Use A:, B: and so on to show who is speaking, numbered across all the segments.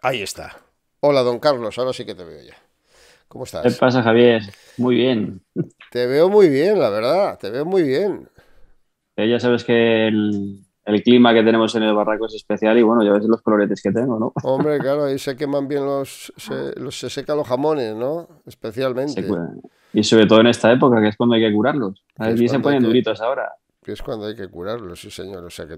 A: Ahí está. Hola, don Carlos, ahora sí que te veo ya. ¿Cómo
B: ¿Qué
A: estás?
B: pasa, Javier? Muy bien.
A: Te veo muy bien, la verdad, te veo muy bien.
B: Ya sabes que el clima que tenemos en el barraco es especial y bueno, ya ves los coloretes que tengo, ¿no?
A: Hombre, claro, ahí se queman bien se secan los jamones, ¿no?
B: Se
A: Especialmente,
B: cu- Y sobre todo en esta época, que es cuando hay que curarlos.
A: que es
B: Aquí se
A: cuando hay
B: ponen duritos ahora.
A: que es cuando hay que curarlo, sí señor. O sea que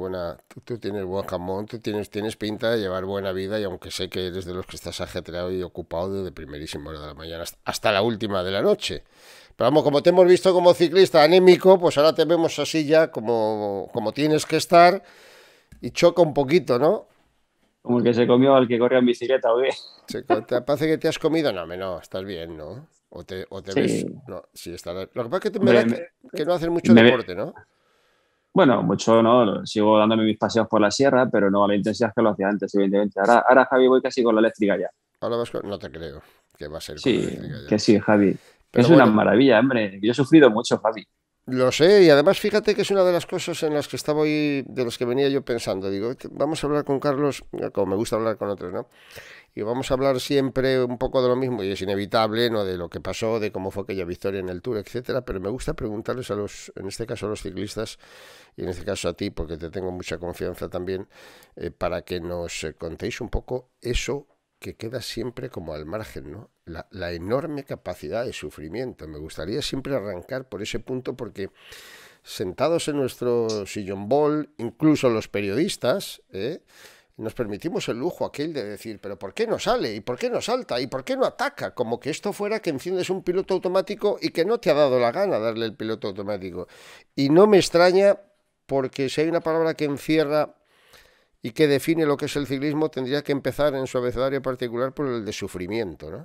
A: tú tienes buen jamón, tienes pinta de llevar buena vida y aunque sé que eres de los que estás ajetreado y ocupado desde primerísima hora de la mañana hasta la última de la noche. Pero vamos, como te hemos visto como ciclista anémico, pues ahora te vemos así ya como tienes que estar y choca un poquito, ¿no?
B: Como el que se comió al que corría en bicicleta, ¿o qué?
A: ¿Te parece que te has comido? No, no, estás bien, ¿no? O te ves.
B: Sí,
A: No, sí, está. Lo que pasa es que me da
B: hombre,
A: que no haces mucho
B: me-
A: deporte, ¿no?
B: bueno, mucho no, sigo dándome mis paseos por la sierra, pero no a la intensidad que lo hacía antes, evidentemente. Ahora Javi, voy casi con la eléctrica ya.
A: Ahora no te creo que va a ser con la
B: Sí,
A: eléctrica ya.
B: que sí, Javi.
A: Pero
B: Es una
A: bueno,
B: maravilla, hombre. Yo he sufrido mucho, Javi.
A: lo sé, y además fíjate que es una de las cosas en las que estaba hoy, de las que venía yo pensando. Digo, vamos a hablar con Carlos, como me gusta hablar con otros, ¿no? Y vamos a hablar siempre un poco de lo mismo, y es inevitable, ¿no? De lo que pasó, de cómo fue aquella victoria en el Tour, etcétera. Pero me gusta preguntarles en este caso a los ciclistas, y en este caso a ti, porque te tengo mucha confianza también, para que nos contéis un poco eso que queda siempre como al margen, ¿no? La enorme capacidad de sufrimiento. Me gustaría siempre arrancar por ese punto porque sentados en nuestro sillón bol, incluso los periodistas, nos permitimos el lujo aquel de decir, pero ¿por qué no sale? ¿Y por qué no salta? ¿Y por qué no ataca? Como que esto fuera que enciendes un piloto automático y que no te ha dado la gana darle el piloto automático. Y no me extraña porque si hay una palabra que encierra y que define lo que es el ciclismo, tendría que empezar en su abecedario particular por el de sufrimiento, ¿no?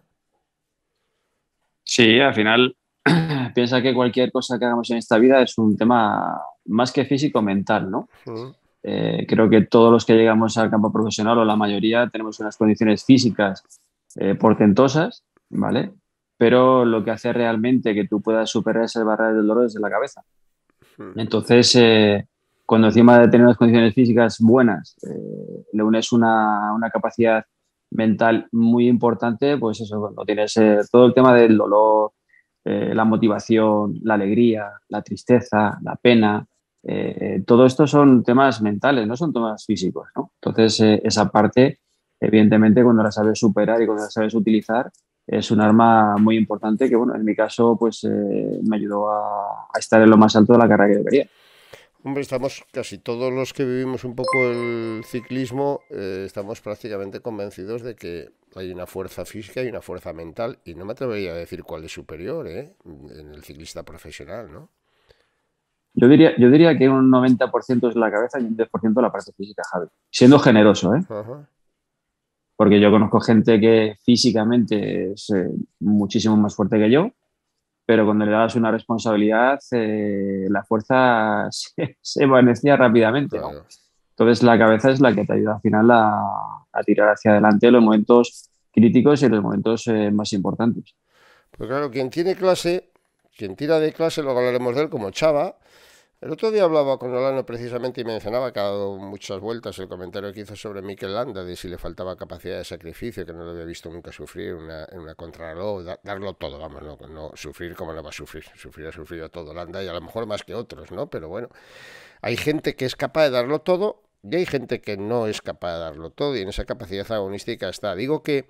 B: Sí, al final piensa que cualquier cosa que hagamos en esta vida es un tema más que físico, mental, ¿no?
A: Mm.
B: Creo que todos los que llegamos al campo profesional o la mayoría tenemos unas condiciones físicas portentosas, ¿vale? Pero lo que hace realmente que tú puedas superar ese barrera del dolor es de la cabeza. Entonces, cuando encima de tener unas condiciones físicas buenas, le unes una capacidad mental muy importante, pues eso, cuando tienes todo el tema del dolor, la motivación, la alegría, la tristeza, la pena, todo esto son temas mentales, no son temas físicos, ¿no? Entonces, esa parte, evidentemente, cuando la sabes superar y cuando la sabes utilizar, es un arma muy importante que, bueno, en mi caso, pues me ayudó a estar en lo más alto de la carrera que yo quería.
A: Hombre, estamos casi todos los que vivimos un poco el ciclismo, estamos prácticamente convencidos de que hay una fuerza física y una fuerza mental, y no me atrevería a decir cuál es superior, en el ciclista profesional, ¿no?
B: Yo diría que un 90% es la cabeza y un 10% la parte física, Javi. Siendo generoso, ¿eh?
A: Ajá.
B: Porque yo conozco gente que físicamente es muchísimo más fuerte que yo, pero cuando le das una responsabilidad, la fuerza se evanecía rápidamente, ¿no?
A: Claro.
B: Entonces la cabeza es la que te ayuda al final a tirar hacia adelante en los momentos críticos y en los momentos más importantes.
A: Pues claro, quien tira de clase, luego hablaremos de él como Chava. El otro día hablaba con Olano precisamente y mencionaba que ha dado muchas vueltas el comentario que hizo sobre Mikel Landa de si le faltaba capacidad de sacrificio, que no lo había visto nunca sufrir en una contrarreloj, darlo todo, vamos, no sufrir como no va a sufrir, sufrir ha sufrido todo Landa y a lo mejor más que otros, ¿no? Pero bueno, hay gente que es capaz de darlo todo y hay gente que no es capaz de darlo todo y en esa capacidad agonística está. Digo que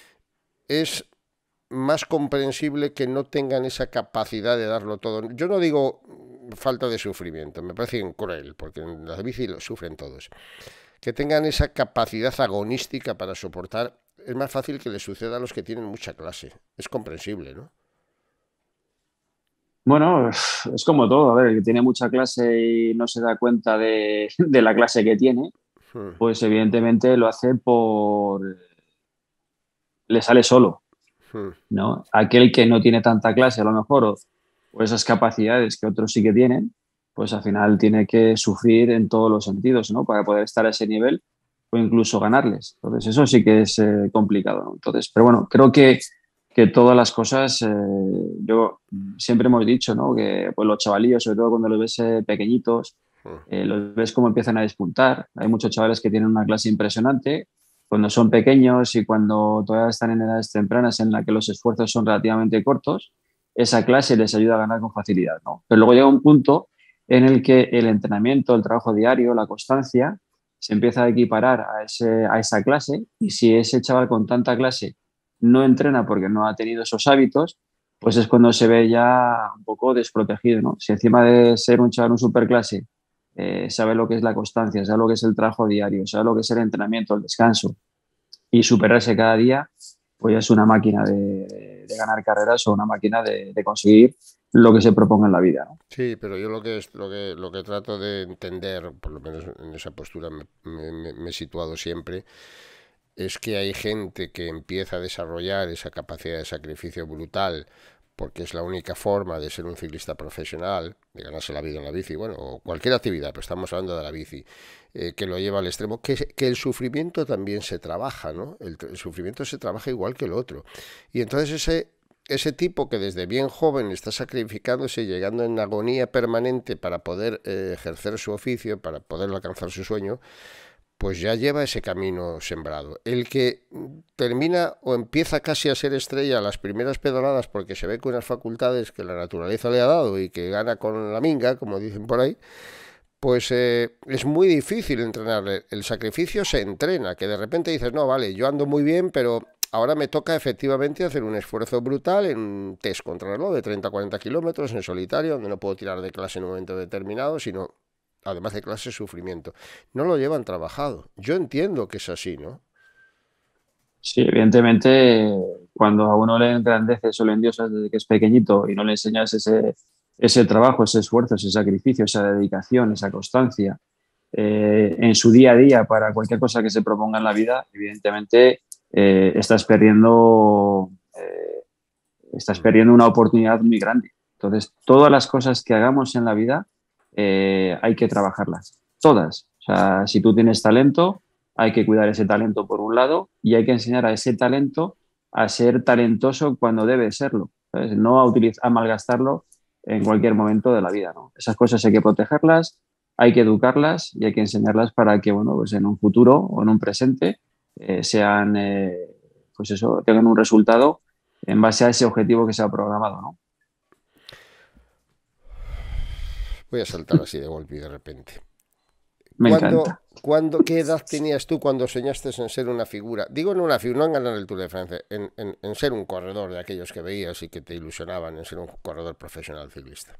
A: es más comprensible que no tengan esa capacidad de darlo todo. Yo no digo falta de sufrimiento, me parece cruel, porque en la bici lo sufren todos. Que tengan esa capacidad agonística para soportar, es más fácil que les suceda a los que tienen mucha clase. Es comprensible, ¿no?
B: Bueno, es como todo. A ver, el que tiene mucha clase y no se da cuenta de la clase que tiene,
A: Hmm,
B: pues evidentemente lo hace le sale solo,
A: hmm.
B: ¿no? Aquel que no tiene tanta clase, a lo mejor, o esas capacidades que otros sí que tienen, pues al final tiene que sufrir en todos los sentidos, ¿no? Para poder estar a ese nivel o incluso ganarles. Entonces, eso sí que es complicado, ¿no? Entonces, pero bueno, creo que todas las cosas, yo siempre hemos dicho, ¿no? Que pues los chavalillos, sobre todo cuando los ves pequeñitos, los ves cómo empiezan a despuntar. Hay muchos chavales que tienen una clase impresionante cuando son pequeños y cuando todavía están en edades tempranas en las que los esfuerzos son relativamente cortos, esa clase les ayuda a ganar con facilidad, ¿no? Pero luego llega un punto en el que el entrenamiento, el trabajo diario, la constancia, se empieza a equiparar a esa clase, y si ese chaval con tanta clase no entrena porque no ha tenido esos hábitos, pues es cuando se ve ya un poco desprotegido, ¿no? Si encima de ser un chaval un superclase, sabe lo que es la constancia, sabe lo que es el trabajo diario, sabe lo que es el entrenamiento, el descanso y superarse cada día, pues ya es una máquina de ganar carreras o una máquina de conseguir lo que se proponga en la vida, ¿no?
A: Sí, pero yo lo que trato de entender, por lo menos en esa postura me he situado siempre, es que hay gente que empieza a desarrollar esa capacidad de sacrificio brutal porque es la única forma de ser un ciclista profesional, de ganarse la vida en la bici, bueno, o cualquier actividad, pero estamos hablando de la bici, que lo lleva al extremo, que el sufrimiento también se trabaja, ¿no? El sufrimiento se trabaja igual que el otro. Y entonces ese tipo que desde bien joven está sacrificándose, llegando en agonía permanente para poder ejercer su oficio, para poder alcanzar su sueño, pues ya lleva ese camino sembrado. El que termina o empieza casi a ser estrella a las primeras pedaladas porque se ve con unas facultades que la naturaleza le ha dado y que gana con la minga, como dicen por ahí, pues es muy difícil entrenarle. El sacrificio se entrena, que de repente dices, no, vale, yo ando muy bien, pero ahora me toca efectivamente hacer un esfuerzo brutal en un test contrarreloj de 30-40 kilómetros en solitario, donde no puedo tirar de clase en un momento determinado, sino además de clase, sufrimiento. No lo llevan trabajado. Yo entiendo que es así, ¿no?
B: Sí, evidentemente, cuando a uno le engrandeces o le endiosas desde que es pequeñito y no le enseñas ese trabajo, ese esfuerzo, ese sacrificio, esa dedicación, esa constancia en su día a día para cualquier cosa que se proponga en la vida, evidentemente estás perdiendo una oportunidad muy grande. Entonces, todas las cosas que hagamos en la vida hay que trabajarlas, todas. O sea, si tú tienes talento, hay que cuidar ese talento por un lado y hay que enseñar a ese talento a ser talentoso cuando debe serlo, ¿sabes? No a malgastarlo en cualquier momento de la vida, ¿no? Esas cosas hay que protegerlas, hay que educarlas y hay que enseñarlas para que, bueno, pues en un futuro o en un presente sean, pues eso, tengan un resultado en base a ese objetivo que se ha programado, ¿no?
A: Voy a saltar así de golpe y de repente.
B: Me encanta.
A: ¿Qué edad tenías tú cuando soñaste en ser una figura? Digo en una figura, no en ganar el Tour de Francia, en ser un corredor de aquellos que veías y que te ilusionaban en ser un corredor profesional ciclista.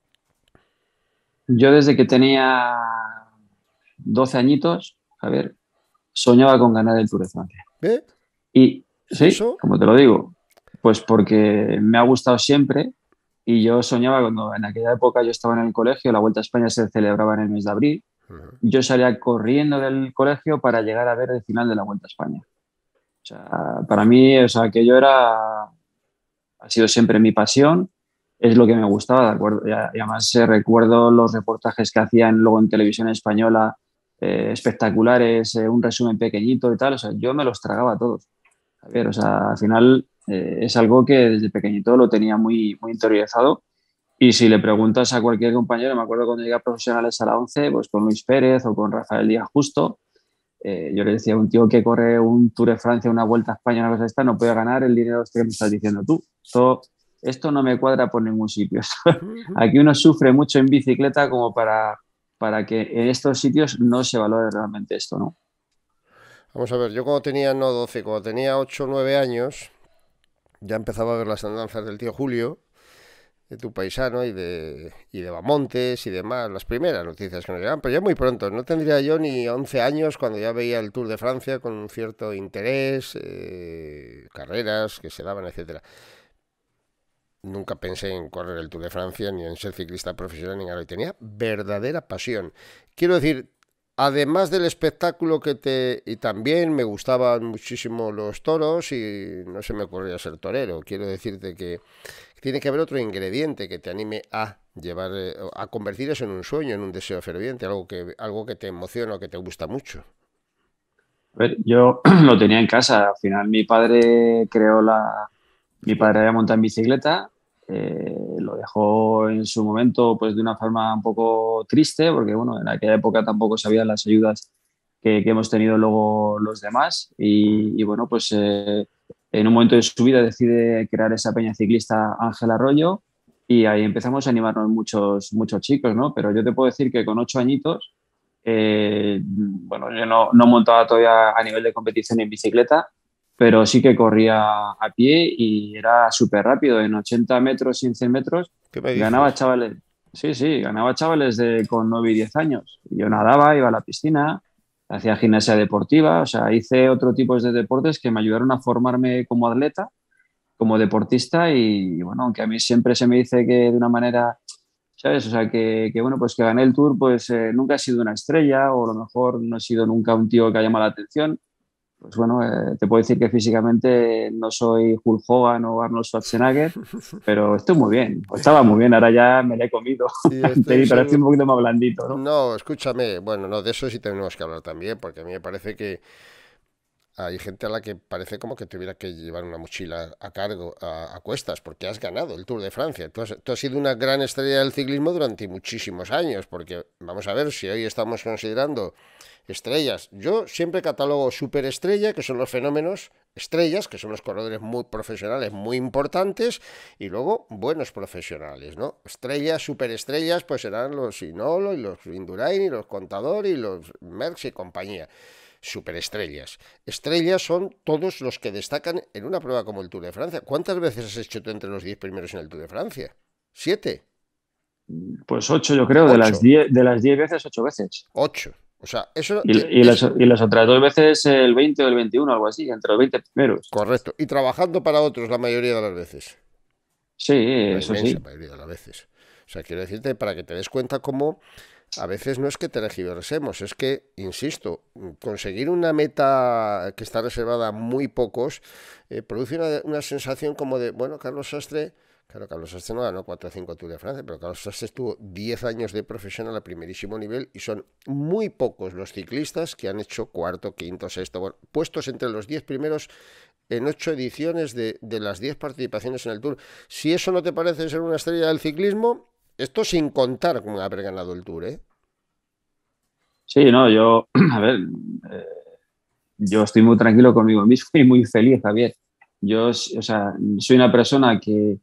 B: Yo desde que tenía 12 añitos, a ver, soñaba con ganar el Tour de Francia.
A: ¿Ve?
B: Y
A: ¿Y
B: sí,
A: eso?
B: como te lo digo, pues porque me ha gustado siempre y yo soñaba cuando en aquella época yo estaba en el colegio, la Vuelta a España se celebraba en el mes de abril,
A: Uh-huh.
B: yo salía corriendo del colegio para llegar a ver el final de la Vuelta a España. O sea, para mí, o sea, aquello ha sido siempre mi pasión, es lo que me gustaba, ¿de acuerdo? Y además recuerdo los reportajes que hacían luego en televisión española, espectaculares, un resumen pequeñito y tal, o sea, yo me los tragaba todos. A ver, o sea, al final es algo que desde pequeñito lo tenía muy, muy interiorizado. Y si le preguntas a cualquier compañero, me acuerdo cuando llegué a profesionales a la 11 pues con Luis Pérez o con Rafael Díaz Justo, yo le decía, un tío que corre un Tour de Francia, una Vuelta a España, una cosa de esta, no puede ganar el dinero este que me estás diciendo tú. Esto no me cuadra por ningún sitio.
A: Uh-huh.
B: Aquí uno sufre mucho en bicicleta como para que en estos sitios no se valore realmente esto, ¿no?
A: Vamos a ver, yo cuando tenía, no 12, cuando tenía 8 o 9 años, ya empezaba a ver las andanzas del tío Julio, de tu paisano y de Bamontes y demás, las primeras noticias que nos llegaban, pero ya muy pronto, no tendría yo ni 11 años cuando ya veía el Tour de Francia con un cierto interés, carreras que se daban, etcétera. Nunca pensé en correr el Tour de Francia, ni en ser ciclista profesional, ni nada. Y tenía verdadera pasión. Quiero decir, además del espectáculo y también me gustaban muchísimo los toros y no se me ocurría ser torero. Quiero decirte que tiene que haber otro ingrediente que te anime a llevar, a convertir eso en un sueño, en un deseo ferviente, algo que te emociona o que te gusta mucho.
B: A ver, yo lo tenía en casa. Al final mi padre había montado en bicicleta, lo dejó en su momento pues de una forma un poco triste, porque bueno, en aquella época tampoco se habían las ayudas que hemos tenido luego los demás. Y bueno, pues en un momento de su vida decide crear esa peña ciclista Ángel Arroyo y ahí empezamos a animarnos muchos chicos, ¿no? Pero yo te puedo decir que con 8 añitos, bueno, yo no montaba todavía a nivel de competición en bicicleta, pero sí que corría a pie y era súper rápido. En 80 metros y en 100 metros
A: ¿Qué me
B: ganaba
A: dices?
B: chavales, sí, ganaba chavales con 9 y 10 años. Yo nadaba, iba a la piscina, hacía gimnasia deportiva, o sea, hice otro tipo de deportes que me ayudaron a formarme como atleta, como deportista y bueno, aunque a mí siempre se me dice que de una manera, ¿sabes? O sea, bueno, pues que gané el Tour, pues nunca he sido una estrella o a lo mejor no he sido nunca un tío que ha llamado la atención. Pues bueno, te puedo decir que físicamente no soy Hulk Hogan o Arnold Schwarzenegger, pero estoy muy bien, o estaba muy bien, ahora ya me la he comido
A: Y estoy
B: enterita, ahora estoy un
A: seguro.
B: poquito más blandito, ¿no?
A: No, escúchame. Bueno, no, de eso sí tenemos que hablar también, porque a mí me parece que hay gente a la que parece como que tuviera que llevar una mochila a cargo, a cuestas, porque has ganado el Tour de Francia. Tú has sido una gran estrella del ciclismo durante muchísimos años, porque vamos a ver si hoy estamos considerando estrellas. Yo siempre catalogo superestrella, que son los fenómenos, estrellas, que son los corredores muy profesionales, muy importantes, y luego buenos profesionales, ¿no? Estrellas, superestrellas, pues serán los Sinolo y los Indurain y los Contador y los Merckx y compañía. Superestrellas. Estrellas son todos los que destacan en una prueba como el Tour de Francia. ¿Cuántas veces has hecho tú entre los 10 primeros en el Tour de Francia? ¿7?
B: Pues 8 yo creo, de las
A: ¿8?
B: 10, de las 10 veces, 8 veces.
A: 8. O sea, eso
B: Y las otras 2 veces el 20 o el 21, algo así, entre los 20 primeros.
A: correcto. Y trabajando para otros la mayoría de las veces.
B: Sí,
A: La
B: eso
A: inmensa
B: sí.
A: mayoría de las veces. O sea, quiero decirte para que te des cuenta cómo a veces no es que tergiversemos, es que, insisto, conseguir una meta que está reservada a muy pocos produce una sensación como de, bueno, Carlos Sastre, claro, Carlos Sastre no ganó 4 o 5 Tours de Francia, pero Carlos Sastre estuvo 10 años de profesional a primerísimo nivel y son muy pocos los ciclistas que han hecho cuarto, quinto, sexto, bueno, puestos entre los 10 primeros en 8 ediciones de las 10 participaciones en el Tour. Si eso no te parece ser una estrella del ciclismo, esto sin contar con haber ganado el Tour, ¿eh?
B: Sí, no, yo, a ver, eh, yo estoy muy tranquilo conmigo mismo y muy feliz, Javier. Yo, o sea, soy una persona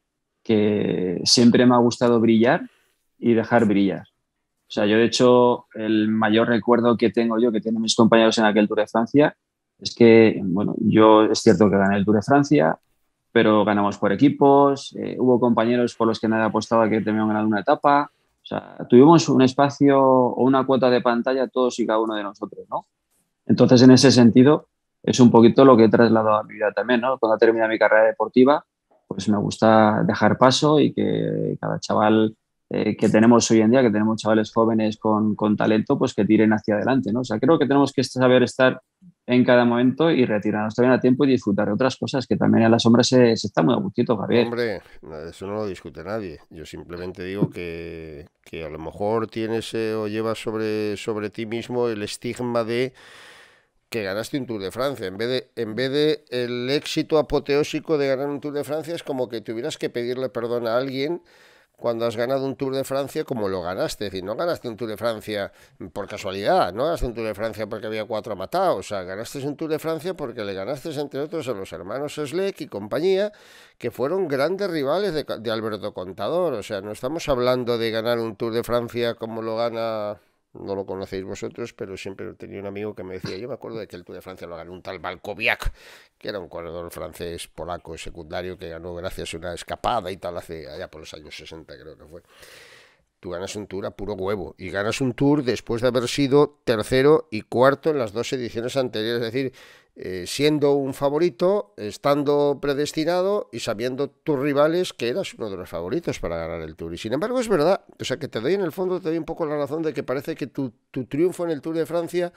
B: que siempre me ha gustado brillar y dejar brillar. O sea, yo de hecho, el mayor recuerdo que tengo yo, que tienen mis compañeros en aquel Tour de Francia, es que, bueno, yo es cierto que gané el Tour de Francia, pero ganamos por equipos, hubo compañeros por los que nadie apostaba que también ganado una etapa. O sea, tuvimos un espacio o una cuota de pantalla todos y cada uno de nosotros, ¿no? Entonces, en ese sentido, es un poquito lo que he trasladado a mi vida también, ¿no? Cuando termine mi carrera deportiva, pues me gusta dejar paso y que cada chaval que tenemos hoy en día, que tenemos chavales jóvenes con talento, pues que tiren hacia adelante, ¿no? O sea, creo que tenemos que saber estar en cada momento y retirarnos también a tiempo y disfrutar de otras cosas, que también a la sombra se está muy a gustito, Javier.
A: Hombre, eso no lo discute nadie. Yo simplemente digo que a lo mejor tienes o llevas sobre ti mismo el estigma de que ganaste un Tour de Francia. En vez de el éxito apoteósico de ganar un Tour de Francia, es como que tuvieras que pedirle perdón a alguien cuando has ganado un Tour de Francia como lo ganaste. Es decir, no ganaste un Tour de Francia por casualidad, no ganaste un Tour de Francia porque había 4 matados. O sea, ganaste un Tour de Francia porque le ganaste, entre otros, a los hermanos Schleck y compañía, que fueron grandes rivales de Alberto Contador. O sea, no estamos hablando de ganar un Tour de Francia como lo gana, no lo conocéis vosotros, pero siempre tenía un amigo que me decía, yo me acuerdo de que el Tour de Francia lo ganó un tal Balkowiak, que era un corredor francés polaco secundario que ganó gracias a una escapada y tal, hace allá por los años 60 creo que fue. Tú ganas un Tour a puro huevo y ganas un Tour después de haber sido tercero y cuarto en las 2 ediciones anteriores, es decir, siendo un favorito, estando predestinado y sabiendo tus rivales que eras uno de los favoritos para ganar el Tour. Y sin embargo es verdad, o sea que te doy en el fondo, te doy un poco la razón de que parece que tu triunfo en el Tour de Francia,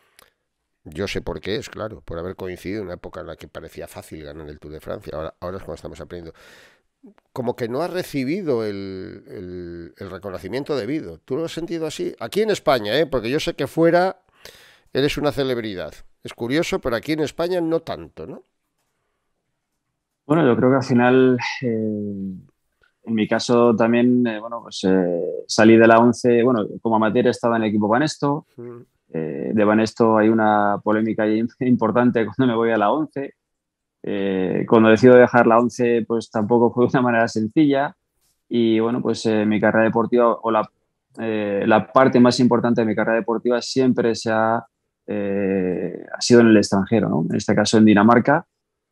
A: yo sé por qué es, claro, por haber coincidido en una época en la que parecía fácil ganar el Tour de Francia, ahora es cuando estamos aprendiendo, como que no ha recibido el reconocimiento debido. ¿Tú lo has sentido así? Aquí en España, ¿eh? Porque yo sé que fuera eres una celebridad. Es curioso, pero aquí en España no tanto, ¿no?
B: Bueno, yo creo que al final, en mi caso también, bueno, pues salí de la 11 bueno, como amateur estaba en el equipo Banesto, De Banesto hay una polémica ahí importante cuando me voy a la 11. Cuando decido dejar la 11, pues tampoco fue de una manera sencilla. Y bueno, pues mi carrera deportiva o la parte más importante de mi carrera deportiva siempre ha sido en el extranjero, ¿no? En este caso en Dinamarca.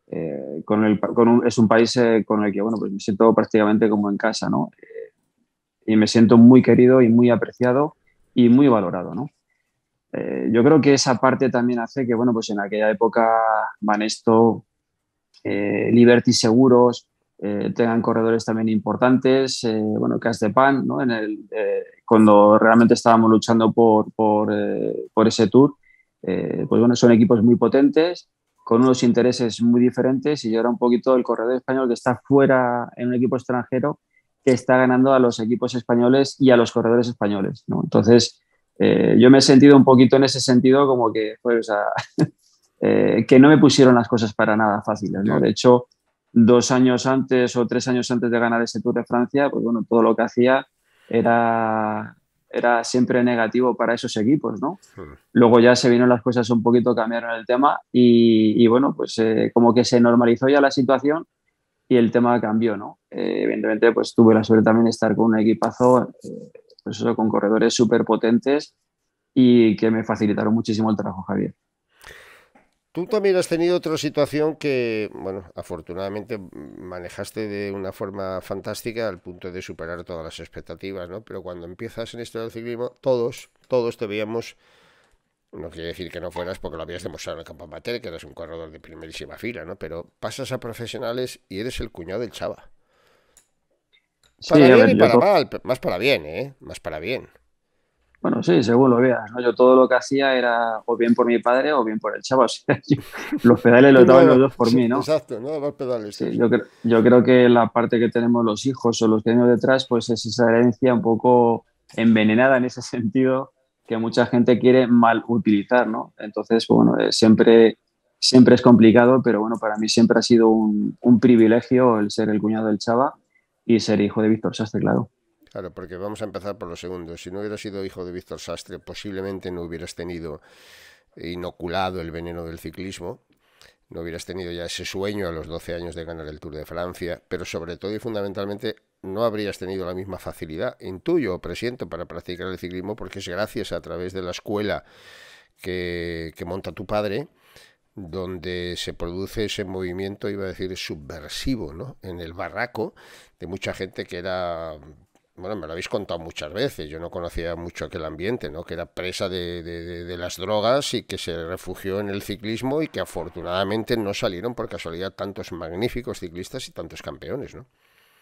B: Es un país con el que bueno, pues me siento prácticamente como en casa, ¿no? Y me siento muy querido y muy apreciado y muy valorado, ¿no? Yo creo que esa parte también hace que, bueno, pues en aquella época Banesto, Liberty Seguros, tengan corredores también importantes, bueno, Casdepan, ¿no? Cuando realmente estábamos luchando por ese tour, pues bueno, son equipos muy potentes, con unos intereses muy diferentes y yo era un poquito el corredor español que está fuera en un equipo extranjero que está ganando a los equipos españoles y a los corredores españoles, ¿no? Entonces, yo me he sentido un poquito en ese sentido como que, pues, o sea, que no me pusieron las cosas para nada fáciles, ¿no?
A: Ya.
B: De hecho, 2 años antes o 3 años antes de ganar ese Tour de Francia, pues bueno, todo lo que hacía era, era siempre negativo para esos equipos, ¿no?
A: Mm.
B: Luego ya se vino las cosas un poquito, cambiaron el tema y bueno, pues como que se normalizó ya la situación y el tema cambió, ¿no? Evidentemente, pues tuve la suerte también de estar con un equipazo, pues eso, con corredores súper potentes y que me facilitaron muchísimo el trabajo, Javier.
A: Tú también has tenido otra situación que, bueno, afortunadamente manejaste de una forma fantástica al punto de superar todas las expectativas, ¿no? Pero cuando empiezas en esto del ciclismo, todos te veíamos, no quiere decir que no fueras porque lo habías demostrado en el campo amateur, que eres un corredor de primerísima fila, ¿no? Pero pasas a profesionales y eres el cuñado del Chava. Para
B: Sí, a
A: bien
B: ver,
A: y para mal, más para bien, ¿eh? Más para bien.
B: bueno, sí, según lo veas, ¿no? Yo todo lo que hacía era o bien por mi padre o bien por el chaval. O sea, los pedales
A: Tú
B: los daban los
A: nada,
B: dos por
A: sí,
B: mí, ¿no?
A: exacto, no más pedales tú,
B: Sí,
A: sí.
B: yo creo que la parte que tenemos los hijos o los que tenemos detrás, pues es esa herencia un poco envenenada en ese sentido que mucha gente quiere mal utilizar, ¿no? Entonces, bueno, siempre es complicado, pero bueno, para mí siempre ha sido un privilegio el ser el cuñado del Chava y ser hijo de Víctor Sastre, claro.
A: Claro, porque vamos a empezar por lo segundo. Si no hubieras sido hijo de Víctor Sastre, posiblemente no hubieras tenido inoculado el veneno del ciclismo, no hubieras tenido ya ese sueño a los 12 años de ganar el Tour de Francia, pero sobre todo y fundamentalmente no habrías tenido la misma facilidad, intuyo o presiento, para practicar el ciclismo, porque es gracias a través de la escuela que monta tu padre, donde se produce ese movimiento, iba a decir, subversivo, ¿no? En el barraco, de mucha gente que era, bueno, me lo habéis contado muchas veces, yo no conocía mucho aquel ambiente, ¿no? Que era presa de las drogas y que se refugió en el ciclismo y que afortunadamente no salieron por casualidad tantos magníficos ciclistas y tantos campeones, ¿no?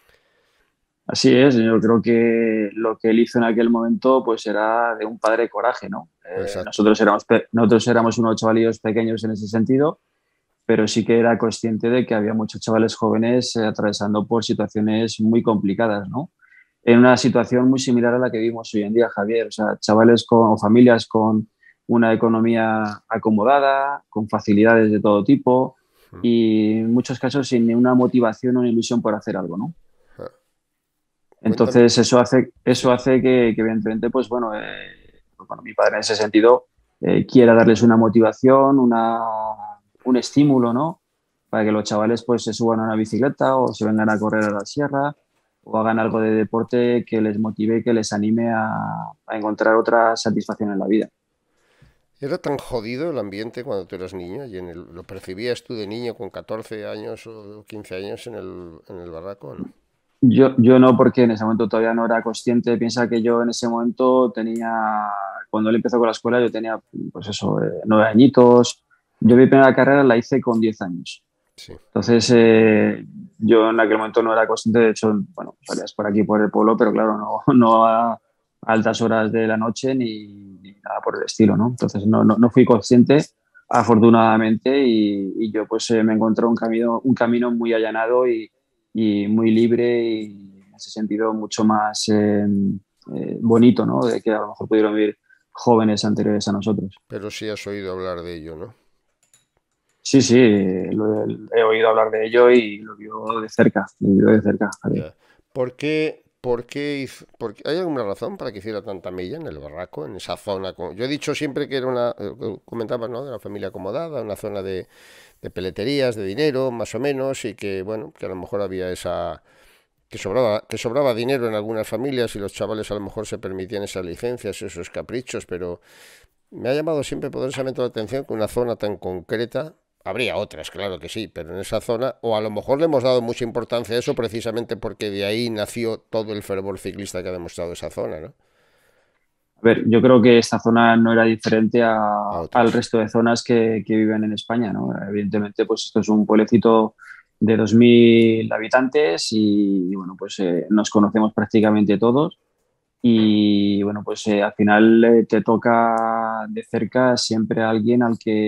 B: Así es, yo creo que lo que él hizo en aquel momento pues era de un padre de coraje, ¿no?
A: Exacto.
B: Nosotros éramos unos chavalillos pequeños en ese sentido, pero sí que era consciente de que había muchos chavales jóvenes atravesando por situaciones muy complicadas, ¿no? En una situación muy similar a la que vivimos hoy en día, Javier, o sea, chavales o familias con una economía acomodada, con facilidades de todo tipo y en muchos casos sin ninguna motivación o una ilusión por hacer algo, ¿no?
A: Cuéntame,
B: Entonces,
A: sí.
B: eso hace que evidentemente, pues bueno, mi padre en ese sentido quiera darles una motivación, un estímulo, ¿no? Para que los chavales pues se suban a una bicicleta o se vengan a correr a la sierra o hagan algo de deporte que les motive, que les anime a encontrar otra satisfacción en la vida.
A: ¿Era tan jodido el ambiente cuando tú eras niño? ¿Y lo percibías tú de niño con 14 años o 15 años en el barraco o no?
B: Yo no, porque en ese momento todavía no era consciente. Piensa que yo en ese momento cuando él empezó con la escuela, yo tenía, pues eso, 9 añitos. Yo mi primera carrera la hice con 10 años.
A: Sí.
B: Entonces, yo en aquel momento no era consciente. De hecho, bueno, salías por aquí, por el pueblo, pero claro, no a altas horas de la noche ni nada por el estilo, ¿no? Entonces, no fui consciente, afortunadamente, y yo pues me encontré un camino muy allanado y muy libre y en ese sentido mucho más bonito, ¿no? De que a lo mejor pudieron vivir jóvenes anteriores a nosotros.
A: Pero sí has oído hablar de ello, ¿no?
B: Sí, sí, he oído hablar de ello y lo vivo de cerca, Javier.
A: Ya. ¿Por qué ¿Hay alguna razón para que hiciera tanta mella en el Barraco, en esa zona? Yo he dicho siempre que era una, comentabas, ¿no? De una familia acomodada, una zona de peleterías, de dinero, más o menos, y que, bueno, que a lo mejor había esa... que sobraba dinero en algunas familias y los chavales a lo mejor se permitían esas licencias, esos caprichos, pero me ha llamado siempre poderosamente la atención que una zona tan concreta, habría otras, claro que sí, pero en esa zona, o a lo mejor le hemos dado mucha importancia a eso precisamente porque de ahí nació todo el fervor ciclista que ha demostrado esa zona, ¿no?
B: A ver, yo creo que esta zona no era diferente
A: A
B: al
A: otras.
B: resto de zonas que viven en España, ¿no? Evidentemente, pues esto es un pueblecito de 2.000 habitantes y bueno, pues nos conocemos prácticamente todos y bueno, pues al final te toca de cerca siempre a alguien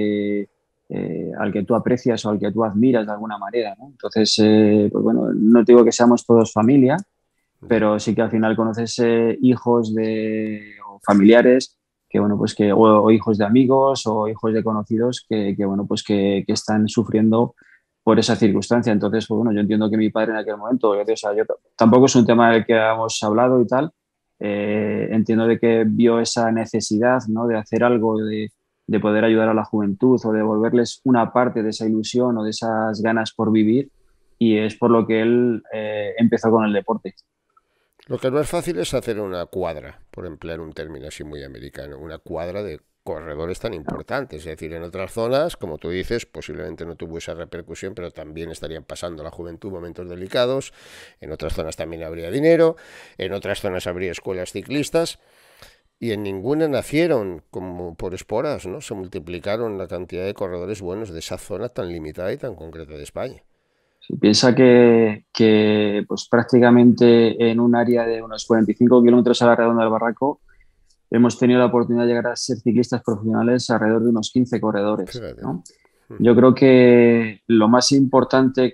B: al que tú aprecias o al que tú admiras de alguna manera, ¿no? Entonces, pues bueno, no te digo que seamos todos familia,
A: Ya.
B: pero sí que al final conoces hijos de o familiares que bueno pues o hijos de amigos o hijos de conocidos que bueno pues que están sufriendo por esa circunstancia. Entonces, pues bueno, yo entiendo que mi padre en aquel momento, o sea, tampoco es un tema del que hemos hablado y tal, entiendo de que vio esa necesidad, ¿no? De hacer algo, de poder ayudar a la juventud o de devolverles una parte de esa ilusión o de esas ganas por vivir y es por lo que él empezó con el deporte.
A: Lo que no es fácil es hacer una cuadra, por emplear un término así muy americano, una cuadra de corredores tan importantes. Es decir, en otras zonas, como tú dices, posiblemente no tuvo esa repercusión, pero también estarían pasando la juventud momentos delicados. En otras zonas también habría dinero, en otras zonas habría escuelas ciclistas. Y en ninguna nacieron como por esporas, ¿no? Se multiplicaron la cantidad de corredores buenos de esa zona tan limitada y tan concreta de España.
B: Sí, piensa que, pues prácticamente en un área de unos 45 kilómetros a la redonda del Barraco hemos tenido la oportunidad de llegar a ser ciclistas profesionales alrededor de unos 15 corredores,
A: Fíjate.
B: ¿no? Yo creo que lo más importante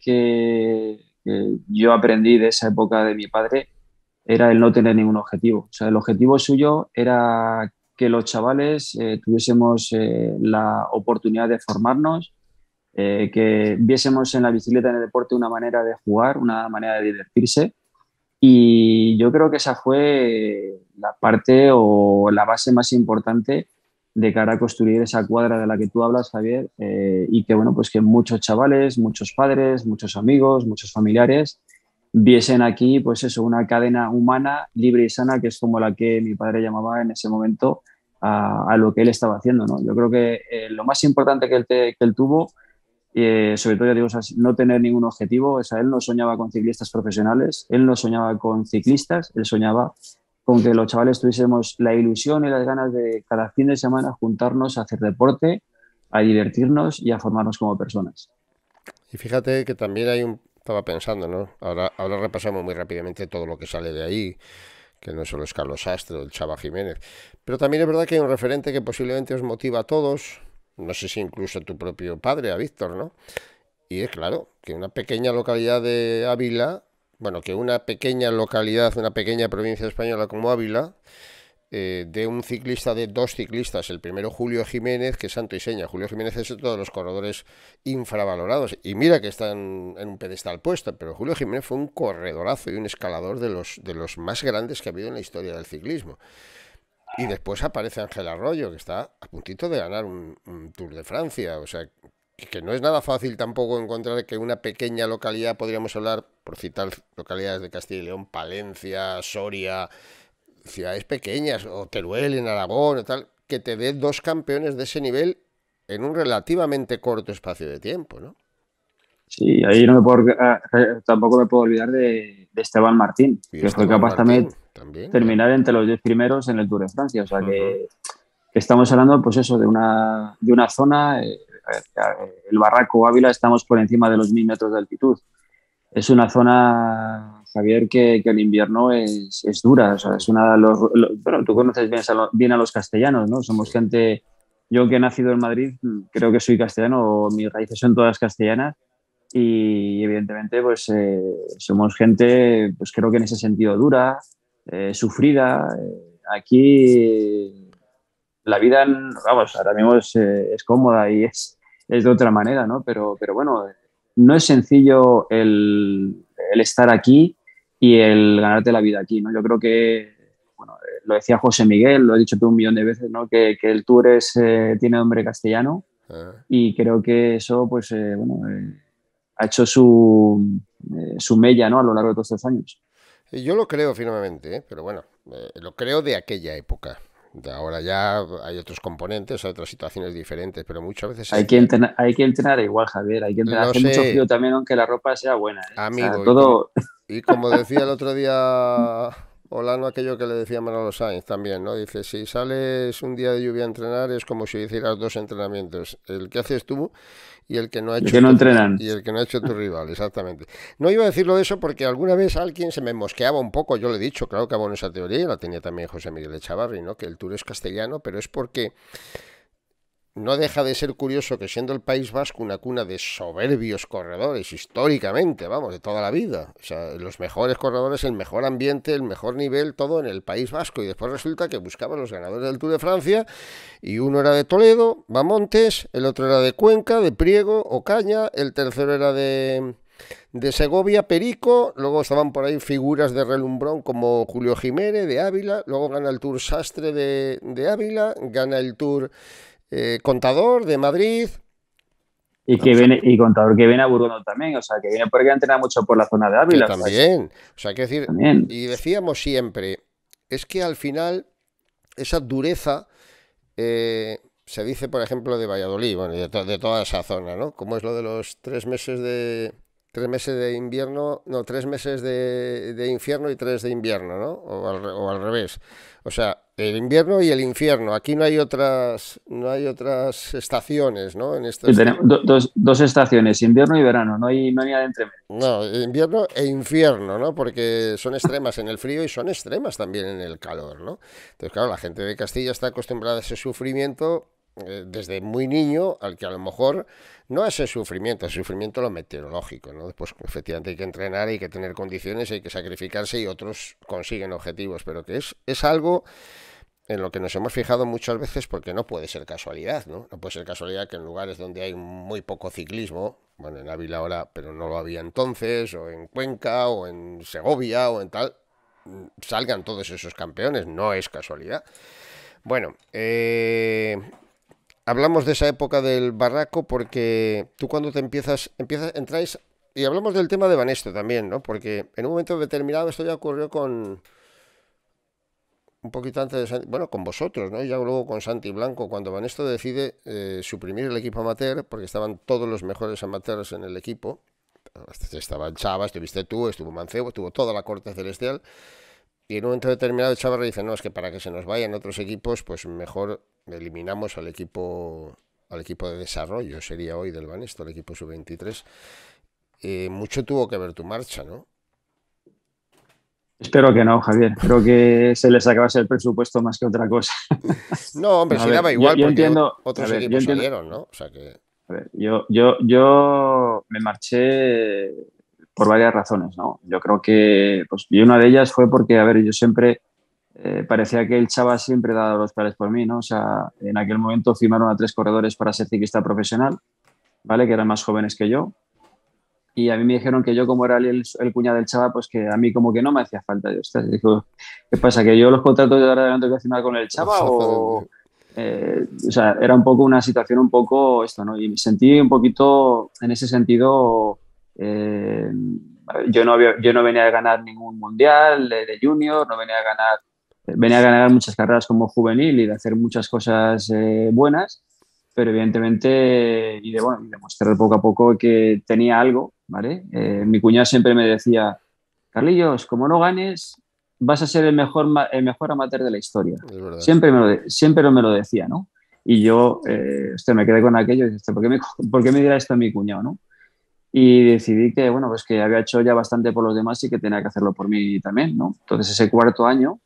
B: que yo aprendí de esa época de mi padre era el no tener ningún objetivo. O sea, el objetivo suyo era que los chavales tuviésemos la oportunidad de formarnos, que viésemos en la bicicleta, en el deporte, una manera de jugar, una manera de divertirse. Y yo creo que esa fue la parte o la base más importante de cara a construir esa cuadra de la que tú hablas, Javier, y que, bueno, pues que muchos chavales, muchos padres, muchos amigos, muchos familiares viesen aquí, pues eso, una cadena humana, libre y sana, que es como la que mi padre llamaba en ese momento a lo que él estaba haciendo, ¿no? Yo creo que lo más importante que él tuvo sobre todo, ya digo, o sea, no tener ningún objetivo. O sea, él no soñaba con ciclistas profesionales, él no soñaba con ciclistas, él soñaba con que los chavales tuviésemos la ilusión y las ganas de cada fin de semana juntarnos a hacer deporte, a divertirnos y a formarnos como personas.
A: Y fíjate que también estaba pensando, ¿no? Ahora repasamos muy rápidamente todo lo que sale de ahí, que no solo es Carlos Sastre o el Chava Jiménez, pero también es verdad que hay un referente que posiblemente os motiva a todos, no sé si incluso a tu propio padre, a Víctor, ¿no? Y es claro que una pequeña localidad de Ávila, bueno, que una pequeña localidad, una pequeña provincia española como Ávila, de un ciclista, de dos ciclistas, el primero Julio Jiménez, que es santo y seña. Julio Jiménez es uno de los corredores infravalorados, y mira que están en un pedestal puesto, pero Julio Jiménez fue un corredorazo y un escalador de los más grandes que ha habido en la historia del ciclismo. Y después aparece Ángel Arroyo, que está a puntito de ganar un Tour de Francia. O sea, que no es nada fácil tampoco encontrar que una pequeña localidad, podríamos hablar, por citar localidades de Castilla y León, Palencia, Soria, ciudades pequeñas, o Teruel en Aragón, o tal, que te dé dos campeones de ese nivel en un relativamente corto espacio de tiempo, ¿no?
B: Sí, ahí no me puedo, tampoco me puedo olvidar de Esteban Martín,
A: Y
B: que fue
A: Esteban
B: capaz también
A: Martín, también, claro.
B: terminar entre los 10 primeros en el Tour de Francia. O sea
A: Ujú.
B: que estamos hablando, pues eso, de una zona, el Barraco Ávila, estamos por encima de los 1.000 metros de altitud. Es una zona, Javier, que el invierno es dura. O sea, es una de bueno, tú conoces bien a los castellanos, ¿no? Somos
A: Sí.
B: gente, yo que he nacido en Madrid, creo que soy castellano, mis raíces son todas castellanas y evidentemente pues somos gente, pues creo que en ese sentido dura, sufrida. Aquí la vida, vamos, ahora mismo es cómoda y es de otra manera, ¿no? Pero bueno, no es sencillo el estar aquí y el ganarte la vida aquí, ¿no? Yo creo que, bueno, lo decía José Miguel, lo he dicho tú un millón de veces, ¿no? Que el Tour tiene nombre castellano
A: Ah.
B: y creo que eso, pues, bueno, ha hecho su mella, ¿no? A lo largo de todos estos años.
A: Yo lo creo firmemente, ¿eh? Pero bueno, lo creo de aquella época. De ahora ya hay otros componentes, hay otras situaciones diferentes, pero muchas veces se decía,
B: Hay que entrenar igual, Javier, hay que entrenar.
A: lo
B: Hace mucho frío
A: sé,
B: también, aunque la ropa sea buena, ¿eh? O sea,
A: amigo,
B: todo.
A: y como decía el otro día Olano, aquello que le decía Manolo Sainz también, ¿no? Dice, si sales un día de lluvia a entrenar es como si hicieras dos entrenamientos, el que haces tú y el que no ha
B: El
A: hecho
B: que no
A: tu,
B: entrenan.
A: y el que no ha hecho tu rival, exactamente. No iba a decirlo de eso porque alguna vez alguien se me mosqueaba un poco, yo le he dicho, claro que abono esa teoría, y la tenía también José Miguel Echavarri, ¿no? Que el Tour es castellano, pero es porque no deja de ser curioso que siendo el País Vasco una cuna de soberbios corredores, históricamente, vamos, de toda la vida. O sea, los mejores corredores, el mejor ambiente, el mejor nivel, todo en el País Vasco. Y después resulta que buscaban los ganadores del Tour de Francia y uno era de Toledo, Bamontes, el otro era de Cuenca, de Priego, Ocaña, el tercero era de Segovia, Perico, luego estaban por ahí figuras de relumbrón como Julio Jiménez de Ávila, luego gana el Tour Sastre de Ávila, gana el Tour Contador de Madrid.
B: Y que
A: Vamos a,
B: viene, y Contador que viene a Burgos también, o sea, que viene porque entrena mucho por la zona de
A: que
B: Ávila, o sea,
A: también. O sea, quiero decir,
B: también.
A: y decíamos siempre, es que al final esa dureza se dice, por ejemplo, de Valladolid, bueno, de toda esa zona, ¿no? Como es lo de los 3 meses de 3 meses de invierno, no, 3 meses de infierno y 3 de invierno, ¿no? O al revés. O sea, el invierno y el infierno. Aquí no hay otras estaciones, ¿no? En
B: Sí,
A: estos
B: tenemos dos estaciones, invierno y verano, no hay nada entre medio.
A: no, invierno e infierno, ¿no? Porque son extremas en el frío y son extremas también en el calor, ¿no? Entonces, claro, la gente de Castilla está acostumbrada a ese sufrimiento desde muy niño, al que a lo mejor no es ese sufrimiento lo meteorológico, ¿no? Después, efectivamente, hay que entrenar, hay que tener condiciones, hay que sacrificarse y otros consiguen objetivos, pero que es algo en lo que nos hemos fijado muchas veces porque no puede ser casualidad, ¿no? No puede ser casualidad que en lugares donde hay muy poco ciclismo, bueno, en Ávila ahora, pero no lo había entonces, o en Cuenca, o en Segovia, o en tal, salgan todos esos campeones, no es casualidad. Bueno, hablamos de esa época del barraco porque tú cuando te entráis, y hablamos del tema de Banesto también, ¿no? Porque en un momento determinado esto ya ocurrió con un poquito antes de bueno, con vosotros, ¿no? Y ya luego con Santi Blanco, cuando Banesto decide suprimir el equipo amateur, porque estaban todos los mejores amateurs en el equipo. Estaba Chava, estuviste tú, estuvo Mancebo, estuvo toda la corte celestial. Y en un momento determinado Chava dice, no, es que para que se nos vayan otros equipos, pues mejor eliminamos al equipo de desarrollo, sería hoy del Banesto, el equipo sub-23. Mucho tuvo que ver tu marcha, ¿no?
B: Espero que no, Javier. Creo que se les acabase el presupuesto más que otra cosa.
A: No, hombre,
B: No, a
A: si
B: ver,
A: daba
B: yo,
A: igual
B: yo
A: porque
B: entiendo, a
A: otros
B: ver, yo
A: equipos
B: entiendo,
A: salieron, ¿no? O sea que...
B: a ver, yo me marché por varias razones, ¿no? Yo creo que, pues, y una de ellas fue porque, a ver, yo siempre parecía que el Chava siempre daba los pares por mí, ¿no? O sea, en aquel momento firmaron a 3 corredores para ser ciclista profesional, ¿vale? Que eran más jóvenes que yo. Y a mí me dijeron que yo, como era el cuñado del Chava, pues que a mí como que no me hacía falta. Yo, ostras, dijo, ¿qué pasa? ¿Que yo los contratos de ahora tengo que firmar con el Chava?
A: Exactamente.
B: O sea, era un poco una situación un poco esto, ¿no? Y me sentí un poquito, en ese sentido, eh, yo no venía a ganar ningún mundial de junior, no venía a ganar, venía a ganar muchas carreras como juvenil y de hacer muchas cosas buenas, pero evidentemente, bueno, y demostrar poco a poco que tenía algo, ¿vale? Mi cuñado siempre me decía, Carlillos, como no ganes, vas a ser el mejor amateur de la historia.
A: Es verdad.
B: Siempre me lo decía, ¿no? Y yo me quedé con aquello y dije, ¿por qué me dirá esto a mi cuñado, no? Y decidí que, bueno, pues que había hecho ya bastante por los demás y que tenía que hacerlo por mí también, ¿no? Entonces ese cuarto año,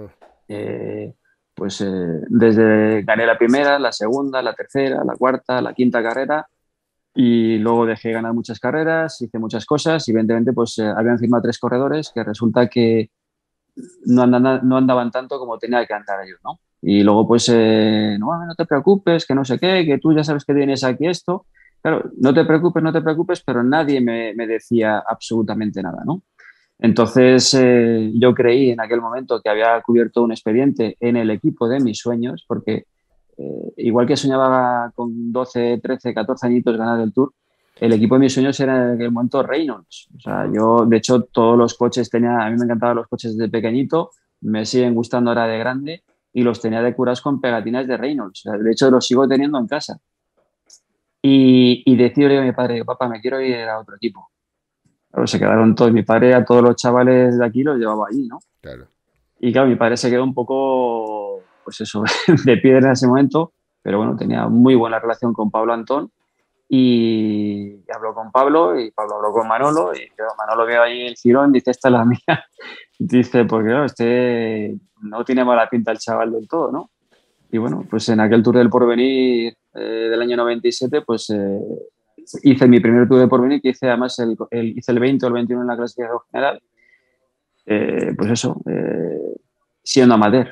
B: eh, pues desde gané la primera, la segunda, la tercera, la cuarta, la quinta carrera y luego dejé ganar muchas carreras, hice muchas cosas y evidentemente pues habían firmado 3 corredores que resulta que no andaban tanto como tenía que andar ellos, ¿no? Y luego pues, no te preocupes, que no sé qué, que tú ya sabes que tienes aquí esto. Claro, no te preocupes, pero nadie me decía absolutamente nada, ¿no? Entonces, yo creí en aquel momento que había cubierto un expediente en el equipo de mis sueños, porque igual que soñaba con 12, 13, 14 añitos ganar el Tour, el equipo de mis sueños era en aquel momento Reynolds. O sea, yo, de hecho, todos los coches tenía, a mí me encantaban los coches desde pequeñito, me siguen gustando ahora de grande, y los tenía decorados con pegatinas de Reynolds. O sea, de hecho, los sigo teniendo en casa. Y decido a mi padre, papá, me quiero ir a otro equipo. Claro, se quedaron todos, mi padre a todos los chavales de aquí los llevaba allí, ¿no?
A: Claro.
B: Y claro, mi padre se quedó un poco, pues eso, de piedra en ese momento, pero bueno, tenía muy buena relación con Pablo Antón y habló con Pablo y Pablo habló con Manolo y claro, Manolo vio ahí el girón, dice, esta es la mía. Dice, porque claro, este no tiene mala pinta el chaval del todo, ¿no? Y bueno, pues en aquel Tour del Porvenir del año 97, pues hice mi primer Tour del Porvenir, que hice además hice el 20 o el 21 en la clasificación general. Pues eso, siendo amateur.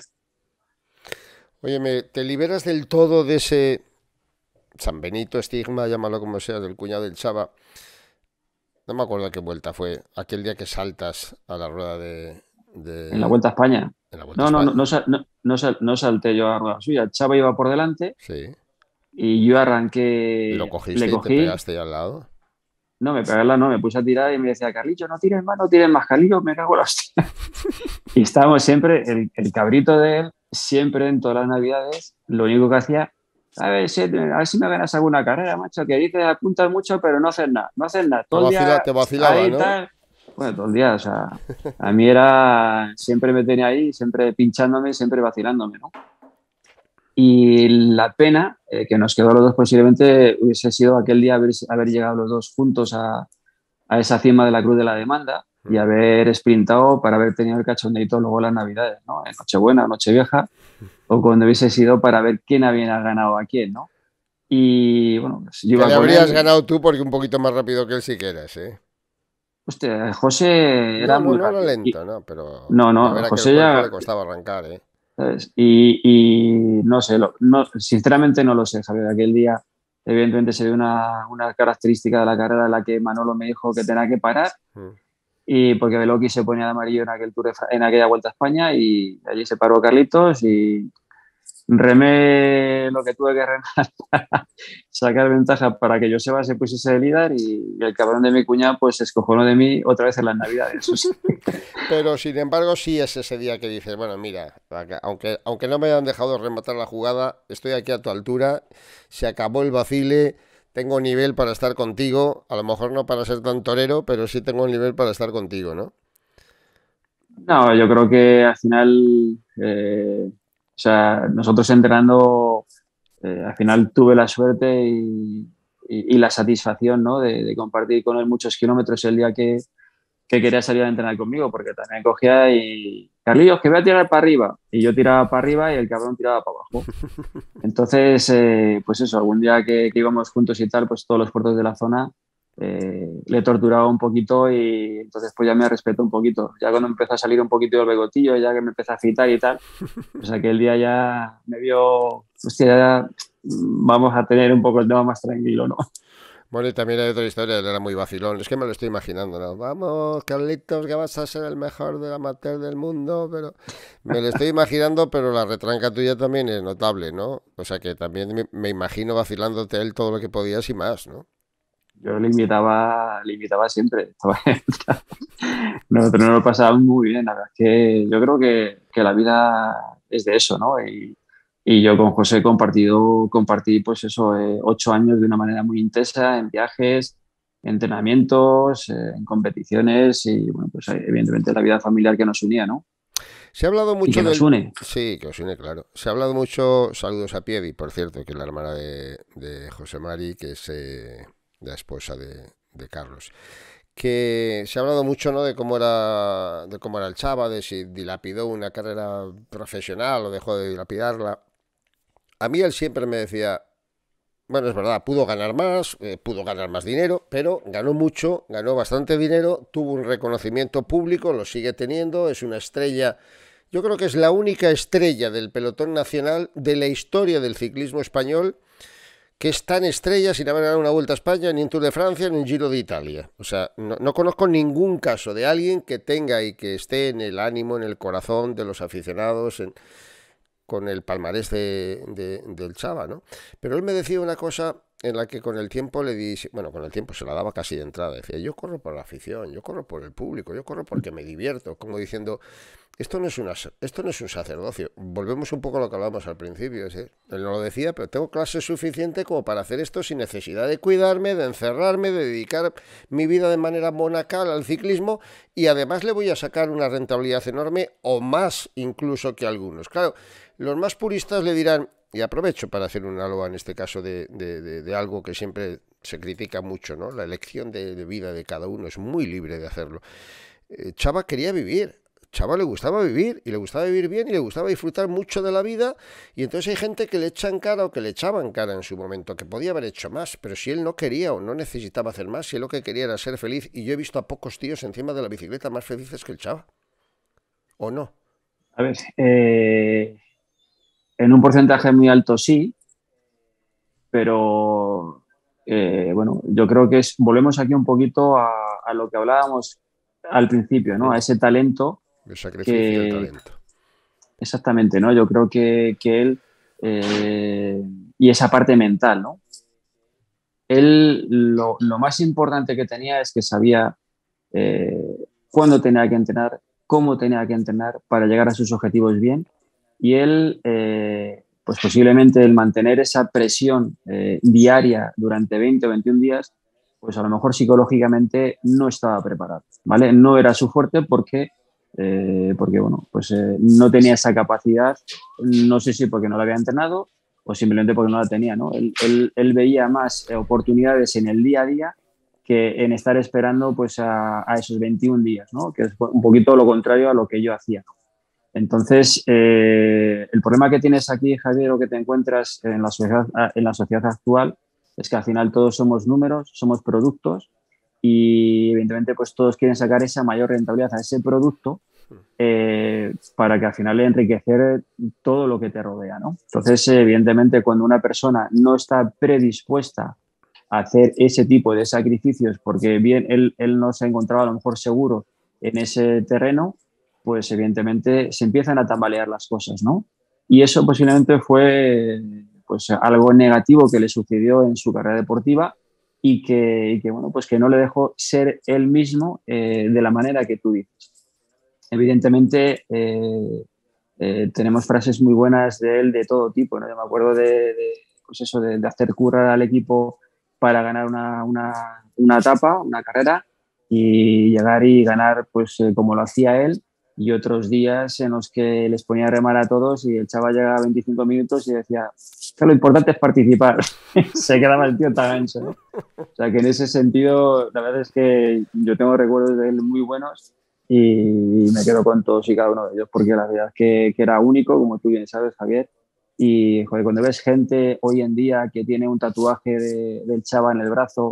A: Oye, ¿te liberas del todo de ese San Benito estigma, llámalo como sea, del cuñado del Chava? No me acuerdo qué vuelta fue, aquel día que saltas a la rueda
B: En la Vuelta a España.
A: en la Vuelta a
B: No, no, no,
A: España.
B: no salté yo a rueda suya. Chava iba por delante
A: Sí.
B: y yo
A: Y lo
B: arranqué, le
A: cogiste y te
B: cogí.
A: pegaste ahí al lado.
B: No, me pegué no, me puse a tirar y me decía, Carlitos, no tires más, Carlitos, me cago en la hostia. Y estábamos siempre, el cabrito de él, siempre en todas las navidades, lo único que hacía, a ver si me ganas alguna carrera, macho, que dices, apuntas mucho, pero no haces nada, no haces nada, todo el día
A: Te vacilaba,
B: ahí
A: ¿no?
B: tal. Bueno, todo el día, o sea, a mí era, siempre me tenía ahí, siempre pinchándome, siempre vacilándome, ¿no? Y la pena que nos quedó a los dos posiblemente hubiese sido aquel día haber llegado los dos juntos a esa cima de la Cruz de la Demanda y haber sprintado para haber tenido el cachondeito luego las Navidades, ¿no? En Nochebuena, Nochevieja, o cuando hubiese sido para ver quién había ganado a quién, ¿no? Y bueno, pues yo
A: Que
B: iba
A: le
B: con
A: habrías
B: él.
A: ganado tú porque un poquito más rápido que él sí que eras, ¿eh?
B: Hostia, José
A: No,
B: era
A: no,
B: muy
A: no era
B: rápido.
A: lento, no, pero
B: No,
A: a
B: no,
A: ver a aquel
B: José
A: cuerpo le
B: ya,
A: costaba arrancar, ¿eh?
B: ¿sabes? Y no sé, no, sinceramente no lo sé, Javier. Aquel día, evidentemente, se ve una característica de la carrera en la que Manolo me dijo que tenía que parar
A: Mm.
B: y porque Beloki se ponía de amarillo en aquel en aquella Vuelta a España y allí se paró Carlitos y remé lo que tuve que remar para sacar ventaja para que Joseba se pusiese de líder y el cabrón de mi cuñado pues se escojonó de mí otra vez en las Navidades. O sea,
A: Pero sin embargo, sí es ese día que dices, bueno, mira, aunque no me hayan dejado rematar la jugada, estoy aquí a tu altura, se acabó el vacile, tengo nivel para estar contigo, a lo mejor no para ser tan torero, pero sí tengo nivel para estar contigo, ¿no?
B: no, yo creo que al final, o sea, nosotros entrenando, al final tuve la suerte y la satisfacción, ¿no? De compartir con él muchos kilómetros el día que quería salir a entrenar conmigo, porque también cogía y, Carlillos, que voy a tirar para arriba. Y yo tiraba para arriba y el cabrón tiraba para abajo. Entonces, pues eso, algún día que íbamos juntos y tal, pues todos los puertos de la zona le torturaba un poquito y entonces pues ya me respetó un poquito. Ya cuando empezó a salir un poquito el begotillo, ya que me empezó a agitar y tal, pues aquel día ya me vio, hostia, ya vamos a tener un poco el tema más tranquilo, ¿no?
A: Bueno, y también hay otra historia, él era muy vacilón, es que me lo estoy imaginando, ¿no? Vamos, Carlitos, que vas a ser el mejor del amateur del mundo, pero me lo estoy imaginando, pero la retranca tuya también es notable, ¿no? O sea que también me imagino vacilándote él todo lo que podías y más, ¿no?
B: Yo le invitaba siempre. Nosotros nos lo pasábamos muy bien. La verdad es que yo creo que la vida es de eso, ¿no? Y yo con José compartí pues eso, 8 años de una manera muy intensa en viajes, entrenamientos, en competiciones y, bueno, pues evidentemente la vida familiar que nos unía, ¿no?
A: Se ha hablado
B: Y que
A: mucho
B: nos
A: del...
B: une.
A: Sí, que os une, claro. Se ha hablado mucho, saludos a Piedi, por cierto, que es la hermana de José Mari, que es la esposa de Carlos. Que se ha hablado mucho, ¿no? De cómo era el Chava, de si dilapidó una carrera profesional o dejó de dilapidarla. A mí él siempre me decía, bueno, es verdad, pudo ganar más dinero, pero ganó mucho, ganó bastante dinero, tuvo un reconocimiento público, lo sigue teniendo, es una estrella. Yo creo que es la única estrella del pelotón nacional de la historia del ciclismo español que es tan estrella sin haber ganado una Vuelta a España, ni un Tour de Francia, ni un Giro de Italia. O sea, no conozco ningún caso de alguien que tenga y que esté en el ánimo, en el corazón de los aficionados, con el palmarés del Chava, ¿no? Pero él me decía una cosa en la que con el tiempo le di, bueno, con el tiempo se la daba casi de entrada, decía, yo corro por la afición, yo corro por el público, yo corro porque me divierto, como diciendo, esto no es un sacerdocio. Volvemos un poco a lo que hablábamos al principio, ¿sí? Él no lo decía, pero tengo clase suficiente como para hacer esto sin necesidad de cuidarme, de encerrarme, de dedicar mi vida de manera monacal al ciclismo, y además le voy a sacar una rentabilidad enorme, o más incluso que algunos. Claro, los más puristas le dirán, y aprovecho para hacer una loa en este caso de algo que siempre se critica mucho, ¿no? La elección de vida de cada uno es muy libre de hacerlo. Chava quería vivir. Chava le gustaba vivir, y le gustaba vivir bien, y le gustaba disfrutar mucho de la vida, y entonces hay gente que le echan cara o que le echaban cara en su momento, que podía haber hecho más, pero si él no quería o no necesitaba hacer más, si él lo que quería era ser feliz, y yo he visto a pocos tíos encima de la bicicleta más felices que el Chava, ¿o no?
B: A ver, en un porcentaje muy alto sí, pero bueno, yo creo que volvemos aquí un poquito a lo que hablábamos al principio, ¿no? A ese talento.
A: El sacrificio y el talento.
B: Exactamente, ¿no? Yo creo que él, y esa parte mental, ¿no? Él lo más importante que tenía es que sabía cuándo tenía que entrenar, cómo tenía que entrenar para llegar a sus objetivos bien, y él, pues posiblemente el mantener esa presión diaria durante 20 o 21 días, pues a lo mejor psicológicamente no estaba preparado, ¿vale? No era su fuerte porque bueno, pues no tenía esa capacidad, no sé si porque no la había entrenado o simplemente porque no la tenía, ¿no? Él veía más oportunidades en el día a día que en estar esperando pues a esos 21 días, ¿no? Que es un poquito lo contrario a lo que yo hacía. Entonces, el problema que tienes aquí, Javier, o que te encuentras en la sociedad actual, es que al final todos somos números, somos productos, y evidentemente pues todos quieren sacar esa mayor rentabilidad a ese producto para que al final enriquecer todo lo que te rodea, ¿no? Entonces, evidentemente, cuando una persona no está predispuesta a hacer ese tipo de sacrificios porque bien él no se ha encontrado a lo mejor seguro en ese terreno, pues evidentemente se empiezan a tambalear las cosas, ¿no? Y eso posiblemente fue pues algo negativo que le sucedió en su carrera deportiva, y que bueno, pues que no le dejó ser él mismo de la manera que tú dices. Evidentemente, tenemos frases muy buenas de él de todo tipo, ¿no? Yo me acuerdo pues eso, de hacer currar al equipo para ganar una etapa, una carrera, y llegar y ganar pues como lo hacía él, y otros días en los que les ponía a remar a todos y el chaval llegaba a 25 minutos y decía que lo importante es participar. Se quedaba el tío tan ancho, ¿no? O sea que en ese sentido la verdad es que yo tengo recuerdos de él muy buenos, y me quedo con todos y cada uno de ellos porque la verdad es que era único, como tú bien sabes, Javier. Y joder, cuando ves gente hoy en día que tiene un tatuaje del Chava en el brazo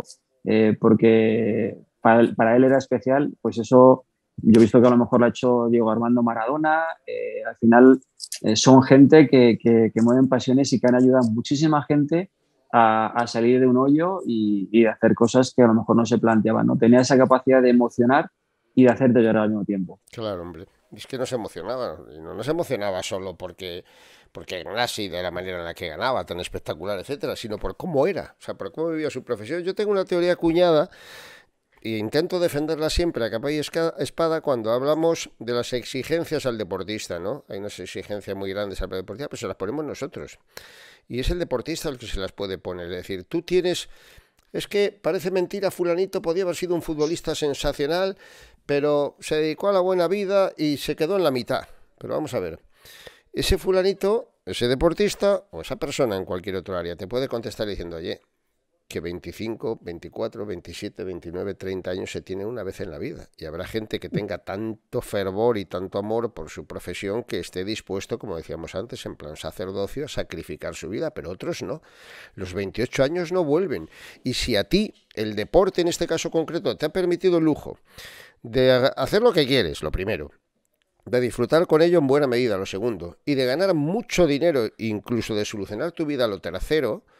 B: porque para él era especial, pues eso yo he visto que a lo mejor lo ha hecho Diego Armando Maradona. Al final son gente que mueven pasiones y que han ayudado a muchísima gente a salir de un hoyo y a hacer cosas que a lo mejor no se planteaban, ¿no? Tenía esa capacidad de emocionar y de hacerte llorar al mismo tiempo.
A: Claro, hombre. Es que no se emocionaba. Y no se emocionaba solo porque ganase de la manera en la que ganaba, tan espectacular, etcétera, sino por cómo era, o sea, por cómo vivía su profesión. Yo tengo una teoría acuñada e intento defenderla siempre a capa y espada cuando hablamos de las exigencias al deportista, ¿no? Hay unas exigencias muy grandes al deportista, pero se las ponemos nosotros. Y es el deportista el que se las puede poner. Es decir, tú tienes... Es que parece mentira, fulanito podía haber sido un futbolista sensacional, pero se dedicó a la buena vida y se quedó en la mitad. Pero vamos a ver, ese fulanito, ese deportista o esa persona en cualquier otro área te puede contestar diciendo, oye, que 25, 24, 27, 29, 30 años se tiene una vez en la vida. Y habrá gente que tenga tanto fervor y tanto amor por su profesión que esté dispuesto, como decíamos antes, en plan sacerdocio, a sacrificar su vida, pero otros no. Los 28 años no vuelven. Y si a ti el deporte, en este caso concreto, te ha permitido el lujo de hacer lo que quieres, lo primero, de disfrutar con ello en buena medida, lo segundo, y de ganar mucho dinero, incluso de solucionar tu vida, lo tercero,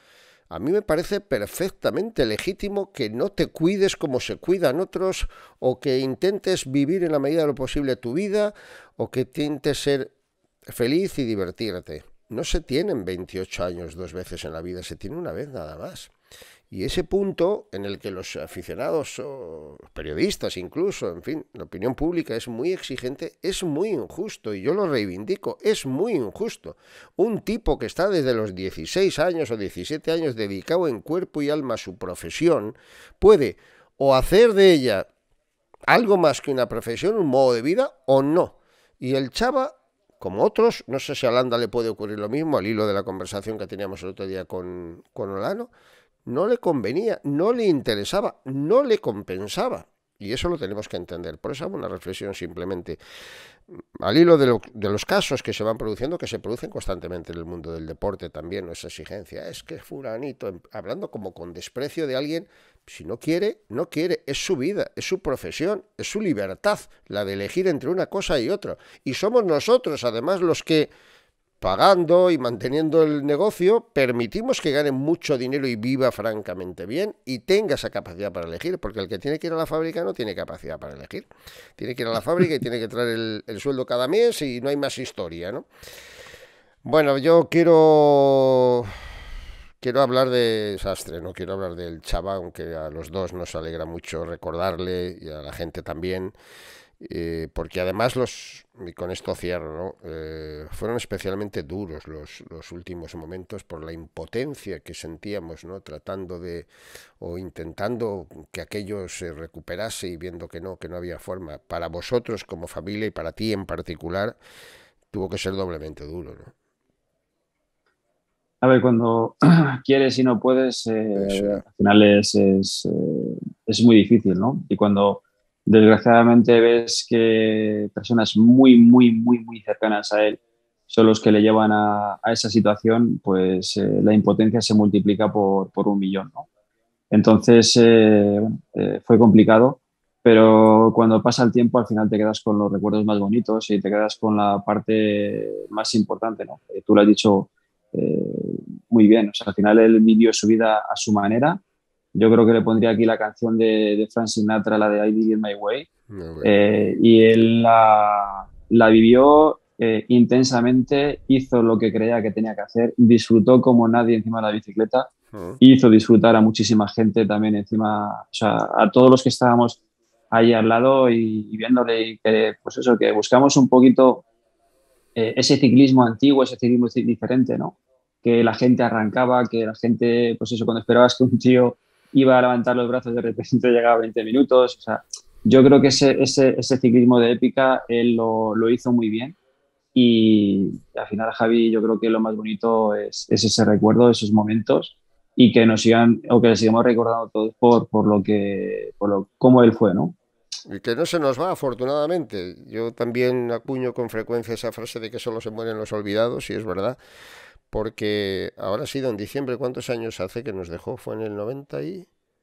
A: A mí me parece perfectamente legítimo que no te cuides como se cuidan otros, o que intentes vivir en la medida de lo posible tu vida, o que intentes ser feliz y divertirte. No se tienen 28 años dos veces en la vida, se tiene una vez nada más. Y ese punto en el que los aficionados o periodistas incluso, en fin, la opinión pública es muy exigente, es muy injusto, y yo lo reivindico, es muy injusto. Un tipo que está desde los 16 años o 17 años dedicado en cuerpo y alma a su profesión, puede o hacer de ella algo más que una profesión, un modo de vida, o no. Y el Chava, como otros, no sé si a Landa le puede ocurrir lo mismo, al hilo de la conversación que teníamos el otro día con Olano, no le convenía, no le interesaba, no le compensaba. Y eso lo tenemos que entender. Por eso hago una reflexión simplemente al hilo de los casos que se van produciendo, que se producen constantemente en el mundo del deporte también, ¿no? Esa exigencia, es que fulanito, hablando como con desprecio de alguien, si no quiere, no quiere, es su vida, es su profesión, es su libertad, la de elegir entre una cosa y otra. Y somos nosotros, además, los que, pagando y manteniendo el negocio, permitimos que gane mucho dinero y viva francamente bien y tenga esa capacidad para elegir, porque el que tiene que ir a la fábrica no tiene capacidad para elegir. Tiene que ir a la fábrica y tiene que traer el sueldo cada mes y no hay más historia, ¿no? Bueno, yo quiero hablar de Sastre, no quiero hablar del Chava, aunque a los dos nos alegra mucho recordarle y a la gente también. Porque además y con esto cierro, ¿no? Fueron especialmente duros los últimos momentos por la impotencia que sentíamos, ¿no? Tratando de, o intentando que aquello se recuperase y viendo que no había forma. Para vosotros como familia y para ti en particular, tuvo que ser doblemente duro, ¿no?
B: A ver, cuando quieres y no puedes,
A: Eso,
B: al final es muy difícil, ¿no? Y cuando desgraciadamente ves que personas muy, muy, muy, muy cercanas a él son los que le llevan a esa situación, pues la impotencia se multiplica por un millón, ¿no? Entonces, fue complicado, pero cuando pasa el tiempo al final te quedas con los recuerdos más bonitos y te quedas con la parte más importante, ¿no? Tú lo has dicho eh, muy bien, o sea, al final él vivió su vida a su manera. Yo creo que le pondría aquí la canción de Frank Sinatra, la de I Did It My Way,
A: muy bueno.
B: y él la vivió intensamente, hizo lo que creía que tenía que hacer, disfrutó como nadie encima de la bicicleta, hizo disfrutar a muchísima gente también encima, o sea, a todos los que estábamos ahí al lado y viéndole y que, pues eso, que buscamos un poquito ese ciclismo antiguo, ese ciclismo diferente, ¿no? Que la gente arrancaba, que la gente, pues eso, cuando esperabas que un tío iba a levantar los brazos, de repente llegaba 20 minutos, o sea, yo creo que ese ciclismo de épica él lo hizo muy bien y al final, Javi, yo creo que lo más bonito es ese recuerdo, esos momentos y que nos sigan, o que les sigamos recordando todos cómo él fue, ¿no?
A: Y que no se nos va, afortunadamente. Yo también acuño con frecuencia esa frase de que solo se mueren los olvidados, y es verdad, porque ahora ha sido en diciembre. ¿Cuántos años hace que nos dejó? Fue en el 90 y...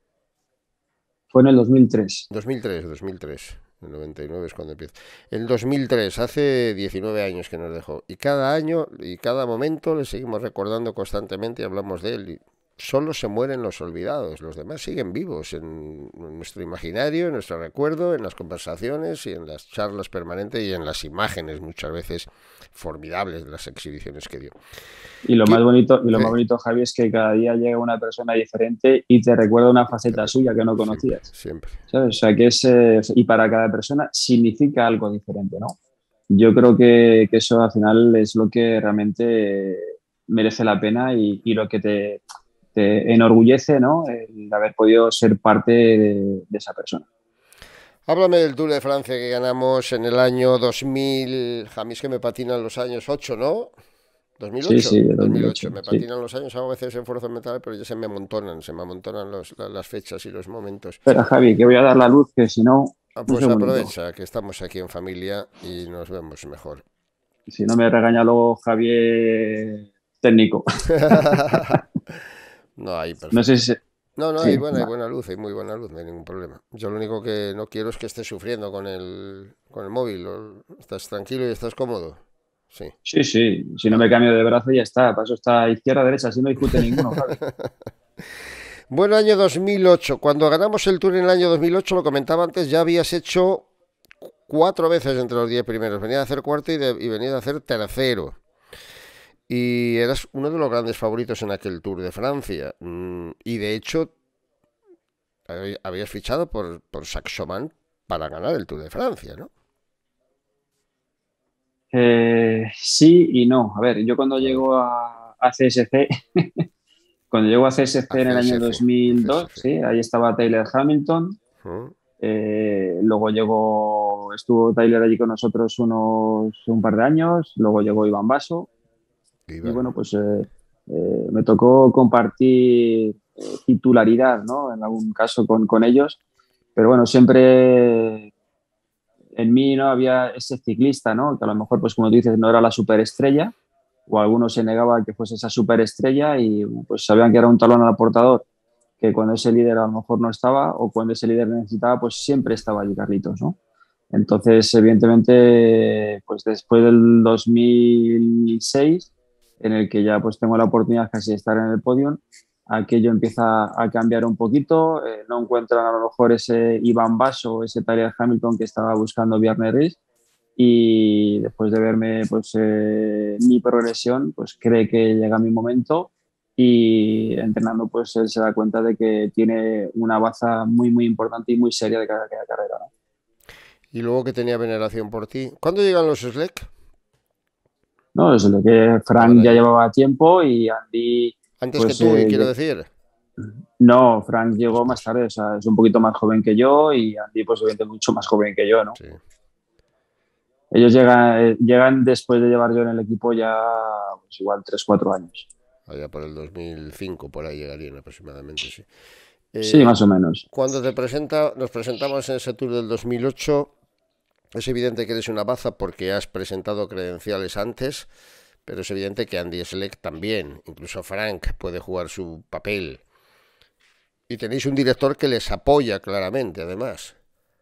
B: Fue en el 2003.
A: 2003. El 99 es cuando empieza. El 2003, hace 19 años que nos dejó. Y cada año y cada momento le seguimos recordando constantemente y hablamos de él. Y solo se mueren los olvidados. Los demás siguen vivos en nuestro imaginario, en nuestro recuerdo, en las conversaciones y en las charlas permanentes y en las imágenes muchas veces formidables de las exhibiciones que dio.
B: Y lo
A: ¿Qué?
B: más bonito, Javi, es que cada día llega una persona diferente y te recuerda una faceta suya que no
A: Siempre,
B: conocías.
A: siempre.
B: ¿Sabes? O sea, y para cada persona significa algo diferente, ¿no? Yo creo que eso al final es lo que realmente merece la pena y lo que te enorgullece, ¿no? El haber podido ser parte de esa persona.
A: Háblame del Tour de Francia que ganamos en el año 2000. A mí es que me patinan los años 8, ¿no?
B: Sí,
A: 2008,
B: sí, de
A: 2008.
B: 2008,
A: Me
B: sí.
A: patinan los años, hago a veces esfuerzo mental, pero ya se me amontonan las fechas y los momentos.
B: Espera, Javi, que voy a dar la luz, que si no, un
A: Pues
B: segundito.
A: aprovecha que estamos aquí en familia y nos vemos mejor.
B: Si no me regaña luego Javier técnico.
A: No, ahí
B: No sé
A: perfecto.
B: si...
A: No, no,
B: Sí,
A: hay
B: va.
A: buena luz, hay muy buena luz, no hay ningún problema. Yo lo único que no quiero es que estés sufriendo con el móvil. Estás tranquilo y estás cómodo. Sí.
B: Sí, sí, si no me cambio de brazo ya está, para eso está izquierda, derecha, así no discute ninguno, claro.
A: Bueno, año 2008. Cuando ganamos el Tour en el año 2008, lo comentaba antes, ya habías hecho 4 veces entre los 10 primeros. Venía a hacer cuarto y venía a hacer tercero. Y eras uno de los grandes favoritos en aquel Tour de Francia. Y de hecho, habías fichado por Saxoman para ganar el Tour de Francia, ¿no?
B: Sí y no. A ver, yo cuando
A: A ver,
B: llego a CSC, cuando llego a CSC en el año
A: a
B: 2002,
A: CSC.
B: sí, ahí estaba Taylor Hamilton.
A: ¿Mm?
B: Luego estuvo Tyler allí con nosotros un par de años, luego llegó Iván Basso y
A: Iván.
B: bueno, pues me tocó compartir titularidad, ¿no? En algún caso con ellos, pero bueno, siempre en mí no había ese ciclista, ¿no? Que a lo mejor, pues como tú dices, no era la superestrella o algunos se negaba a que fuese esa superestrella y pues sabían que era un talón al aportador que cuando ese líder a lo mejor no estaba o cuando ese líder necesitaba, pues siempre estaba allí Carlitos, ¿no? Entonces, evidentemente, pues después del 2006, en el que ya pues tengo la oportunidad casi de estar en el podio, aquello empieza a cambiar un poquito, no encuentran a lo mejor ese Iván Basso o ese Tyler Hamilton que estaba buscando Bjarne Riis y después de verme pues mi progresión, pues cree que llega mi momento y entrenando pues él se da cuenta de que tiene una baza muy muy importante y muy seria de cada carrera, ¿no?
A: Y luego que tenía veneración por ti. ¿Cuándo llegan los Slack?
B: No, es lo que
A: Estaban
B: Frank ya
A: allí.
B: llevaba tiempo y Andy,
A: Antes que
B: pues
A: tú, y quiero decir.
B: no, Frank llegó más
A: Después.
B: tarde, o sea, es un poquito más joven que yo y Andy, pues obviamente mucho más joven que yo, ¿no?
A: Sí.
B: Ellos llegan después de llevar yo en el equipo ya, pues igual 3 4 años.
A: Allá por el 2005, por ahí llegarían aproximadamente, sí.
B: Sí,
A: Eh,
B: más o menos.
A: Cuando nos presentamos en ese Tour del 2008, es evidente que eres una baza porque has presentado credenciales antes, pero es evidente que Andy Schleck también, incluso Frank puede jugar su papel. Y tenéis un director que les apoya claramente, además.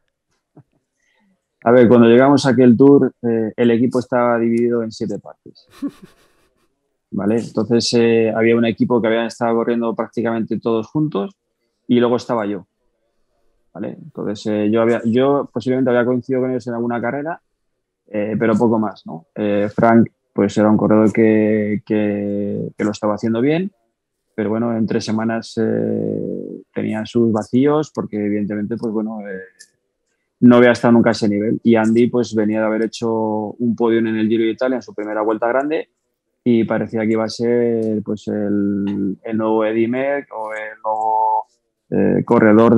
B: A ver, cuando llegamos a aquel tour, el equipo estaba dividido en 7 partes, ¿vale? Entonces había un equipo que habían estado corriendo prácticamente todos juntos y luego estaba yo, ¿vale? Entonces yo posiblemente había coincidido con ellos en alguna carrera, pero poco más, ¿no? Frank, pues era un corredor que lo estaba haciendo bien, pero bueno, en 3 semanas tenía sus vacíos porque evidentemente, pues bueno, no había estado nunca a ese nivel. Y Andy pues venía de haber hecho un podio en el Giro de Italia en su primera vuelta grande y parecía que iba a ser pues el nuevo Eddy Merckx o el nuevo corredor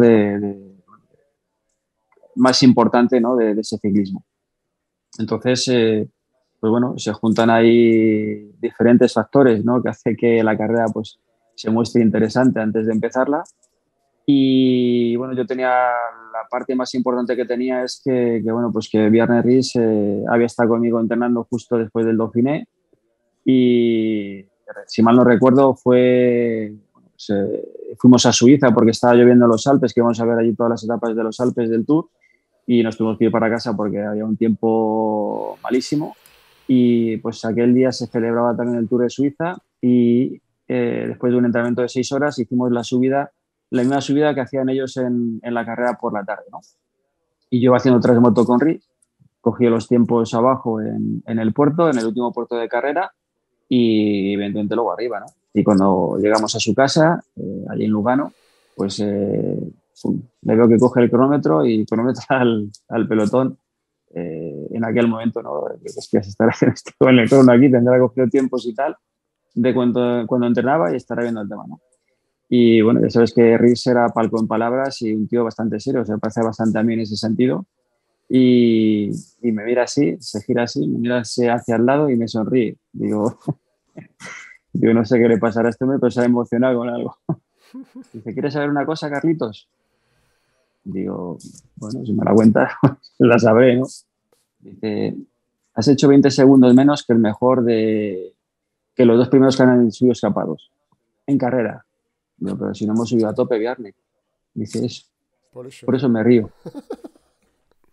B: más importante, ¿no? de ese ciclismo. Entonces, pues bueno, se juntan ahí diferentes factores, ¿no? Que hace que la carrera pues se muestre interesante antes de empezarla. Y bueno, yo tenía la parte más importante que tenía es bueno, pues que Bjarne Riis había estado conmigo entrenando justo después del Dauphiné y si mal no recuerdo pues, fuimos a Suiza porque estaba lloviendo en los Alpes, que íbamos a ver allí todas las etapas de los Alpes del Tour y nos tuvimos que ir para casa porque había un tiempo malísimo y pues aquel día se celebraba también el Tour de Suiza y después de un entrenamiento de 6 horas hicimos la misma subida que hacían ellos en la carrera por la tarde, ¿no? Y yo haciendo transmoto con Rick, cogí los tiempos abajo en el puerto, en el último puerto de carrera y evidentemente luego arriba, ¿no? Y cuando llegamos a su casa, allí en Lugano, pues le veo que coge el cronómetro y cronometra al pelotón en aquel momento, ¿no? Hostia, se estará haciendo esto en el crono aquí, tendrá cogido tiempos y tal, de cuando entrenaba y estará viendo el tema, ¿no? Y bueno, ya sabes que Riz era palco en palabras y un tío bastante serio, se parece bastante a mí en ese sentido. Y, y me mira así, se gira así, me mira hacia el lado y me sonríe. Digo, no sé qué le pasará a este hombre, pero se ha emocionado con algo. Dice, ¿quieres saber una cosa, Carlitos? Digo, bueno, si me la cuentas, la sabré, ¿no? Dice, has hecho 20 segundos menos que el mejor que los dos primeros que han subido escapados en carrera. Digo, pero si no hemos subido a tope, Bjarne. Dice eso.
A: Por eso.
B: Por eso me río.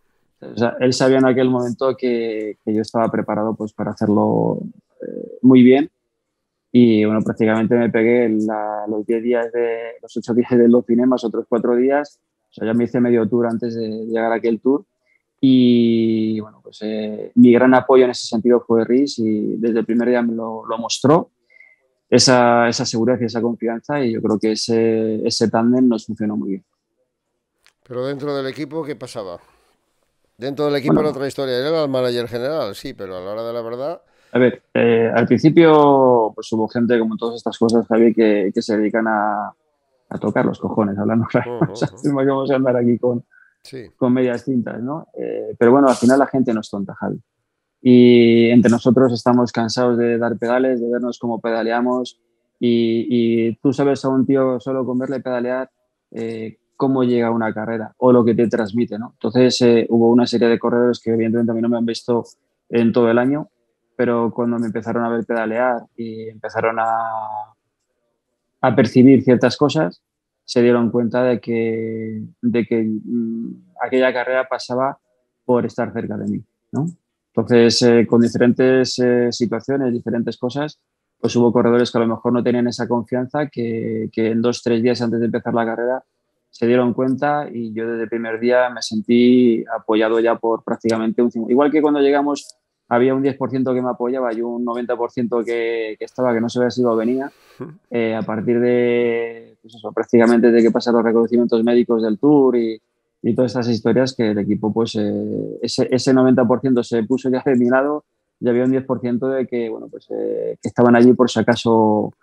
B: O sea, él sabía en aquel momento que yo estaba preparado pues, para hacerlo muy bien. Y bueno, prácticamente me pegué los 10 días los 8 días del Dauphiné más otros 4 días. O sea, ya me hice medio tour antes de llegar a aquel tour. Y bueno, pues mi gran apoyo en ese sentido fue Rhys y desde el primer día me lo mostró, esa seguridad y esa confianza, y yo creo que ese tándem nos funcionó muy bien.
A: Pero dentro del equipo, ¿qué pasaba? Dentro del equipo era
B: Bueno,
A: otra historia. Él era el manager general, sí, pero a la hora de la verdad...
B: a ver, al principio pues hubo gente como todas estas cosas, Javi, que se dedican a tocar los cojones, hablando claro. O sea,
A: Ujú.
B: no vamos a andar aquí
A: Sí,
B: con medias tintas, ¿no? Pero bueno, al final la gente no es tonta, Javi. Y entre nosotros estamos cansados de dar pedales, de vernos cómo pedaleamos. Y tú sabes a un tío solo con verle pedalear cómo llega a una carrera o lo que te transmite, ¿no? Entonces hubo una serie de corredores que evidentemente a mí no me han visto en todo el año, pero cuando me empezaron a ver pedalear y empezaron a percibir ciertas cosas, se dieron cuenta de que aquella carrera pasaba por estar cerca de mí, ¿no? Entonces, con diferentes situaciones, diferentes cosas, pues hubo corredores que a lo mejor no tenían esa confianza, que en 2, 3 días antes de empezar la carrera se dieron cuenta, y yo desde el primer día me sentí apoyado ya por prácticamente un 50%. Igual que cuando llegamos había un 10% que me apoyaba y un 90% que estaba, que no sabía si iba o venía. A partir de, pues eso, prácticamente de que pasan los reconocimientos médicos del Tour y todas estas historias, que el equipo, pues ese 90% se puso ya de mi lado, y había un 10% de que, bueno, pues que estaban allí por si acaso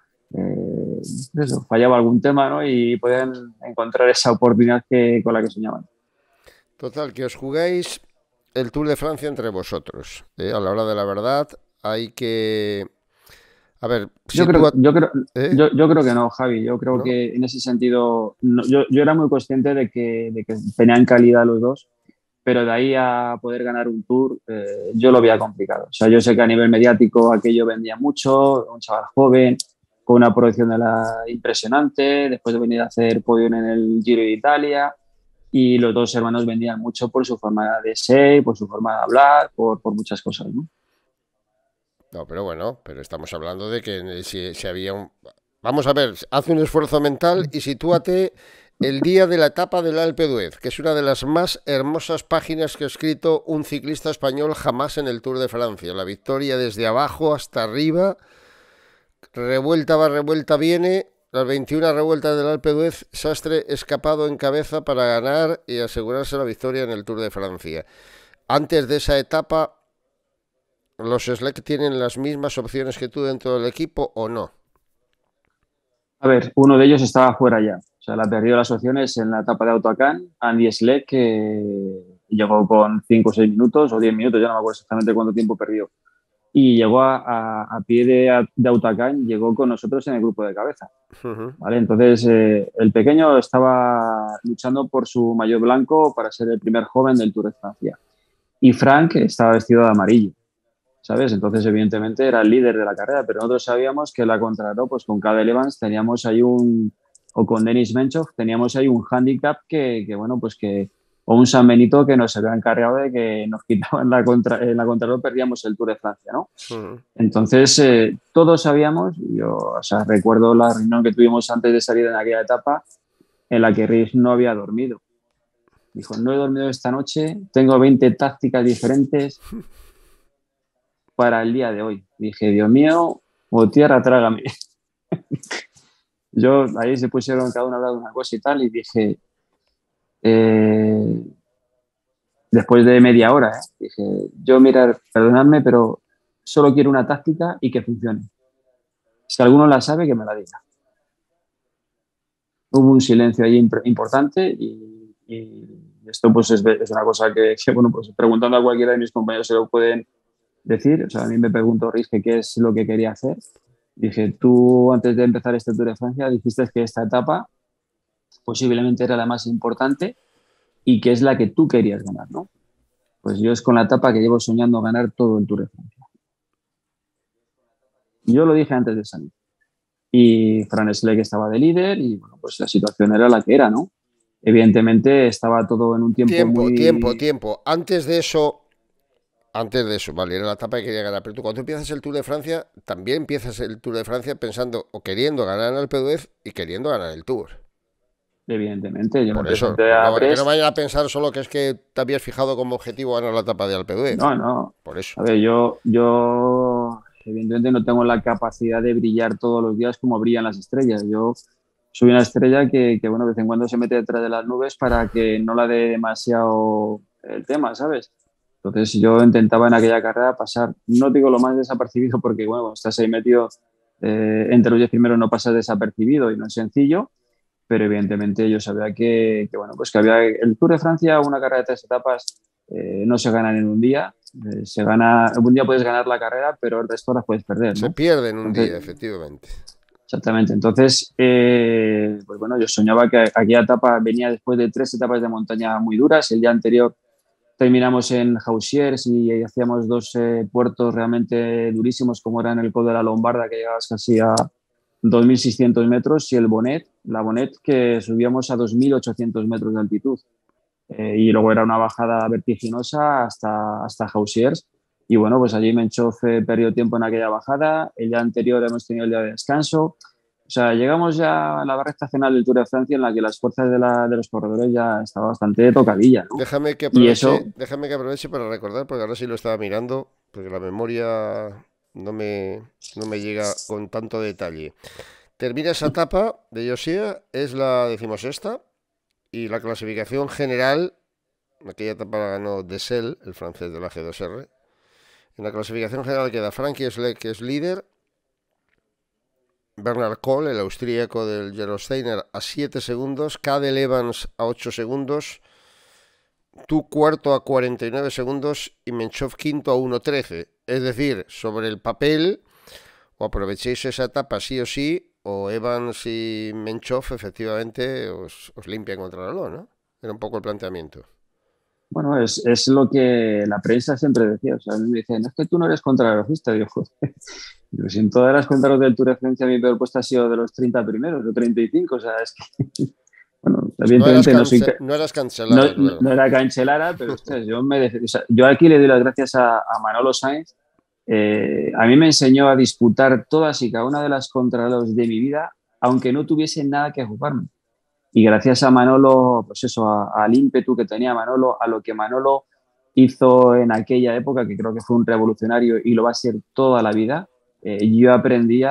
B: eso, fallaba algún tema, ¿no? Y podían encontrar esa oportunidad con la que soñaban.
A: total, que os jugáis el Tour de Francia entre vosotros. A la hora de la verdad, hay que... A ver,
B: Yo creo,
A: sitúa...
B: yo creo,
A: ¿Eh?
B: yo creo que no, Javi. Yo creo
A: ¿No?
B: que en ese sentido, yo era muy consciente de que tenían calidad los dos, pero de ahí a poder ganar un tour, yo lo veía complicado. O sea, yo sé que a nivel mediático aquello vendía mucho, un chaval joven, con una producción de impresionante, después de venir a hacer podio en el Giro de Italia, y los dos hermanos vendían mucho por su forma de ser, por su forma de hablar, por muchas cosas, ¿no?
A: No, pero bueno, pero estamos hablando de que si había un... Vamos a ver, haz un esfuerzo mental y sitúate el día de la etapa del Alpe d'Huez, que es una de las más hermosas páginas que ha escrito un ciclista español jamás en el Tour de Francia. La victoria desde abajo hasta arriba, revuelta va, revuelta viene, las 21 revueltas del Alpe d'Huez, Sastre escapado en cabeza para ganar y asegurarse la victoria en el Tour de Francia. Antes de esa etapa, ¿los Slack tienen las mismas opciones que tú dentro del equipo o no?
B: A ver, uno de ellos estaba fuera ya. O sea, la perdió las opciones en la etapa de Autocán. Andy Schleck, que llegó con 5 o 6 minutos o 10 minutos, ya no me acuerdo exactamente cuánto tiempo perdió. Y llegó a pie de Autocán, llegó con nosotros en el grupo de cabeza.
A: Uh -huh.
B: ¿Vale? Entonces, el pequeño estaba luchando por su maillot blanco para ser el primer joven del Tour de Francia. Y Frank estaba vestido de amarillo, ¿sabes? Entonces, evidentemente, era el líder de la carrera, pero nosotros sabíamos que la contrarreloj, pues con Cadel Evans teníamos ahí o con Denis Menchov, teníamos ahí un handicap bueno, pues o un San Benito que nos había encargado de que nos quitaban en la contrarreloj, perdíamos el Tour de Francia, ¿no?
A: Uh -huh.
B: Entonces, todos sabíamos, yo, o sea, recuerdo la reunión que tuvimos antes de salir en aquella etapa, en la que Riz no había dormido. Dijo, no he dormido esta noche, tengo 20 tácticas diferentes para el día de hoy. Dije, Dios mío, o tierra, trágame. Yo, ahí se pusieron cada uno a hablar de una cosa y tal, y dije, eh, después de media hora, dije, yo, mirar, perdonadme, pero solo quiero una táctica y que funcione. Si alguno la sabe, que me la diga. Hubo un silencio ahí importante, y esto pues es una cosa que, bueno, pues preguntando a cualquiera de mis compañeros se lo pueden decir. O sea, a mí me preguntó Riz que qué es lo que quería hacer. Dije, tú antes de empezar este Tour de Francia dijiste que esta etapa posiblemente era la más importante y que es la que tú querías ganar, ¿no? Pues yo es con la etapa que llevo soñando ganar todo el Tour de Francia. Y yo lo dije antes de salir. Y Fran Schleck estaba de líder y, bueno, pues la situación era la que era, ¿no? evidentemente estaba todo en un tiempo muy...
A: Tiempo. Antes de eso, vale, era la etapa que quería ganar. Pero tú cuando empiezas el Tour de Francia, también empiezas el Tour de Francia pensando o queriendo ganar el Alpe y queriendo ganar el Tour.
B: Evidentemente, yo me
A: Por eso,
B: presenté a
A: que no
B: Brest.
A: vayan a pensar solo que es que te habías fijado como objetivo ganar la etapa de Alpe d'Huez.
B: No, no.
A: Por eso.
B: A ver, yo evidentemente no tengo la capacidad de brillar todos los días como brillan las estrellas. Yo soy una estrella bueno, de vez en cuando se mete detrás de las nubes para que no la dé demasiado el tema, ¿sabes? Entonces yo intentaba en aquella carrera pasar, no digo lo más desapercibido porque, bueno, cuando estás ahí metido entre los 10 primeros no pasas desapercibido y no es sencillo, pero evidentemente yo sabía bueno, pues que había el Tour de Francia, una carrera de 3 etapas, no se ganan en un día, se gana, un día puedes ganar la carrera, pero el resto las puedes perder,
A: Se
B: ¿no?
A: pierde en un
B: Entonces,
A: día, efectivamente.
B: exactamente, entonces, pues bueno, yo soñaba que aquella etapa venía después de 3 etapas de montaña muy duras, el día anterior terminamos en Hausiers y hacíamos 2 puertos realmente durísimos, como eran el Col de la Lombarda, que llegabas casi a 2.600 metros, y el Bonet, la Bonet, que subíamos a 2.800 metros de altitud. Y luego era una bajada vertiginosa hasta Hausiers. Y bueno, pues allí Menchov perdió tiempo en aquella bajada. El día anterior hemos tenido el día de descanso. O sea, llegamos ya a la recta final del Tour de Francia en la que las fuerzas de los corredores ya estaba bastante tocadilla, ¿no? Y eso,
A: Déjame que aproveche para recordar, porque ahora sí lo estaba mirando, porque la memoria no me llega con tanto detalle. Termina esa etapa de Josiah, es la 16ª, y la clasificación general, en aquella etapa la ganó Dessel, el francés de la G2R. En la clasificación general queda Frankie Schleck, que es líder, Bernard Kohl, el austríaco del Gerolsteiner, a 7 segundos, Cadel Evans a 8 segundos, tú cuarto a 49 segundos y Menchov quinto a 1.13. Es decir, sobre el papel, o aprovechéis esa etapa sí o sí, o Evans y Menchov efectivamente os limpian contra el reloj, ¿no? Era un poco el planteamiento.
B: bueno, es lo que la prensa siempre decía. O sea, a mí me dicen, es que tú no eres contrarrelojista. Digo, joder, yo, si en todas las contrarreloj del Tour de Francia mi peor puesto ha sido de los 30 primeros, de 35. O sea, es que, bueno, evidentemente
A: No eras
B: no,
A: cancelada, claro.
B: no era cancelara, pero ostras, o sea, yo aquí le doy las gracias a Manolo Sáenz. A mí me enseñó a disputar todas y cada una de las contrarrelojes de mi vida, aunque no tuviese nada que jugarme. Y gracias a Manolo, pues eso, al ímpetu que tenía Manolo, a lo que Manolo hizo en aquella época, que creo que fue un revolucionario y lo va a ser toda la vida, yo aprendí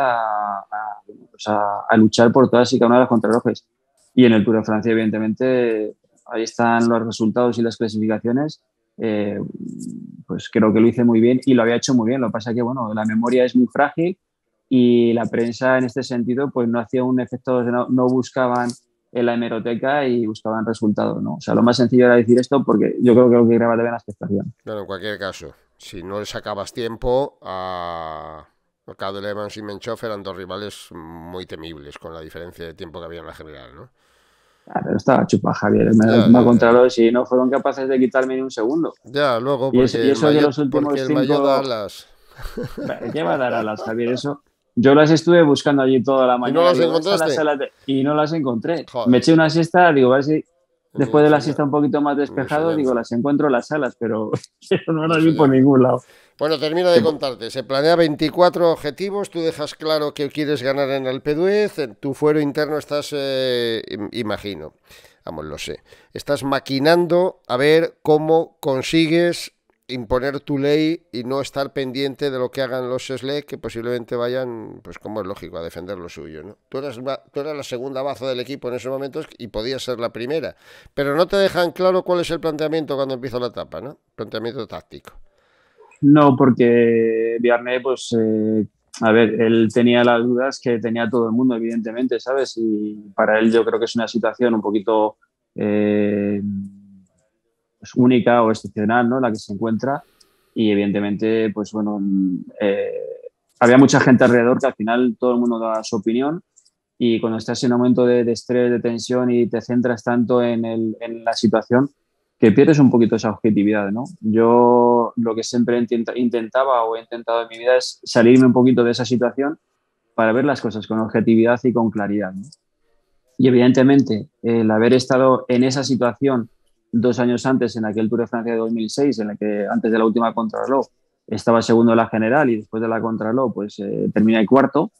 B: a luchar por todas y cada una de las contrarrelojes. Y en el Tour de Francia, evidentemente, ahí están los resultados y las clasificaciones. Eh, pues creo que lo hice muy bien y lo había hecho muy bien. Lo que pasa es que, bueno, la memoria es muy frágil y la prensa en este sentido, pues no hacía un efecto, no buscaban en la hemeroteca y buscaban resultados, ¿no? O sea, lo más sencillo era decir esto porque yo creo que lo que graba debe la expectación.
A: Bueno, en cualquier caso, si no le sacabas tiempo a Cadel Evans y Menchov eran dos rivales muy temibles con la diferencia de tiempo que había en la general, ¿no?
B: Ah, pero estaba chupa Javier,
A: Ya,
B: me ha
A: ya, ya.
B: contrario si no fueron capaces de quitarme ni un segundo.
A: Ya, luego,
B: Y eso que los
A: porque
B: últimos
A: el maillot da
B: 5,
A: alas.
B: ¿qué va a dar a las Javier? Eso, yo las estuve buscando allí toda la
A: ¿Y no
B: mañana,
A: las
B: digo, ¿dónde están las
A: encontraste?
B: alas y no las encontré. Me
A: Joder,
B: eché una
A: tío.
B: siesta, digo, a ver si
A: Ni
B: después de la siesta un poquito más
A: ni
B: despejado, digo,
A: soñando.
B: las encuentro en las alas, pero no
A: Ni
B: las vi por
A: soñando.
B: ningún lado.
A: Bueno, termino de contarte. Se planea 24 objetivos. Tú dejas claro que quieres ganar en Alpe d'Huez. En tu fuero interno estás, imagino, vamos, lo sé. Estás maquinando a ver cómo consigues imponer tu ley y no estar pendiente de lo que hagan los SLEC, que posiblemente vayan, pues como es lógico, a defender lo suyo, ¿no? Tú eras la segunda baza del equipo en esos momentos y podías ser la primera. Pero no te dejan claro cuál es el planteamiento cuando empieza la etapa, ¿no? Planteamiento táctico.
B: No, porque Vianney, pues, a ver, él tenía las dudas que tenía todo el mundo, evidentemente, ¿sabes? Y para él yo creo que es una situación un poquito pues única o excepcional, ¿no? La que se encuentra. Y evidentemente, pues bueno, había mucha gente alrededor que al final todo el mundo da su opinión. Y cuando estás en un momento de estrés, de tensión y te centras tanto en la situación, que pierdes un poquito esa objetividad, ¿no? Yo lo que siempre intentaba o he intentado en mi vida es salirme un poquito de esa situación para ver las cosas con objetividad y con claridad, ¿no? Y evidentemente, el haber estado en esa situación 2 años antes, en aquel Tour de Francia de 2006, en el que antes de la última contrarreloj estaba segundo en la general y después de la contrarreloj pues terminé cuarto,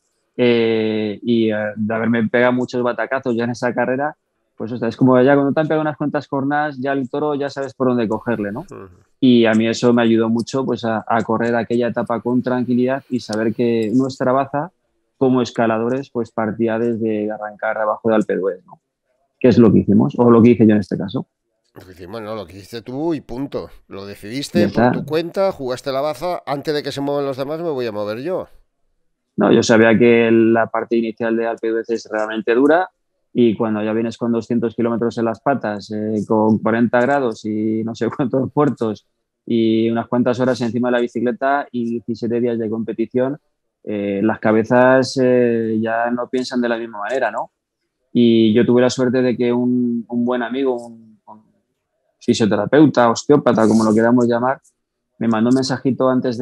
B: de haberme pegado muchos batacazos ya en esa carrera, pues o sea, es como ya cuando te han pegado unas cuantas jornadas, ya el toro ya sabes por dónde cogerle, ¿no? Y a mí eso me ayudó mucho pues a correr aquella etapa con tranquilidad y saber que nuestra baza como escaladores pues partía desde arrancar abajo de Alpe d'Huez, ¿no? Que es lo que hicimos, o lo que hice yo en este caso.
A: Lo que hicimos, no, lo que hiciste tú y punto. Lo
B: Ya
A: decidiste por
B: está.
A: tu cuenta, jugaste la baza, antes de que se muevan los demás me voy a mover yo.
B: No, yo sabía que la parte inicial de Alpe d'Huez es realmente dura y cuando ya vienes con 200 kilómetros en las patas, con 40 grados y no sé cuántos puertos y unas cuantas horas encima de la bicicleta y 17 días de competición, las cabezas ya no piensan de la misma manera, ¿no? Y yo tuve la suerte de que un buen amigo, un fisioterapeuta, osteópata, como lo queramos llamar, me mandó un mensajito antes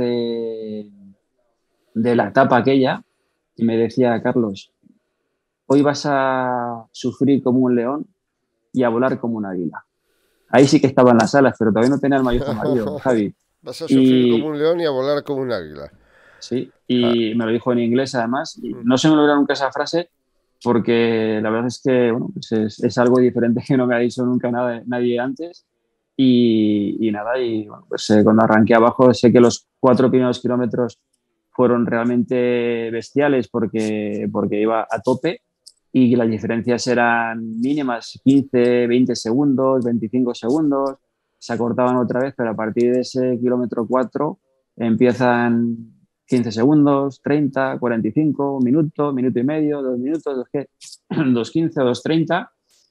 B: de la etapa aquella y me decía, Carlos, hoy vas a sufrir como un león y a volar como un águila. Ahí sí que estaba en las alas, pero todavía no tenía el maillot amarillo, Javi.
A: Vas a sufrir como
B: Y
A: un león y a volar como un águila.
B: sí,
A: Ja.
B: y me lo dijo en inglés además. Y no se me olvidó nunca esa frase porque la verdad es que bueno, pues es algo diferente que no me ha dicho nunca nadie antes. Y nada, y bueno, pues cuando arranqué abajo sé que los 4 primeros kilómetros fueron realmente bestiales porque iba a tope y las diferencias eran mínimas, 15, 20 segundos, 25 segundos, se acortaban otra vez, pero a partir de ese kilómetro 4 empiezan 15 segundos, 30, 45, un minuto, minuto y medio, 2 minutos, 2:15 o 2:30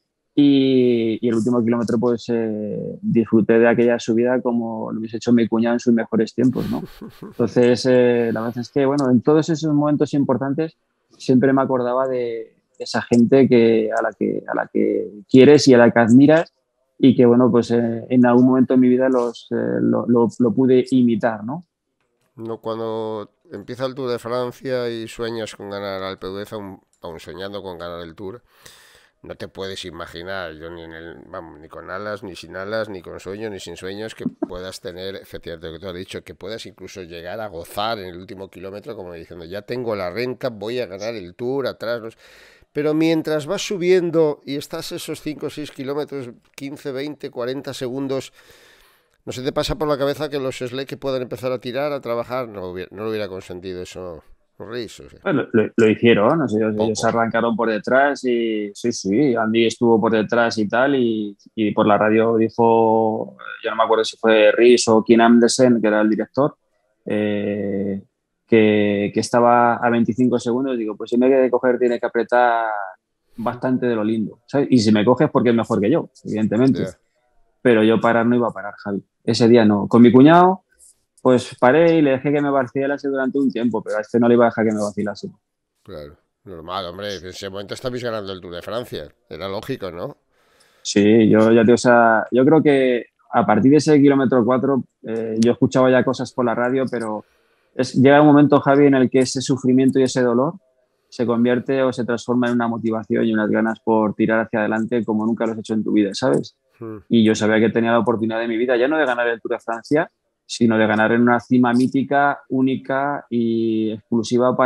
B: y el último kilómetro pues disfruté de aquella subida como lo hubiese hecho mi cuñado en sus mejores tiempos, ¿no? Entonces, la verdad es que, bueno, en todos esos momentos importantes siempre me acordaba de esa gente a la que quieres y a la que admiras y que, bueno, pues en algún momento de mi vida lo pude imitar, ¿no?
A: No, cuando empieza el Tour de Francia y sueñas con ganar al d'Huez, aún soñando con ganar el Tour, no te puedes imaginar, yo ni en el, vamos, ni con alas, ni sin alas, ni con sueños, ni sin sueños, que puedas tener, efectivamente, lo que tú has dicho, que puedas incluso llegar a gozar en el último kilómetro, como diciendo, ya tengo la renta, voy a ganar el Tour, atrás los... Pero mientras vas subiendo y estás esos 5 o 6 kilómetros, 15, 20, 40 segundos, ¿no se te pasa por la cabeza que los Slack puedan empezar a tirar, a trabajar? No lo hubiera consentido eso, Reis, o sea,
B: Bueno, lo hicieron, no sé, ellos
A: poco.
B: arrancaron por detrás y sí, sí, Andy estuvo por detrás y tal, y por la radio dijo, yo no me acuerdo si fue Rhys o Kim Andersen, que era el director, eh, que estaba a 25 segundos. Digo, pues si me hay que coger, tiene que apretar bastante de lo lindo, ¿sabes? Y si me coges, porque es mejor que yo, evidentemente.
A: Ya,
B: Pero yo parar no iba a parar, Javi. Ese día no. Con mi cuñado pues paré y le dejé que me vacilase durante un tiempo, pero a este no le iba a dejar que me vacilase.
A: claro. Normal, hombre, en ese momento estabais ganando el Tour de Francia. Era lógico, ¿no?
B: Sí, yo ya te, o sea, yo creo que a partir de ese kilómetro 4 yo escuchaba ya cosas por la radio, pero llega un momento, Javi, en el que ese sufrimiento y ese dolor se convierte o se transforma en una motivación y unas ganas por tirar hacia adelante como nunca lo has hecho en tu vida, ¿sabes?
A: Mm.
B: Y yo sabía que tenía la oportunidad de mi vida, ya no de ganar el Tour de Francia, sino de ganar en una cima mítica, única y exclusiva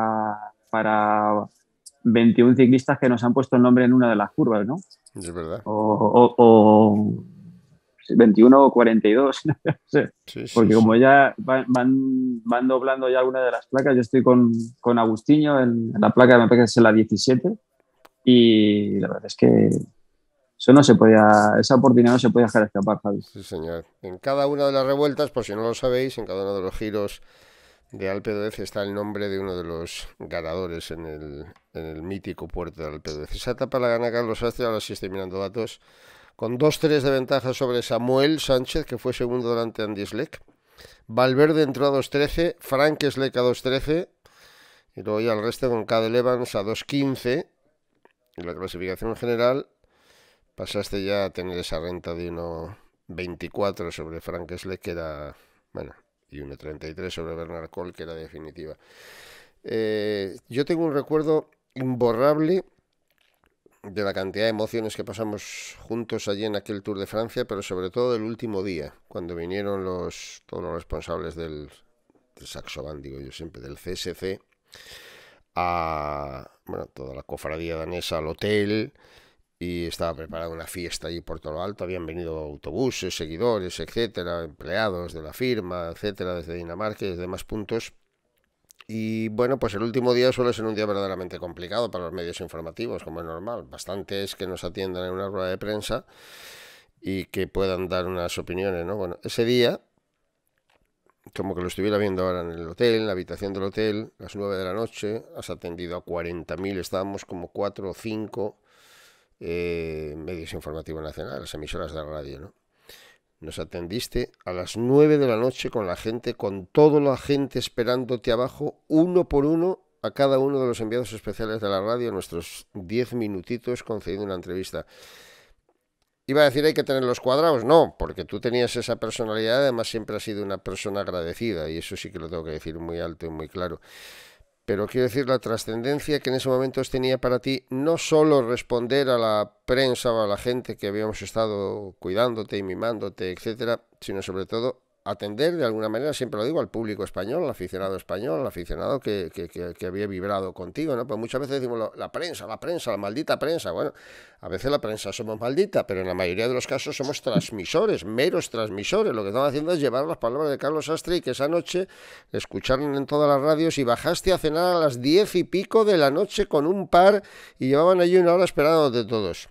B: para 21 ciclistas que nos han puesto el nombre en una de las curvas, ¿no?
A: Es verdad.
B: O 21 o 42, no sé.
A: Sí, sí,
B: Porque como
A: sí.
B: ya van doblando ya alguna de las placas, yo estoy con Agustinho en la placa, me parece que es la 17, y la verdad es que eso no se podía, esa oportunidad no se podía dejar escapar, Javi.
A: Sí, señor. En cada una de las revueltas, por si no lo sabéis, en cada uno de los giros de Alpe d'Huez está el nombre de uno de los ganadores en el mítico puerto de Alpe d'Huez. Esa etapa la gana Carlos Sastre, ahora sí estoy mirando datos, con 2-3 de ventaja sobre Samuel Sánchez, que fue segundo delante de Andy Schleck. Valverde entró a 2:13, Frank Schleck a 2:13, y luego ya el resto con Cadel Evans a 2:15. En la clasificación general pasaste ya a tener esa renta de 1,24 sobre Frank Schleck, que era, bueno, y 1,33 sobre Bernard Cole, que era definitiva. Yo tengo un recuerdo imborrable de la cantidad de emociones que pasamos juntos allí en aquel Tour de Francia, pero sobre todo el último día, cuando vinieron todos los responsables del Saxo Bank, digo yo siempre, del CSC, bueno, toda la cofradía danesa al hotel, y estaba preparada una fiesta allí por todo lo alto. Habían venido autobuses, seguidores, etcétera, empleados de la firma, etcétera, desde Dinamarca y desde más puntos. Y bueno, pues el último día suele ser un día verdaderamente complicado para los medios informativos, como es normal. Bastante es que nos atiendan en una rueda de prensa y que puedan dar unas opiniones, ¿no? Bueno, ese día, como que lo estuviera viendo ahora en el hotel, en la habitación del hotel, las 9 de la noche, has atendido a 40.000, estábamos como 4 o 5 medios informativos nacionales, emisoras de radio, ¿no? Nos atendiste a las 9 de la noche con la gente, con toda la gente esperándote abajo, uno por uno, a cada uno de los enviados especiales de la radio, nuestros 10 minutitos concediendo una entrevista. Iba a decir hay que tener los cuadrados, no, porque tú tenías esa personalidad, además siempre has sido una persona agradecida, y eso sí que lo tengo que decir muy alto y muy claro. Pero quiero decir la trascendencia que en ese momento tenía para ti, no solo responder a la prensa o a la gente que habíamos estado cuidándote y mimándote, etcétera, sino sobre todo atender de alguna manera, siempre lo digo, al público español, al aficionado que había vibrado contigo, ¿no? Pues muchas veces decimos la prensa, la maldita prensa. Bueno, a veces la prensa somos maldita, pero en la mayoría de los casos somos transmisores, meros transmisores. Lo que estamos haciendo es llevar las palabras de Carlos Sastre y que esa noche le escucharon en todas las radios y bajaste a cenar a las 10 y pico de la noche con un par y llevaban allí una hora esperándote todos.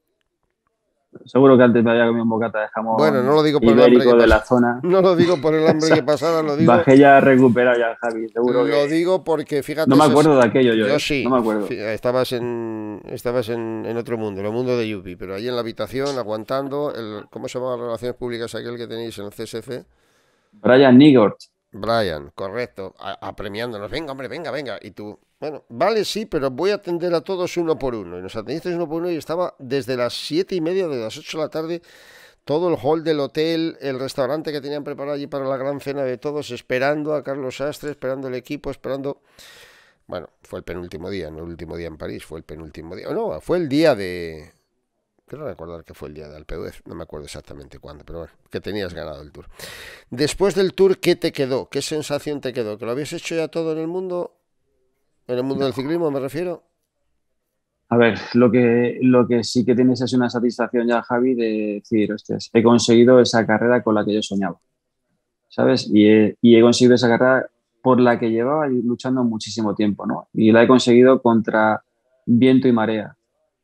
B: Seguro que antes me había comido un bocata de
A: Bueno, no
B: jamón
A: lo digo por el hambre que
B: ibérico de la
A: pasa.
B: zona.
A: No lo digo por el
B: O
A: hambre que
B: sea,
A: pasara, lo digo.
B: bajé ya a recuperar ya, Javi. Seguro
A: Lo
B: que...
A: digo porque,
B: No
A: fíjate,
B: me acuerdo de aquello yo,
A: yo
B: ¿eh? No
A: sí,
B: me acuerdo.
A: estabas en otro mundo, en el mundo de Yupi, pero ahí en la habitación, aguantando, ¿cómo se llama las relaciones públicas aquel que tenéis en el CSC?
B: Brian Nigort.
A: Brian, correcto, apremiándonos, venga, hombre, venga, venga, y tú, bueno, vale, sí, pero voy a atender a todos uno por uno, y nos atendiste uno por uno y estaba desde las 7:30, de las 8 de la tarde, todo el hall del hotel, el restaurante que tenían preparado allí para la gran cena de todos, esperando a Carlos Sastre, esperando el equipo, esperando. Bueno, fue el penúltimo día, no el último día en París, fue el penúltimo día. No, fue el día de. Quiero recordar que fue el día de Alpe d'Huez, no me acuerdo exactamente cuándo, pero bueno, que tenías ganado el Tour. Después del Tour, ¿qué te quedó? ¿Qué sensación te quedó? ¿Que lo habías hecho ya todo en el mundo? ¿En el mundo del
B: No.
A: ciclismo me refiero?
B: A ver, lo que sí que tienes es una satisfacción ya, Javi, de decir, hostias, he conseguido esa carrera con la que yo soñaba, ¿sabes? Y he conseguido esa carrera por la que llevaba luchando muchísimo tiempo, ¿no? Y la he conseguido contra viento y marea.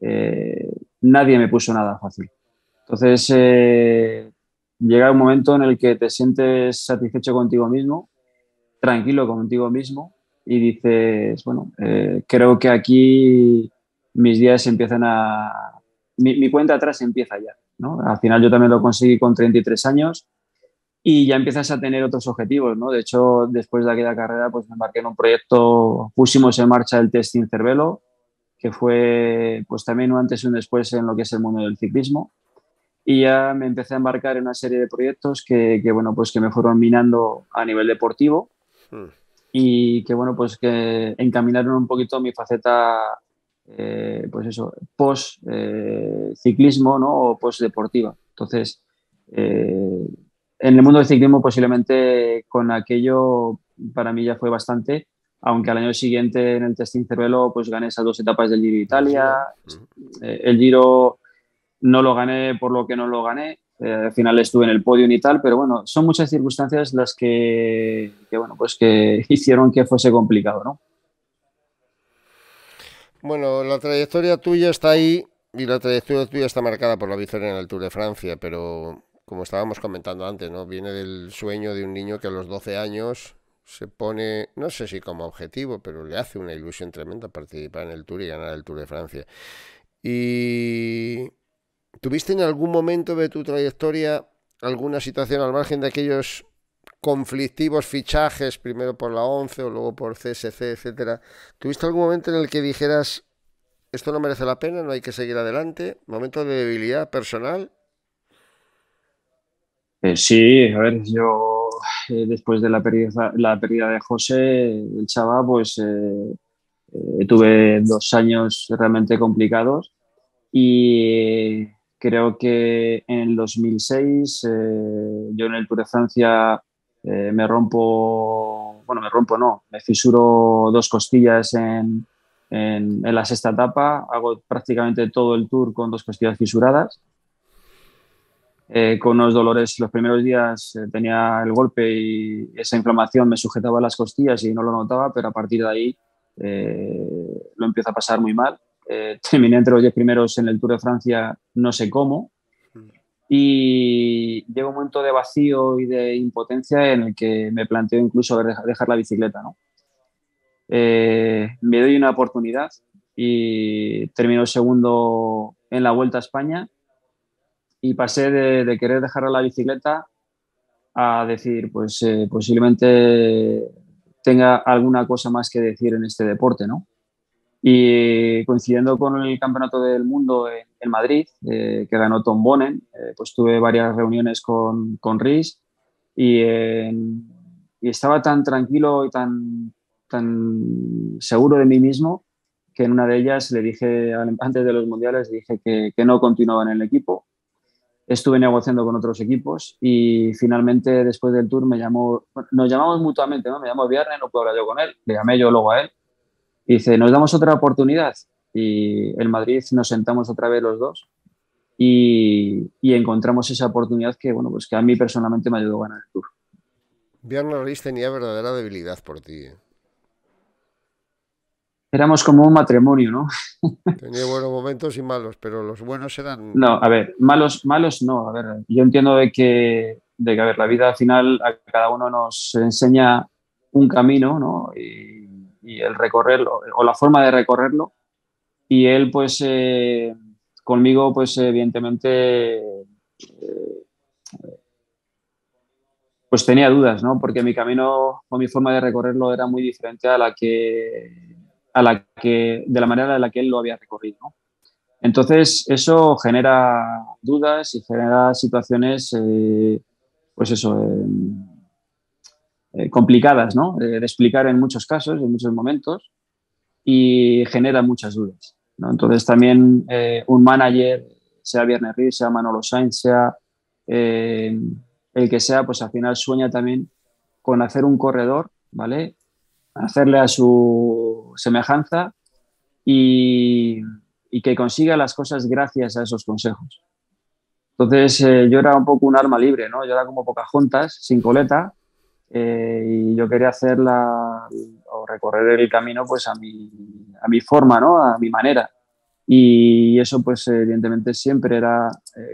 B: Nadie me puso nada fácil. Entonces, llega un momento en el que te sientes satisfecho contigo mismo, tranquilo contigo mismo y dices, bueno, creo que aquí mis días empiezan a... Mi cuenta atrás empieza ya, ¿no? Al final yo también lo conseguí con 33 años y ya empiezas a tener otros objetivos, ¿no? De hecho, después de aquella carrera, pues me embarqué en un proyecto, pusimos en marcha el Testing Cervelo, que fue pues también un antes y un después en lo que es el mundo del ciclismo. Y ya me empecé a embarcar en una serie de proyectos bueno, pues que me fueron minando a nivel deportivo
A: Hmm.
B: y que, bueno, pues que encaminaron un poquito mi faceta, pues eso, post ciclismo, ¿no? O post deportiva. Entonces, en el mundo del ciclismo posiblemente con aquello para mí ya fue bastante, aunque al año siguiente en el Testing Cervelo pues gané esas dos etapas del Giro de
A: El
B: Italia.
A: Giro.
B: El Giro no lo gané por lo que no lo gané. Al final estuve en el podio y tal, pero bueno, son muchas circunstancias las bueno, pues que hicieron que fuese complicado, ¿no?
A: Bueno, la trayectoria tuya está ahí y la trayectoria tuya está marcada por la victoria en el Tour de Francia, pero como estábamos comentando antes, ¿no? Viene del sueño de un niño que a los 12 años se pone, no sé si como objetivo, pero le hace una ilusión tremenda participar en el Tour y ganar el Tour de Francia. ¿Y tuviste en algún momento de tu trayectoria alguna situación al margen de aquellos conflictivos fichajes, primero por la ONCE o luego por CSC, etcétera? ¿Tuviste algún momento en el que dijeras, esto no merece la pena, no hay que seguir adelante? ¿Momento de debilidad personal?
B: Sí, a ver, yo después de la pérdida de José, el chaval, pues tuve 2 años realmente complicados Y creo que en el 2006 yo en el Tour de Francia me rompo, bueno, me rompo no, me fisuro dos costillas en la sexta etapa, hago prácticamente todo el Tour con dos costillas fisuradas, con unos dolores. Los primeros días tenía el golpe y esa inflamación me sujetaba las costillas y no lo notaba, pero a partir de ahí lo empiezo a pasar muy mal. Terminé entre los 10 primeros en el Tour de Francia, no sé cómo, y llega un momento de vacío y de impotencia en el que me planteo incluso dejar la bicicleta, ¿no? Me doy una oportunidad y termino segundo en la Vuelta a España y pasé de querer dejar la bicicleta a decir, pues posiblemente tenga alguna cosa más que decir en este deporte, ¿no? Y coincidiendo con el Campeonato del Mundo en Madrid, que ganó Tom Bonen, pues tuve varias reuniones con Rhys y, y estaba tan tranquilo y tan seguro de mí mismo que en una de ellas le dije, antes de los mundiales, dije que no continuaba en el equipo. Estuve negociando con otros equipos y finalmente después del Tour me llamó, nos llamamos mutuamente, ¿no? Me llamó viernes, no puedo hablar yo con él, le llamé yo luego a él y dice, ¿nos damos otra oportunidad? Y en Madrid nos sentamos otra vez los dos y encontramos esa oportunidad que, bueno, pues que a mí personalmente me ayudó a ganar el Tour.
A: Bjarne Riis tenía verdadera debilidad por ti.
B: Éramos como un matrimonio, ¿no?
A: Tenía buenos momentos y malos, pero los buenos eran...
B: No, a ver, malos no. A ver, yo entiendo a ver, la vida al final a cada uno nos enseña un camino, ¿no? Y el recorrerlo, o la forma de recorrerlo. Y él, pues, conmigo, pues, evidentemente, pues tenía dudas, ¿no? Porque mi camino o mi forma de recorrerlo era muy diferente de la manera en la que él lo había recorrido, ¿no? Entonces, eso genera dudas y genera situaciones, pues eso, complicadas, ¿no? De explicar en muchos casos, en muchos momentos, y genera muchas dudas, ¿no? Entonces, también un manager, sea Viernes Riz, sea Manolo Sainz, sea eh, el que sea, pues al final sueña también con hacer un corredor, ¿vale? Hacerle a su semejanza y, y que consiga las cosas gracias a esos consejos. Entonces yo era un poco un arma libre, ¿no? Yo era como Pocahontas, sin coleta, y yo quería o recorrer el camino pues a mi forma, ¿no? A mi manera. Y eso pues evidentemente siempre era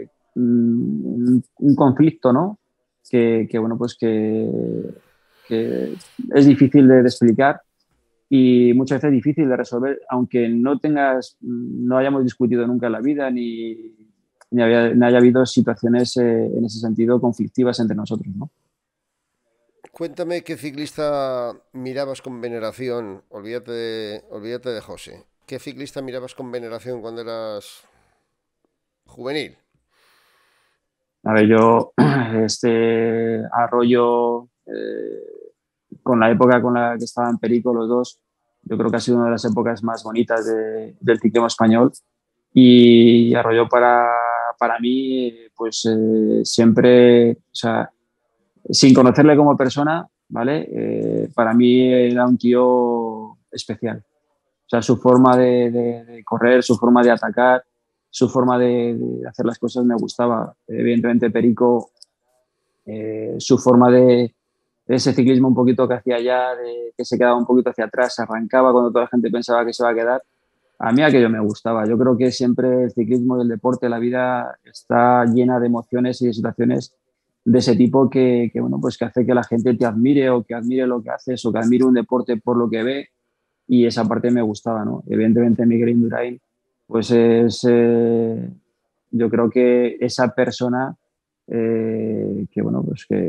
B: un conflicto, ¿no? Bueno, pues que es difícil de explicar y muchas veces difícil de resolver, aunque no hayamos discutido nunca en la vida ni haya habido situaciones en ese sentido conflictivas entre nosotros, ¿no?
A: Cuéntame qué ciclista mirabas con veneración, olvídate de José. ¿Qué ciclista mirabas con veneración cuando eras juvenil?
B: A ver, yo, este Arroyo, con la época con la que estaban Perico los dos, yo creo que ha sido una de las épocas más bonitas del ciclismo español. Y Arroyo para mí, pues siempre, o sea, sin conocerle como persona, ¿vale? Para mí era un tío especial. O sea, su forma de correr, su forma de atacar, su forma de hacer las cosas me gustaba. Evidentemente, Perico, su forma de ese ciclismo un poquito que hacía ya, que se quedaba un poquito hacia atrás, se arrancaba cuando toda la gente pensaba que se va a quedar. A mí aquello me gustaba. Yo creo que siempre el ciclismo y el deporte, la vida está llena de emociones y de situaciones de ese tipo bueno, pues que hace que la gente te admire o que admire lo que haces o que admire un deporte por lo que ve y esa parte me gustaba, ¿no? Evidentemente Miguel Indurain, pues yo creo que esa persona que, bueno, pues que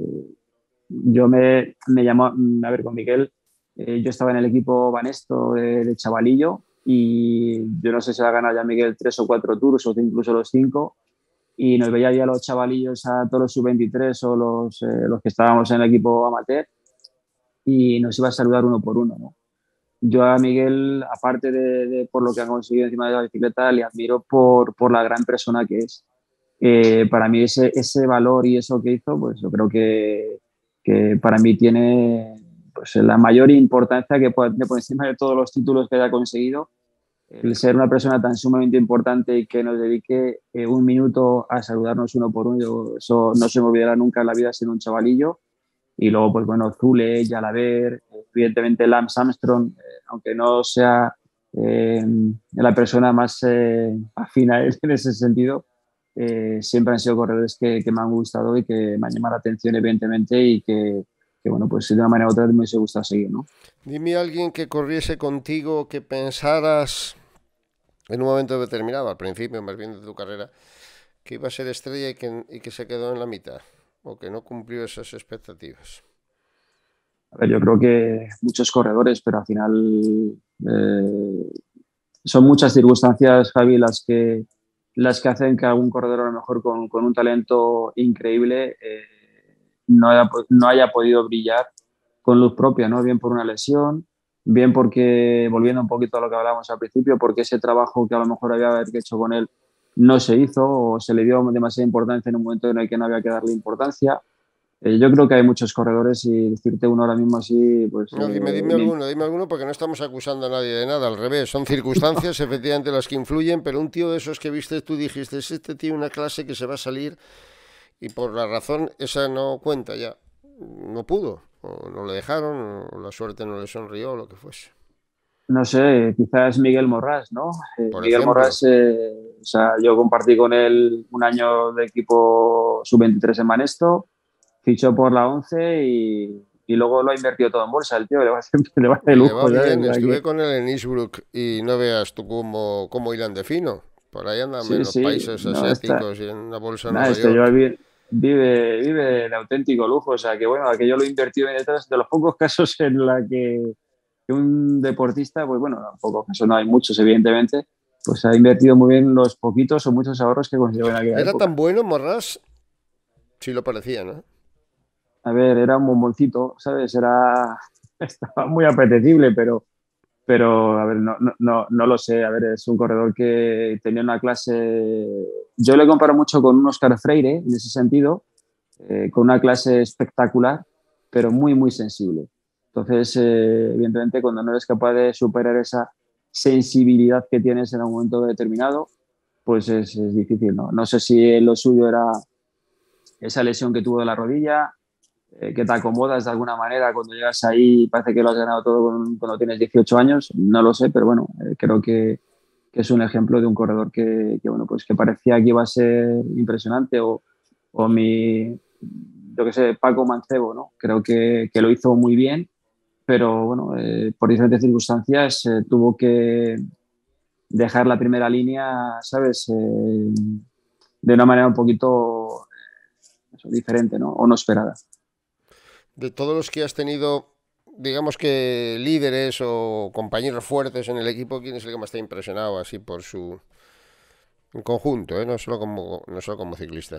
B: me llamó, a ver, con Miguel, yo estaba en el equipo Banesto de chavalillo y yo no sé si ha ganado ya Miguel 3 o 4 tours o incluso los 5 y nos veía ya los chavalillos a todos los sub-23 o los que estábamos en el equipo amateur y nos iba a saludar uno por uno, ¿no? yo a Miguel, aparte por lo que ha conseguido encima de la bicicleta, le admiro por la gran persona que es. Para mí ese valor y eso que hizo, pues yo creo que para mí tiene pues, la mayor importancia que puede tener por encima de todos los títulos que haya conseguido. El ser una persona tan sumamente importante y que nos dedique un minuto a saludarnos uno por uno, eso no se me olvidará nunca en la vida siendo un chavalillo. Y luego, pues bueno, Zule, Jalabert, evidentemente Lance Armstrong, aunque no sea la persona más afín a él en ese sentido, siempre han sido corredores que me han gustado y que me han llamado la atención, evidentemente, y que bueno, pues de una manera u otra me hubiese gustado seguir, ¿no?
A: Dime a alguien que corriese contigo, que pensaras en un momento determinado, al principio más bien de tu carrera, que iba a ser estrella y que se quedó en la mitad, o que no cumplió esas expectativas.
B: A ver, yo creo que muchos corredores, pero al final eh, son muchas circunstancias, Javi, las que hacen que algún corredor a lo mejor con un talento increíble no haya podido brillar con luz propia, ¿no? Bien por una lesión, bien porque, volviendo un poquito a lo que hablábamos al principio, porque ese trabajo que a lo mejor había que haber hecho con él no se hizo o se le dio demasiada importancia en un momento en el que no había que darle importancia. Yo creo que hay muchos corredores y decirte uno ahora mismo así, pues
A: No, dime alguno, porque no estamos acusando a nadie de nada, al revés, son circunstancias efectivamente las que influyen, pero un tío de esos que viste, tú dijiste, este tío una clase que se va a salir y por la razón esa no cuenta ya, no pudo, o no le dejaron, o la suerte no le sonrió, o lo que fuese.
B: no sé, quizás Miguel Morrás, ¿no?
A: Por
B: Miguel
A: ejemplo,
B: Morrás, o sea, yo compartí con él un año de equipo sub-23 en Banesto, fichó por la 11 y luego lo ha invertido todo en bolsa. El tío le va de
A: y le va
B: lujo, ¿sabes?
A: bien,
B: O sea
A: estuve
B: que,
A: con él en Innsbruck y no veas tú cómo hilan de fino, por ahí andan en
B: sí,
A: los
B: sí,
A: países
B: no,
A: asiáticos y en la bolsa de
B: nada,
A: Nueva
B: este lleva
A: York.
B: bien, vive de auténtico lujo. O sea que bueno, que yo lo he invertido en estas de los pocos casos en la que un deportista, pues bueno, en pocos casos no hay muchos, evidentemente, pues ha invertido muy bien los poquitos o muchos ahorros que consiguió en aquella
A: Era tan
B: época.
A: bueno Morras, sí lo parecía, ¿no?
B: A ver, era un bomboncito, ¿sabes? Estaba muy apetecible, pero a ver, no lo sé. A ver, es un corredor que tenía una clase. Yo le comparo mucho con un Oscar Freire en ese sentido, con una clase espectacular, pero muy, muy sensible. Entonces, evidentemente, cuando no eres capaz de superar esa sensibilidad que tienes en un momento determinado, pues es difícil, ¿no? No sé si lo suyo era esa lesión que tuvo de la rodilla, que te acomodas de alguna manera cuando llegas ahí y parece que lo has ganado todo cuando tienes 18 años, no lo sé, pero bueno, creo que es un ejemplo de un corredor bueno, pues que parecía que iba a ser impresionante o yo qué sé, Paco Mancebo, ¿no? Creo que lo hizo muy bien, pero bueno, por diferentes circunstancias tuvo que dejar la primera línea, ¿sabes? De una manera un poquito diferente, ¿no? O no esperada.
A: De todos los que has tenido, digamos que líderes o compañeros fuertes en el equipo, ¿quién es el que más te ha impresionado así por su en conjunto, no solo como ciclista?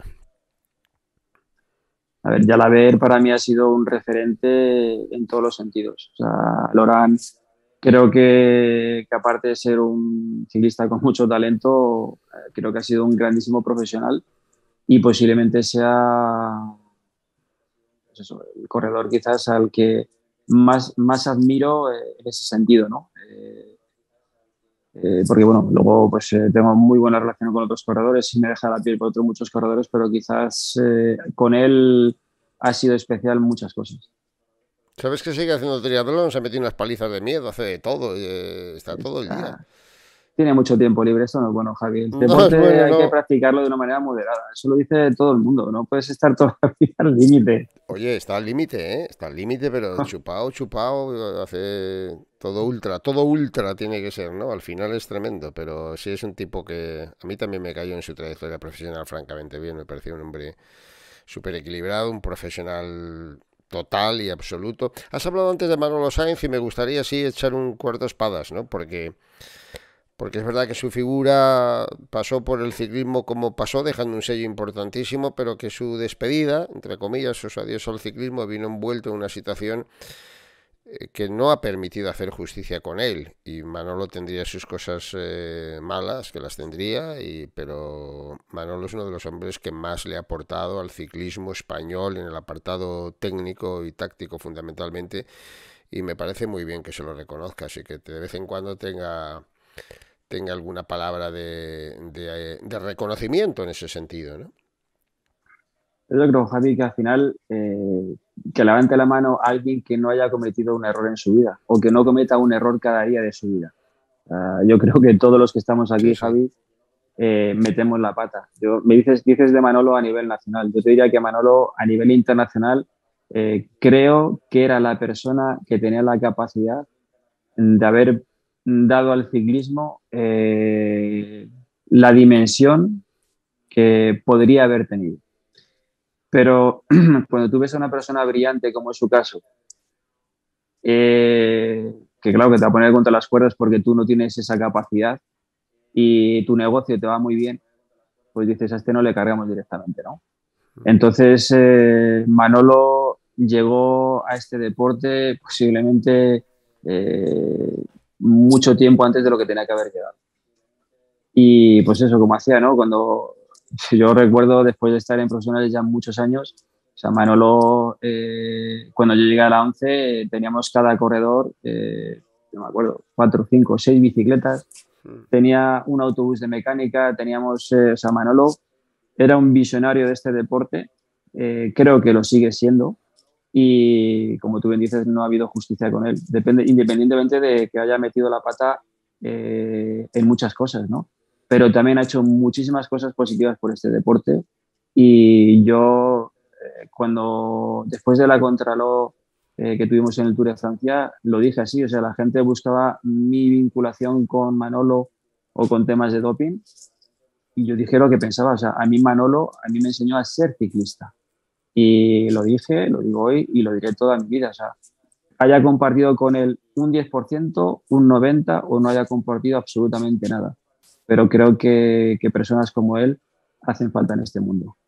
B: A ver, Jalabert para mí ha sido un referente en todos los sentidos. O sea, Laurent creo que aparte de ser un ciclista con mucho talento, creo que ha sido un grandísimo profesional y posiblemente sea pues eso, el corredor quizás al que más admiro en ese sentido, ¿no? Porque bueno, luego pues tengo muy buena relación con otros corredores y me deja la piel por otros muchos corredores, pero quizás con él ha sido especial muchas cosas.
A: ¿Sabes que sigue haciendo triatlón? Se ha metido unas palizas de miedo, hace de todo, y, está todo el día.
B: Está, tiene mucho tiempo libre, esto no es bueno, Javi. El
A: No, es
B: deporte
A: bueno,
B: hay que
A: no.
B: practicarlo de una manera moderada, eso lo dice todo el mundo, no puedes estar toda la vida al límite.
A: Oye, está al límite, ¿eh? Está al límite, pero chupado, chupado, hace todo ultra tiene que ser, ¿no? Al final es tremendo, pero sí es un tipo que a mí también me cayó en su trayectoria profesional francamente bien, me pareció un hombre súper equilibrado, un profesional total y absoluto. Has hablado antes de Manolo Sáenz y me gustaría sí echar un cuarto de espadas, ¿no? Porque es verdad que su figura pasó por el ciclismo como pasó, dejando un sello importantísimo, pero que su despedida, entre comillas, su adiós al ciclismo, vino envuelto en una situación que no ha permitido hacer justicia con él. Y Manolo tendría sus cosas malas, que las tendría, pero Manolo es uno de los hombres que más le ha aportado al ciclismo español en el apartado técnico y táctico fundamentalmente, y me parece muy bien que se lo reconozca, así que de vez en cuando tenga alguna palabra de reconocimiento en ese sentido, ¿no?
B: Yo creo, Javi, que al final que levante la mano alguien que no haya cometido un error en su vida o que no cometa un error cada día de su vida. Yo creo que todos los que estamos
A: Sí,
B: aquí,
A: sí.
B: Javi, metemos la pata. Me dices de Manolo a nivel nacional. Yo te diría que Manolo a nivel internacional creo que era la persona que tenía la capacidad de haber dado al ciclismo la dimensión que podría haber tenido. Pero cuando tú ves a una persona brillante, como es su caso, que claro que te va a poner contra las cuerdas porque tú no tienes esa capacidad y tu negocio te va muy bien, pues dices, a este no le cargamos directamente, ¿no? Entonces, Manolo llegó a este deporte posiblemente mucho tiempo antes de lo que tenía que haber llegado. Y pues eso, como hacía, ¿no? Cuando yo recuerdo, después de estar en profesionales ya muchos años, o sea, Manolo, cuando yo llegué a la 11, teníamos cada corredor, no me acuerdo, 4, 5, 6 bicicletas, tenía un autobús de mecánica, teníamos, o sea, Manolo era un visionario de este deporte, creo que lo sigue siendo, y como tú bien dices, no ha habido justicia con él, independientemente de que haya metido la pata en muchas cosas, ¿no? Pero también ha hecho muchísimas cosas positivas por este deporte y yo cuando después de la contralor que tuvimos en el Tour de Francia, lo dije así, o sea, la gente buscaba mi vinculación con Manolo o con temas de doping y yo dije lo que pensaba, o sea, a mí Manolo, a mí me enseñó a ser ciclista y lo dije, lo digo hoy y lo diré toda mi vida, o sea, haya compartido con él un 10%, un 90% o no haya compartido absolutamente nada. Pero creo que personas como él hacen falta en este mundo.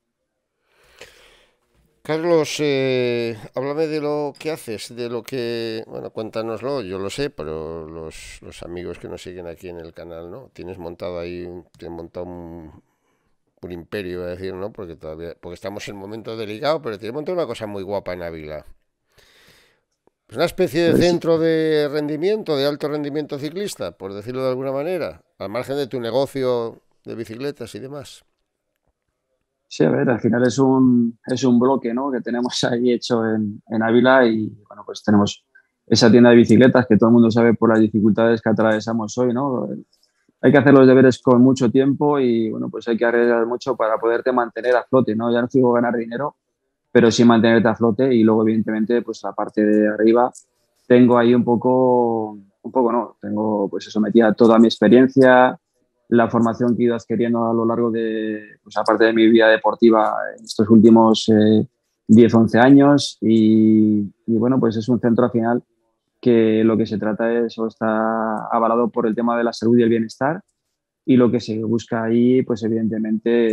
A: Carlos, háblame de lo que haces, de lo que, bueno, cuéntanoslo, yo lo sé, pero los amigos que nos siguen aquí en el canal, ¿no? Tienes montado un imperio, voy a decir, ¿no? Porque estamos en un momento delicado, pero tienes montado una cosa muy guapa en Ávila. Es una especie de
B: Pues,
A: centro de rendimiento, de alto rendimiento ciclista, por decirlo de alguna manera, al margen de tu negocio de bicicletas y demás.
B: sí, a ver, al final es un bloque, ¿no? Que tenemos ahí hecho en Ávila y bueno, pues tenemos esa tienda de bicicletas que todo el mundo sabe por las dificultades que atravesamos hoy, ¿no? Hay que hacer los deberes con mucho tiempo y bueno, pues hay que arriesgar mucho para poderte mantener a flote, ¿no? Ya no digo ganar dinero, pero sí mantenerte a flote y luego evidentemente pues la parte de arriba tengo ahí un poco no, tengo pues eso metida toda mi experiencia, la formación que he ido adquiriendo a lo largo de, pues aparte de mi vida deportiva en estos últimos 10, 11 años y bueno, pues es un centro al final que lo que se trata es o está avalado por el tema de la salud y el bienestar y lo que se busca ahí pues evidentemente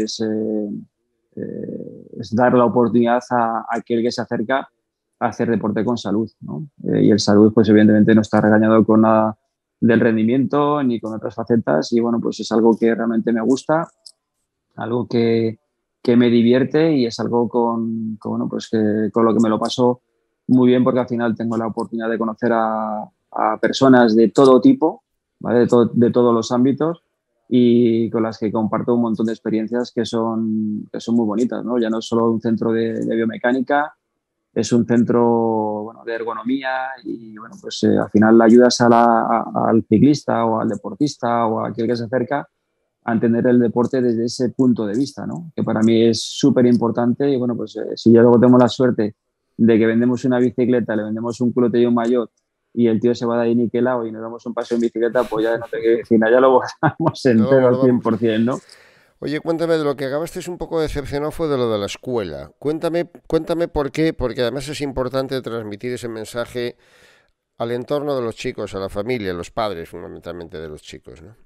B: es dar la oportunidad a aquel que se acerca a hacer deporte con salud, ¿no? Y el salud, pues evidentemente no está regañado con nada del rendimiento ni con otras facetas y bueno, pues es algo que realmente me gusta, algo que me divierte y es algo bueno, pues con lo que me lo paso muy bien porque al final tengo la oportunidad de conocer a personas de todo tipo, ¿vale? De todos los ámbitos y con las que comparto un montón de experiencias que son muy bonitas, ¿no? Ya no es solo un centro de biomecánica, es un centro bueno, de ergonomía y bueno, pues al final ayudas al ciclista o al deportista o a aquel que se acerca a entender el deporte desde ese punto de vista, ¿no? Que para mí es súper importante y bueno, pues si ya luego tenemos la suerte de que vendemos una bicicleta, le vendemos un culote y un maillot y el tío se va de ahí niquelado y nos damos un paseo en bicicleta, pues ya no te quiero decir, ya lo gozamos
A: No lo
B: entero al
A: abordamos.
B: 100%, ¿no?
A: Oye, cuéntame de lo que acabaste un poco decepcionado fue de lo de la escuela. Cuéntame por qué, porque además es importante transmitir ese mensaje al entorno de los chicos, a la familia, a los padres fundamentalmente de los chicos, ¿no?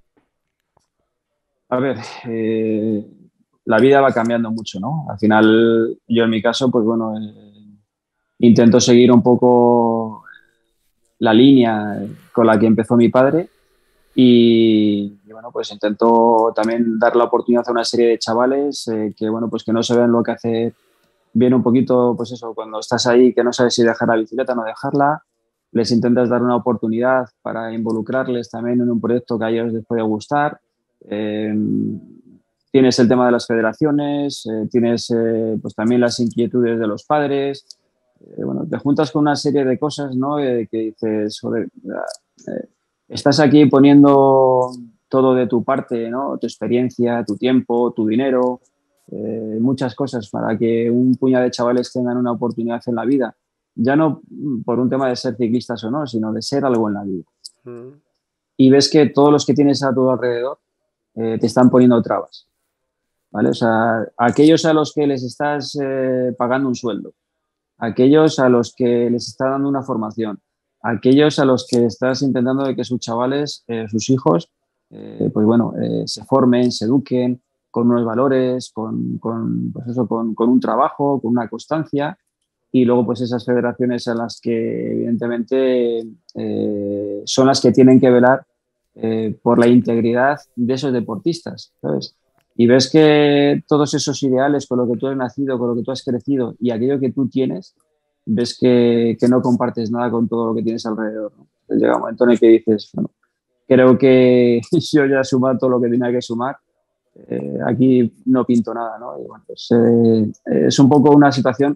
B: A ver, la vida va cambiando mucho, ¿no? Al final, yo en mi caso, pues bueno, intento seguir un poco la línea con la que empezó mi padre y bueno, pues intento también dar la oportunidad a una serie de chavales que, bueno, pues que no se ven lo que hace bien un poquito, pues eso, cuando estás ahí que no sabes si dejar la bicicleta o no dejarla, les intentas dar una oportunidad para involucrarles también en un proyecto que a ellos les puede gustar. Eh, tienes el tema de las federaciones, tienes pues también las inquietudes de los padres. Bueno, te juntas con una serie de cosas, ¿no? Que dices, joder, estás aquí poniendo todo de tu parte, ¿no? Tu experiencia, tu tiempo, tu dinero, muchas cosas para que un puñado de chavales tengan una oportunidad en la vida. Ya no por un tema de ser ciclistas o no, sino de ser algo en la vida.
A: Mm.
B: Y ves que todos los que tienes a tu alrededor te están poniendo trabas, ¿vale? O sea, aquellos a los que les estás pagando un sueldo, aquellos a los que les está dando una formación, aquellos a los que estás intentando de que sus chavales, sus hijos, pues bueno, se formen, se eduquen con unos valores, pues eso, con un trabajo, con una constancia, y luego pues esas federaciones a las que evidentemente son las que tienen que velar por la integridad de esos deportistas, ¿sabes? Y ves que todos esos ideales con lo que tú has nacido, con lo que tú has crecido y aquello que tú tienes, ves que no compartes nada con todo lo que tienes alrededor, ¿no? Entonces llega un momento en el que dices, bueno, creo que yo ya he sumado todo lo que tenía que sumar, aquí no pinto nada, ¿no? Y bueno, pues, es un poco una situación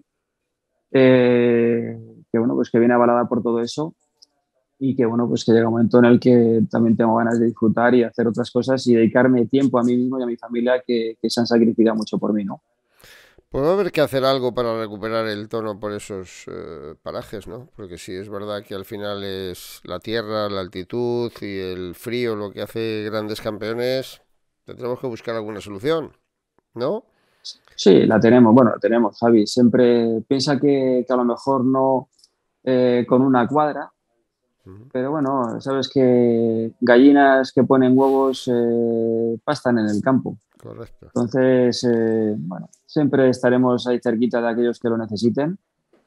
B: que, bueno, pues que viene avalada por todo eso y que, bueno, pues que llega un momento en el que también tengo ganas de disfrutar y hacer otras cosas y dedicarme tiempo a mí mismo y a mi familia que se han sacrificado mucho por mí, ¿no?
A: Pues va a haber que hacer algo para recuperar el tono por esos parajes, ¿no? Porque sí, es verdad que al final es la tierra, la altitud y el frío lo que hace grandes campeones. Tendremos que buscar alguna solución, ¿no?
B: Sí, la tenemos, bueno, la tenemos, Javi. Siempre piensa que a lo mejor no con una cuadra,
A: Ujú.
B: pero bueno, sabes que gallinas que ponen huevos pastan en el campo.
A: Correcto.
B: Entonces, bueno, siempre estaremos ahí cerquita de aquellos que lo necesiten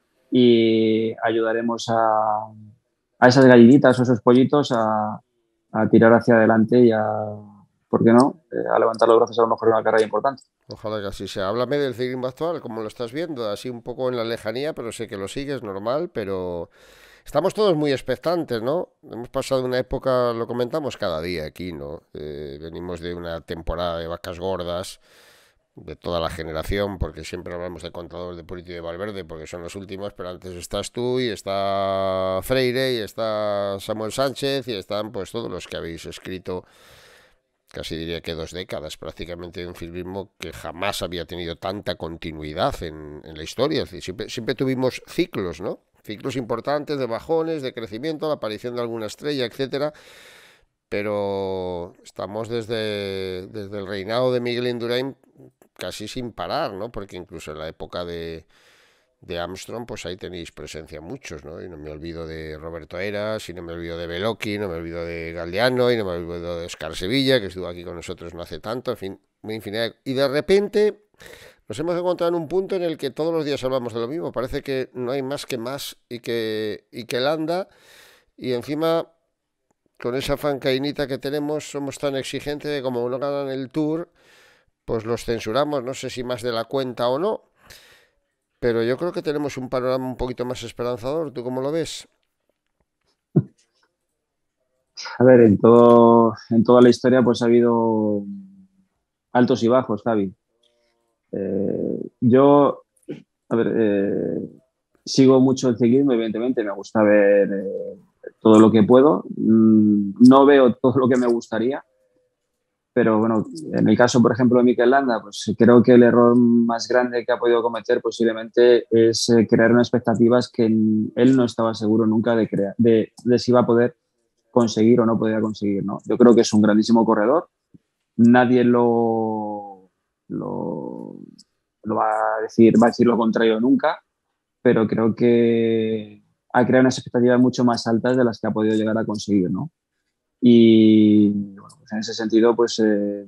B: y ayudaremos a esas gallinitas o esos pollitos a tirar hacia adelante y a, ¿por qué no? A levantar los brazos a lo mejor en una carrera importante.
A: Ojalá que así sea. Háblame del ciclismo actual, como lo estás viendo, así un poco en la lejanía, pero sé que lo sigues normal, pero estamos todos muy expectantes, ¿no? Hemos pasado una época, lo comentamos cada día aquí, ¿no? Venimos de una temporada de vacas gordas, de toda la generación, porque siempre hablamos de Contador, de Purito y de Valverde, porque son los últimos, pero antes estás tú y está Freire y está Samuel Sánchez y están pues todos los que habéis escrito casi diría que 2 décadas prácticamente de un ciclismo que jamás había tenido tanta continuidad en la historia. Es decir, siempre tuvimos ciclos, ¿no? Ciclos importantes de bajones, de crecimiento, la aparición de alguna estrella, etcétera. Pero estamos desde el reinado de Miguel Indurain casi sin parar, ¿no? Porque incluso en la época de Armstrong, pues ahí tenéis presencia muchos, ¿no? Y no me olvido de Roberto Eras, y no me olvido de Beloki, no me olvido de Galdeano, y no me olvido de Oscar Sevilla, que estuvo aquí con nosotros no hace tanto, en fin, muy infinidad. Y de repente nos hemos encontrado en un punto en el que todos los días hablamos de lo mismo. Parece que no hay más y que Landa, y encima con esa fancainita que tenemos somos tan exigentes que como no ganan el Tour, pues los censuramos, no sé si más de la cuenta o no. Pero yo creo que tenemos un panorama un poquito más esperanzador. ¿Tú cómo lo ves?
B: A ver, en toda la historia pues ha habido altos y bajos, Javi. Yo, a ver, sigo mucho el ciclismo, evidentemente, me gusta ver todo lo que puedo. No veo todo lo que me gustaría, pero bueno, en el caso, por ejemplo, de Mikel Landa, pues creo que el error más grande que ha podido cometer posiblemente es crear unas expectativas que él no estaba seguro nunca de crear, de si iba a poder conseguir o no podía conseguir, ¿no? Yo creo que es un grandísimo corredor, nadie lo, lo va a decir lo contrario nunca, pero creo que ha creado unas expectativas mucho más altas de las que ha podido llegar a conseguir, ¿no? Y bueno, pues en ese sentido, pues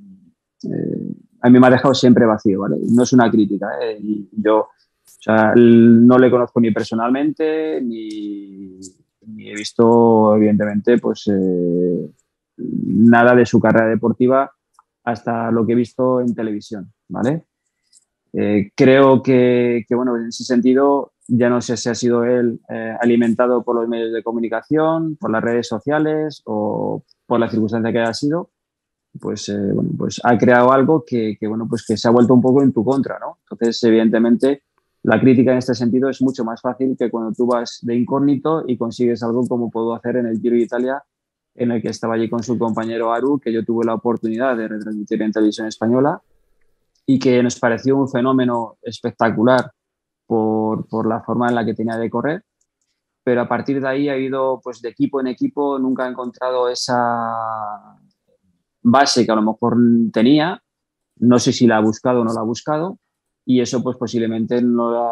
B: a mí me ha dejado siempre vacío, ¿vale? No es una crítica, ¿eh? Y yo, o sea, no le conozco ni personalmente, ni he visto, evidentemente, pues nada de su carrera deportiva hasta lo que he visto en televisión, ¿vale? Creo bueno, en ese sentido, ya no sé si ha sido él alimentado por los medios de comunicación, por las redes sociales o por la circunstancia que haya sido, pues, bueno, pues ha creado algo bueno, pues que se ha vuelto un poco en tu contra, ¿no? Entonces, evidentemente, la crítica en este sentido es mucho más fácil que cuando tú vas de incógnito y consigues algo como puedo hacer en el Giro de Italia, en el que estaba allí con su compañero Aru, que yo tuve la oportunidad de retransmitir en televisión española y que nos pareció un fenómeno espectacular por la forma en la que tenía de correr, pero a partir de ahí ha ido pues de equipo en equipo, nunca ha encontrado esa base que a lo mejor tenía, no sé si la ha buscado o no la ha buscado, y eso pues posiblemente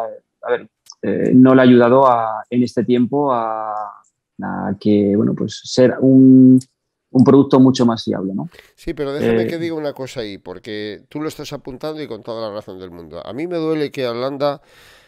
B: no le ha ayudado en este tiempo a que, bueno, pues ser un producto mucho más fiable, ¿no?
A: Sí, pero déjame que diga una cosa ahí, porque tú lo estás apuntando y con toda la razón del mundo. A mí me duele que a Landa,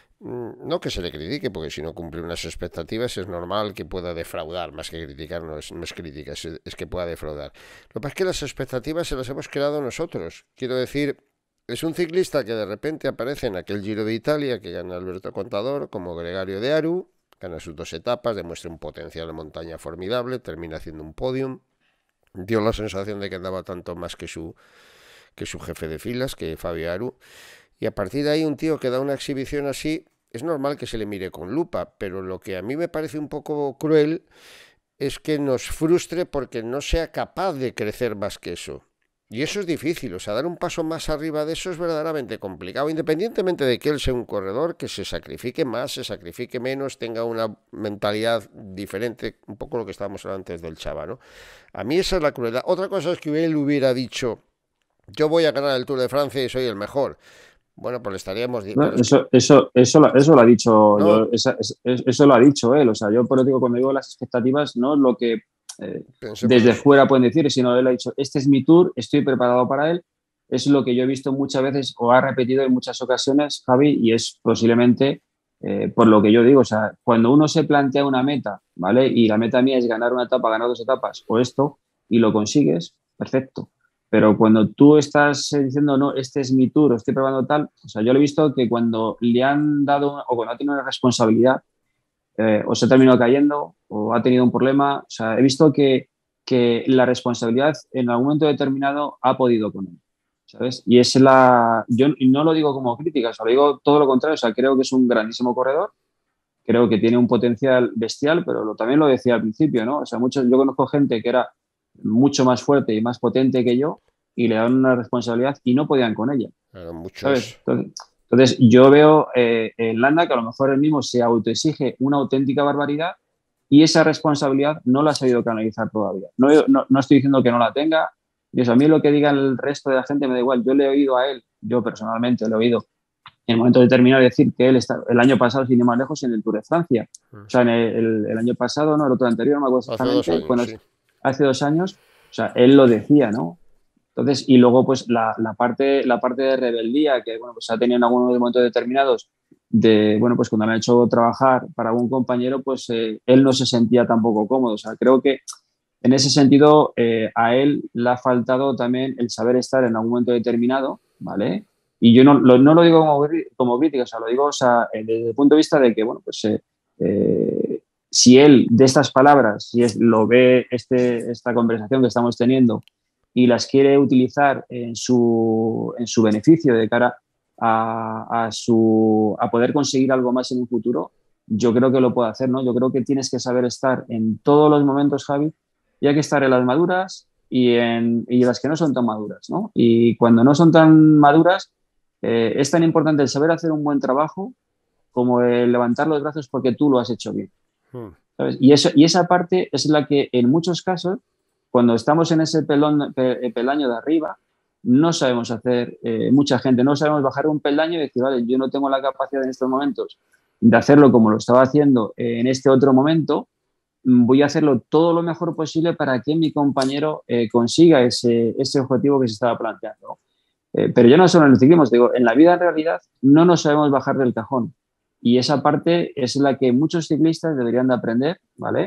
A: no que se le critique, porque si no cumple unas expectativas es normal que pueda defraudar, más que criticar, no es crítica, es que pueda defraudar. Lo que pasa es que las expectativas se las hemos creado nosotros. Quiero decir, es un ciclista que de repente aparece en aquel Giro de Italia que gana Alberto Contador como gregario de Aru, gana sus 2 etapas, demuestra un potencial de montaña formidable, termina haciendo un podium. Dio la sensación de que andaba tanto más que su jefe de filas, que Fabio Aru. Y a partir de ahí un tío que da una exhibición así, es normal que se le mire con lupa, pero lo que a mí me parece un poco cruel es que nos frustre porque no sea capaz de crecer más que eso. Y eso es difícil, o sea, dar un paso más arriba de eso es verdaderamente complicado, independientemente de que él sea un corredor, que se sacrifique más, se sacrifique menos, tenga una mentalidad diferente, un poco lo que estábamos hablando antes del Chava, ¿no? A mí esa es la crueldad. Otra cosa es que él hubiera dicho, yo voy a ganar el Tour de Francia y soy el mejor. Bueno, pues le estaríamos...
B: No, eso lo ha dicho
A: No,
B: eso lo ha dicho él. O sea, yo por eso digo, cuando digo las expectativas, no es lo que desde
A: pensémonos.
B: fuera pueden decir, sino él ha dicho, este es mi tour, estoy preparado para él. Es lo que yo he visto muchas veces o ha repetido en muchas ocasiones, Javi, y es posiblemente por lo que yo digo. O sea, cuando uno se plantea una meta, ¿vale? Y la meta mía es ganar una etapa, ganar 2 etapas o esto, y lo consigues, perfecto. Pero cuando tú estás diciendo, no, este es mi tour, estoy probando tal, o sea, yo lo he visto que cuando le han dado o cuando ha tenido una responsabilidad, o se ha terminado cayendo o ha tenido un problema, o sea, he visto que la responsabilidad en algún momento determinado ha podido con él, ¿sabes? Y es yo no lo digo como crítica, o sea, lo digo todo lo contrario, o sea, creo que es un grandísimo corredor, creo que tiene un potencial bestial, pero también lo decía al principio, ¿no? O sea, yo conozco gente que era mucho más fuerte y más potente que yo y le daban una responsabilidad y no podían con ella,
A: Eran
B: ¿sabes?
A: muchos.
B: Entonces yo veo en Landa que a lo mejor él mismo se autoexige una auténtica barbaridad y esa responsabilidad no la ha sabido canalizar todavía. No estoy diciendo que no la tenga, y eso, a mí lo que diga el resto de la gente me da igual. Yo le he oído a él, yo personalmente le he oído en el momento determinado decir que él está el año pasado, sin ir más lejos, en el Tour de Francia. O sea, en el año pasado, no, el otro anterior, no me acuerdo
A: Hace dos
B: exactamente,
A: años, sí.
B: hace 2 años, o sea, él lo decía, ¿no? Entonces, y luego, pues, la parte de rebeldía que, bueno, pues ha tenido en algunos momentos determinados bueno, pues cuando le han hecho trabajar para algún compañero, pues él no se sentía tampoco cómodo. O sea, creo que en ese sentido a él le ha faltado también el saber estar en algún momento determinado, ¿vale? Y yo no lo digo como crítica, o sea, lo digo, o sea, desde el punto de vista de que, bueno, pues si él de estas palabras, si lo ve esta conversación que estamos teniendo y las quiere utilizar en su beneficio de cara a poder conseguir algo más en un futuro, yo creo que lo puede hacer, ¿no? Yo creo que tienes que saber estar en todos los momentos, Javi, y hay que estar en las maduras y las que no son tan maduras, ¿no? Y cuando no son tan maduras, es tan importante el saber hacer un buen trabajo como el levantar los brazos porque tú lo has hecho bien,
A: Hmm.
B: ¿sabes? Y esa parte es la que en muchos casos, cuando estamos en ese peldaño de arriba, no sabemos hacer, mucha gente, no sabemos bajar un peldaño y decir, vale, yo no tengo la capacidad en estos momentos de hacerlo como lo estaba haciendo en este otro momento, voy a hacerlo todo lo mejor posible para que mi compañero consiga ese objetivo que se estaba planteando. Pero ya no solo en el ciclismo, digo, en la vida en realidad no nos sabemos bajar del cajón. Y esa parte es la que muchos ciclistas deberían de aprender, ¿vale?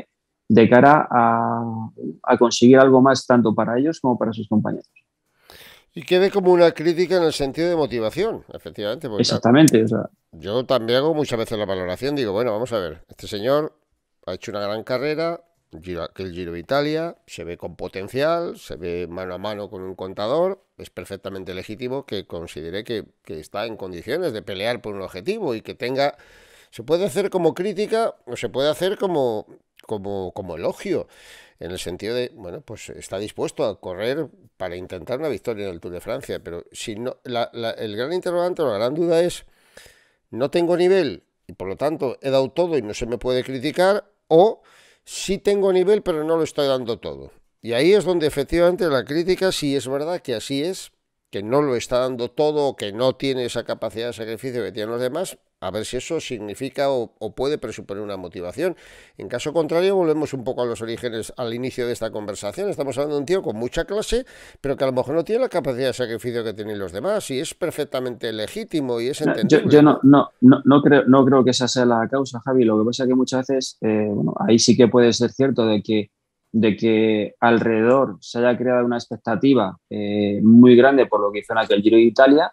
B: de cara a conseguir algo más tanto para ellos como para sus compañeros.
A: Y que ve como una crítica en el sentido de motivación, efectivamente, porque claro,
B: Exactamente, o sea,
A: yo también hago muchas veces la valoración, digo, bueno, vamos a ver, este señor ha hecho una gran carrera, que el Giro de Italia, se ve con potencial, se ve mano a mano con un contador, es perfectamente legítimo que considere que está en condiciones de pelear por un objetivo y que tenga, se puede hacer como crítica o se puede hacer como elogio, en el sentido de, bueno, pues está dispuesto a correr para intentar una victoria en el Tour de Francia, pero si no, el gran interrogante o la gran duda es, no tengo nivel y por lo tanto he dado todo y no se me puede criticar, o sí tengo nivel pero no lo estoy dando todo. Y ahí es donde efectivamente la crítica, sí es verdad que así es, que no lo está dando todo o que no tiene esa capacidad de sacrificio que tienen los demás, a ver si eso significa o puede presuponer una motivación. En caso contrario, volvemos un poco a los orígenes, al inicio de esta conversación. Estamos hablando de un tío con mucha clase, pero que a lo mejor no tiene la capacidad de sacrificio que tienen los demás, y es perfectamente legítimo y es
B: yo
A: entendible, ¿no?
B: no creo que esa sea la causa, Javi. Lo que pasa es que muchas veces, bueno, ahí sí que puede ser cierto de que alrededor se haya creado una expectativa muy grande por lo que hizo en aquel Giro de Italia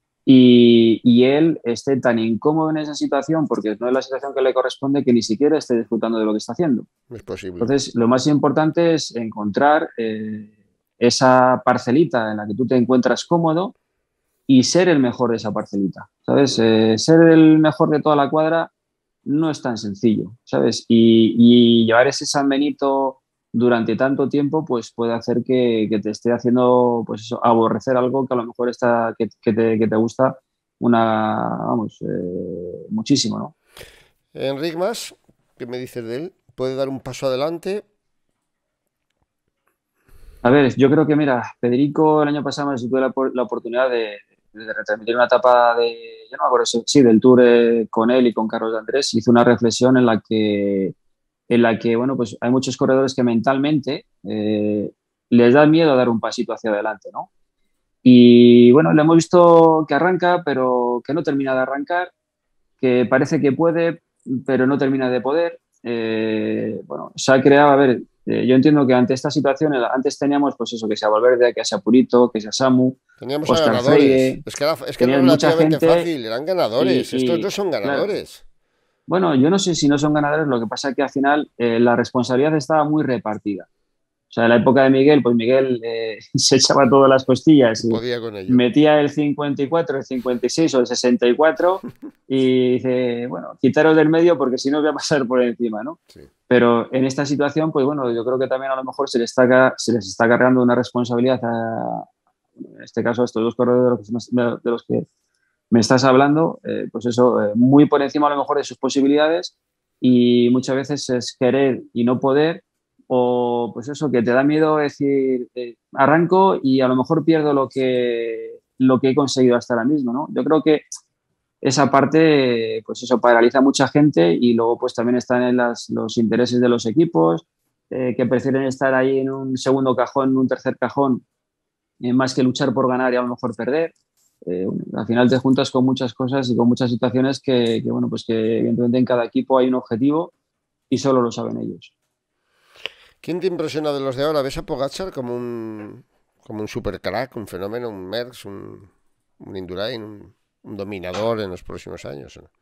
B: y él esté tan incómodo en esa situación porque no es la situación que le corresponde que ni siquiera esté disfrutando de lo que está haciendo.
A: Es posible.
B: Entonces, lo más importante es encontrar esa parcelita en la que tú te encuentras cómodo y ser el mejor de esa parcelita, ¿sabes? Ser el mejor de toda la cuadra no es tan sencillo, ¿sabes? Y llevar ese San Benito durante tanto tiempo, pues puede hacer que te esté haciendo, pues eso, aborrecer algo que a lo mejor está, que te gusta vamos, muchísimo, ¿no?
A: Enric Mas, ¿qué me dices de él? ¿Puede dar un paso adelante?
B: A ver, yo creo que, mira, Federico el año pasado me tuve la oportunidad de retransmitir una etapa yo no me acuerdo si sí, del Tour con él y con Carlos de Andrés. Hizo una reflexión en la que, bueno, pues hay muchos corredores que mentalmente les da miedo dar un pasito hacia adelante, ¿no? Y bueno, le hemos visto que arranca, pero que no termina de arrancar, que parece que puede, pero no termina de poder. Bueno, se ha creado, a ver, yo entiendo que ante esta situación, antes teníamos pues eso, que sea Valverde, que sea Purito, que sea Samu,
A: Teníamos a
B: Oscar
A: ganadores.
B: Freire,
A: Es que era
B: tenías mucha
A: relativamente
B: gente
A: fácil, eran ganadores. Estos
B: y,
A: dos son
B: claro,
A: ganadores.
B: bueno, yo no sé si no son ganadores, lo que pasa es que al final la responsabilidad estaba muy repartida. O sea, en la época de Miguel, pues Miguel se echaba todas las
A: Y
B: costillas y
A: podía con ello.
B: metía el 54, el 56 o el 64 y dice, bueno, quitaros del medio porque si no os voy a pasar por encima, ¿no?
A: Sí.
B: Pero en esta situación, pues bueno, yo creo que también a lo mejor se les está cargando una responsabilidad en este caso a estos dos corredores de los que me estás hablando, pues eso, muy por encima a lo mejor de sus posibilidades y muchas veces es querer y no poder o pues eso, que te da miedo decir, arranco y a lo mejor pierdo lo que he conseguido hasta ahora mismo, ¿no? Yo creo que esa parte, pues eso, paraliza a mucha gente y luego pues también están en los intereses de los equipos, que prefieren estar ahí en un segundo cajón, en un tercer cajón, más que luchar por ganar y a lo mejor perder. Al final te juntas con muchas cosas y con muchas situaciones bueno, pues que evidentemente en cada equipo hay un objetivo y solo lo saben ellos.
A: ¿Quién te impresiona de los de ahora? ¿Ves a Pogacar como un super crack, un fenómeno, un Merckx, un Indurain, un dominador en los próximos años? ¿No?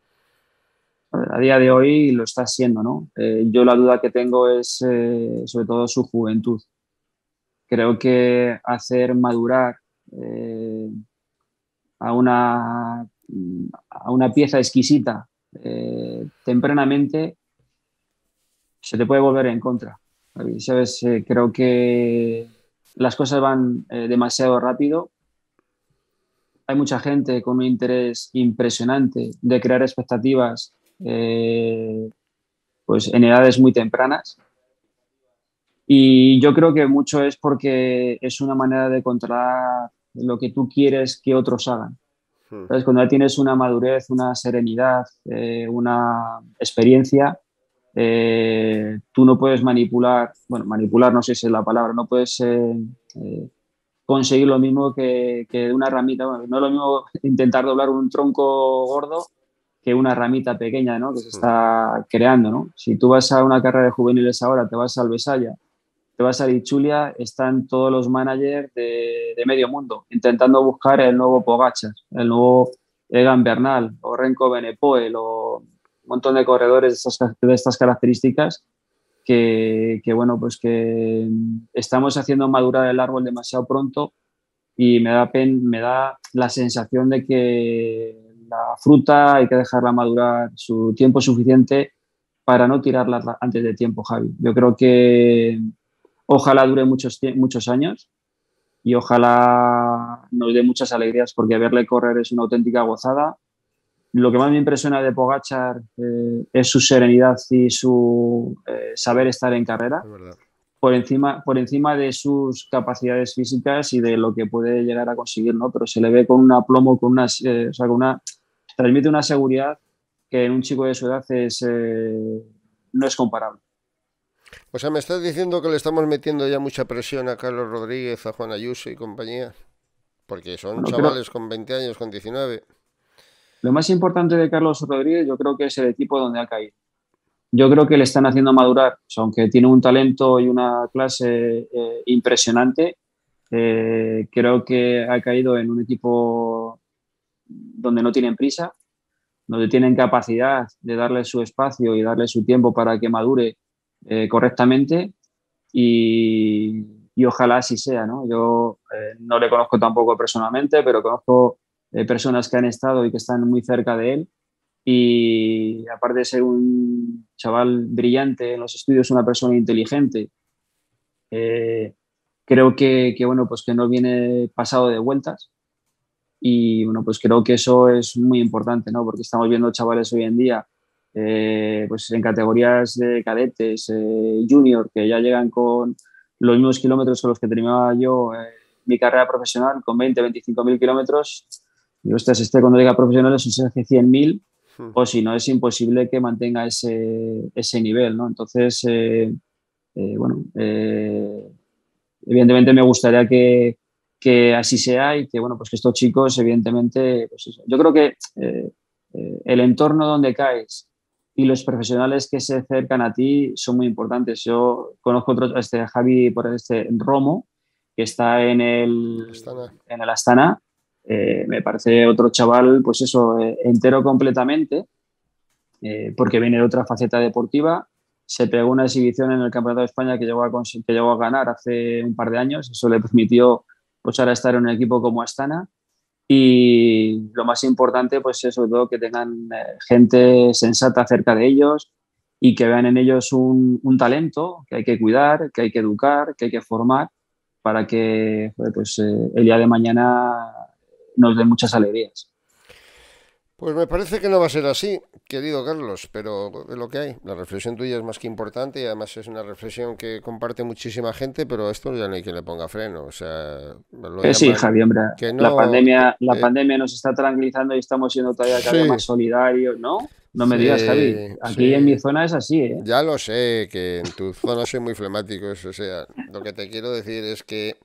B: A día de hoy lo está siendo, ¿no? Yo la duda que tengo es sobre todo su juventud. Creo que hacer madurar eh, a una, a una pieza exquisita tempranamente se te puede volver en contra. ¿Sabes? Creo que las cosas van demasiado rápido. Hay mucha gente con un interés impresionante de crear expectativas pues en edades muy tempranas. Y yo creo que mucho es porque es una manera de controlar lo que tú quieres que otros hagan.
A: Hmm.
B: ¿Sabes? Cuando ya tienes una madurez, una serenidad, una experiencia, tú no puedes manipular, bueno, manipular no sé si es la palabra, no puedes eh, conseguir lo mismo que una ramita. Bueno, no es lo mismo intentar doblar un tronco gordo que una ramita pequeña, ¿no? Que se está creando, ¿no? Si tú vas a una carrera de juveniles ahora, te vas al Besaya, te vas a Ichulia, están todos los managers de medio mundo intentando buscar el nuevo Pogačar, el nuevo Egan Bernal o Renko Benepoel o un montón de corredores de estas características bueno, pues que estamos haciendo madurar el árbol demasiado pronto y me da la sensación de que la fruta hay que dejarla madurar su tiempo suficiente para no tirarla antes de tiempo, Javi. Yo creo que ojalá dure muchos años y ojalá nos dé muchas alegrías porque verle correr es una auténtica gozada. Lo que más me impresiona de Pogačar es su serenidad y su saber estar en carrera por encima de sus capacidades físicas y de lo que puede llegar a conseguir, ¿no? Pero se le ve con un aplomo, o sea, transmite una seguridad que en un chico de su edad no es comparable.
A: O sea, me estás diciendo que le estamos metiendo ya mucha presión a Carlos Rodríguez, a Juan Ayuso y compañía, porque son
B: Bueno,
A: chavales con 20 años, con 19.
B: Lo más importante de Carlos Rodríguez yo creo que es el equipo donde ha caído. Yo creo que le están haciendo madurar, o sea, aunque tiene un talento y una clase impresionante, creo que ha caído en un equipo donde no tienen prisa, donde tienen capacidad de darle su espacio y darle su tiempo para que madure correctamente y ojalá así sea, ¿no? Yo no le conozco tampoco personalmente, pero conozco personas que han estado y que están muy cerca de él y aparte de ser un chaval brillante en los estudios, una persona inteligente, creo bueno, pues que no viene pasado de vueltas y bueno, pues creo que eso es muy importante, ¿no? Porque estamos viendo chavales hoy en día pues en categorías de cadetes, junior, que ya llegan con los mismos kilómetros con los que terminaba yo mi carrera profesional, con 20-25 mil kilómetros. Y ostras, cuando llega a profesionales se hace 100.000 o si no es imposible que mantenga ese nivel, ¿no? Entonces, bueno, evidentemente me gustaría que así sea y que, bueno, pues que estos chicos, evidentemente, pues eso. Yo creo que el entorno donde caes y los profesionales que se acercan a ti son muy importantes. Yo conozco otro, Javi, por Romo, que está en el Astana. Me parece otro chaval, pues eso, entero completamente, porque viene de otra faceta deportiva. Se pegó una exhibición en el Campeonato de España que llegó a ganar hace un par de años. Eso le permitió pues ahora estar en un equipo como Astana. Y lo más importante, pues es sobre todo que tengan gente sensata cerca de ellos y que vean en ellos un talento que hay que cuidar, que hay que educar, que hay que formar para que pues, el día de mañana nos dé muchas alegrías.
A: Pues me parece que no va a ser así, querido Carlos, pero es lo que hay. La reflexión tuya es más que importante y además es una reflexión que comparte muchísima gente, pero esto ya no hay quien le ponga freno. O sea,
B: sí, Javi, hombre,
A: que
B: la
A: no,
B: pandemia nos está tranquilizando y estamos siendo todavía cada vez
A: sí,
B: más solidarios, ¿no? No me digas, Javi,
A: sí,
B: aquí en mi
A: sí.
B: zona es así, ¿eh?
A: Ya lo sé, que en tu zona soy muy flemático, o sea, lo que te quiero decir es que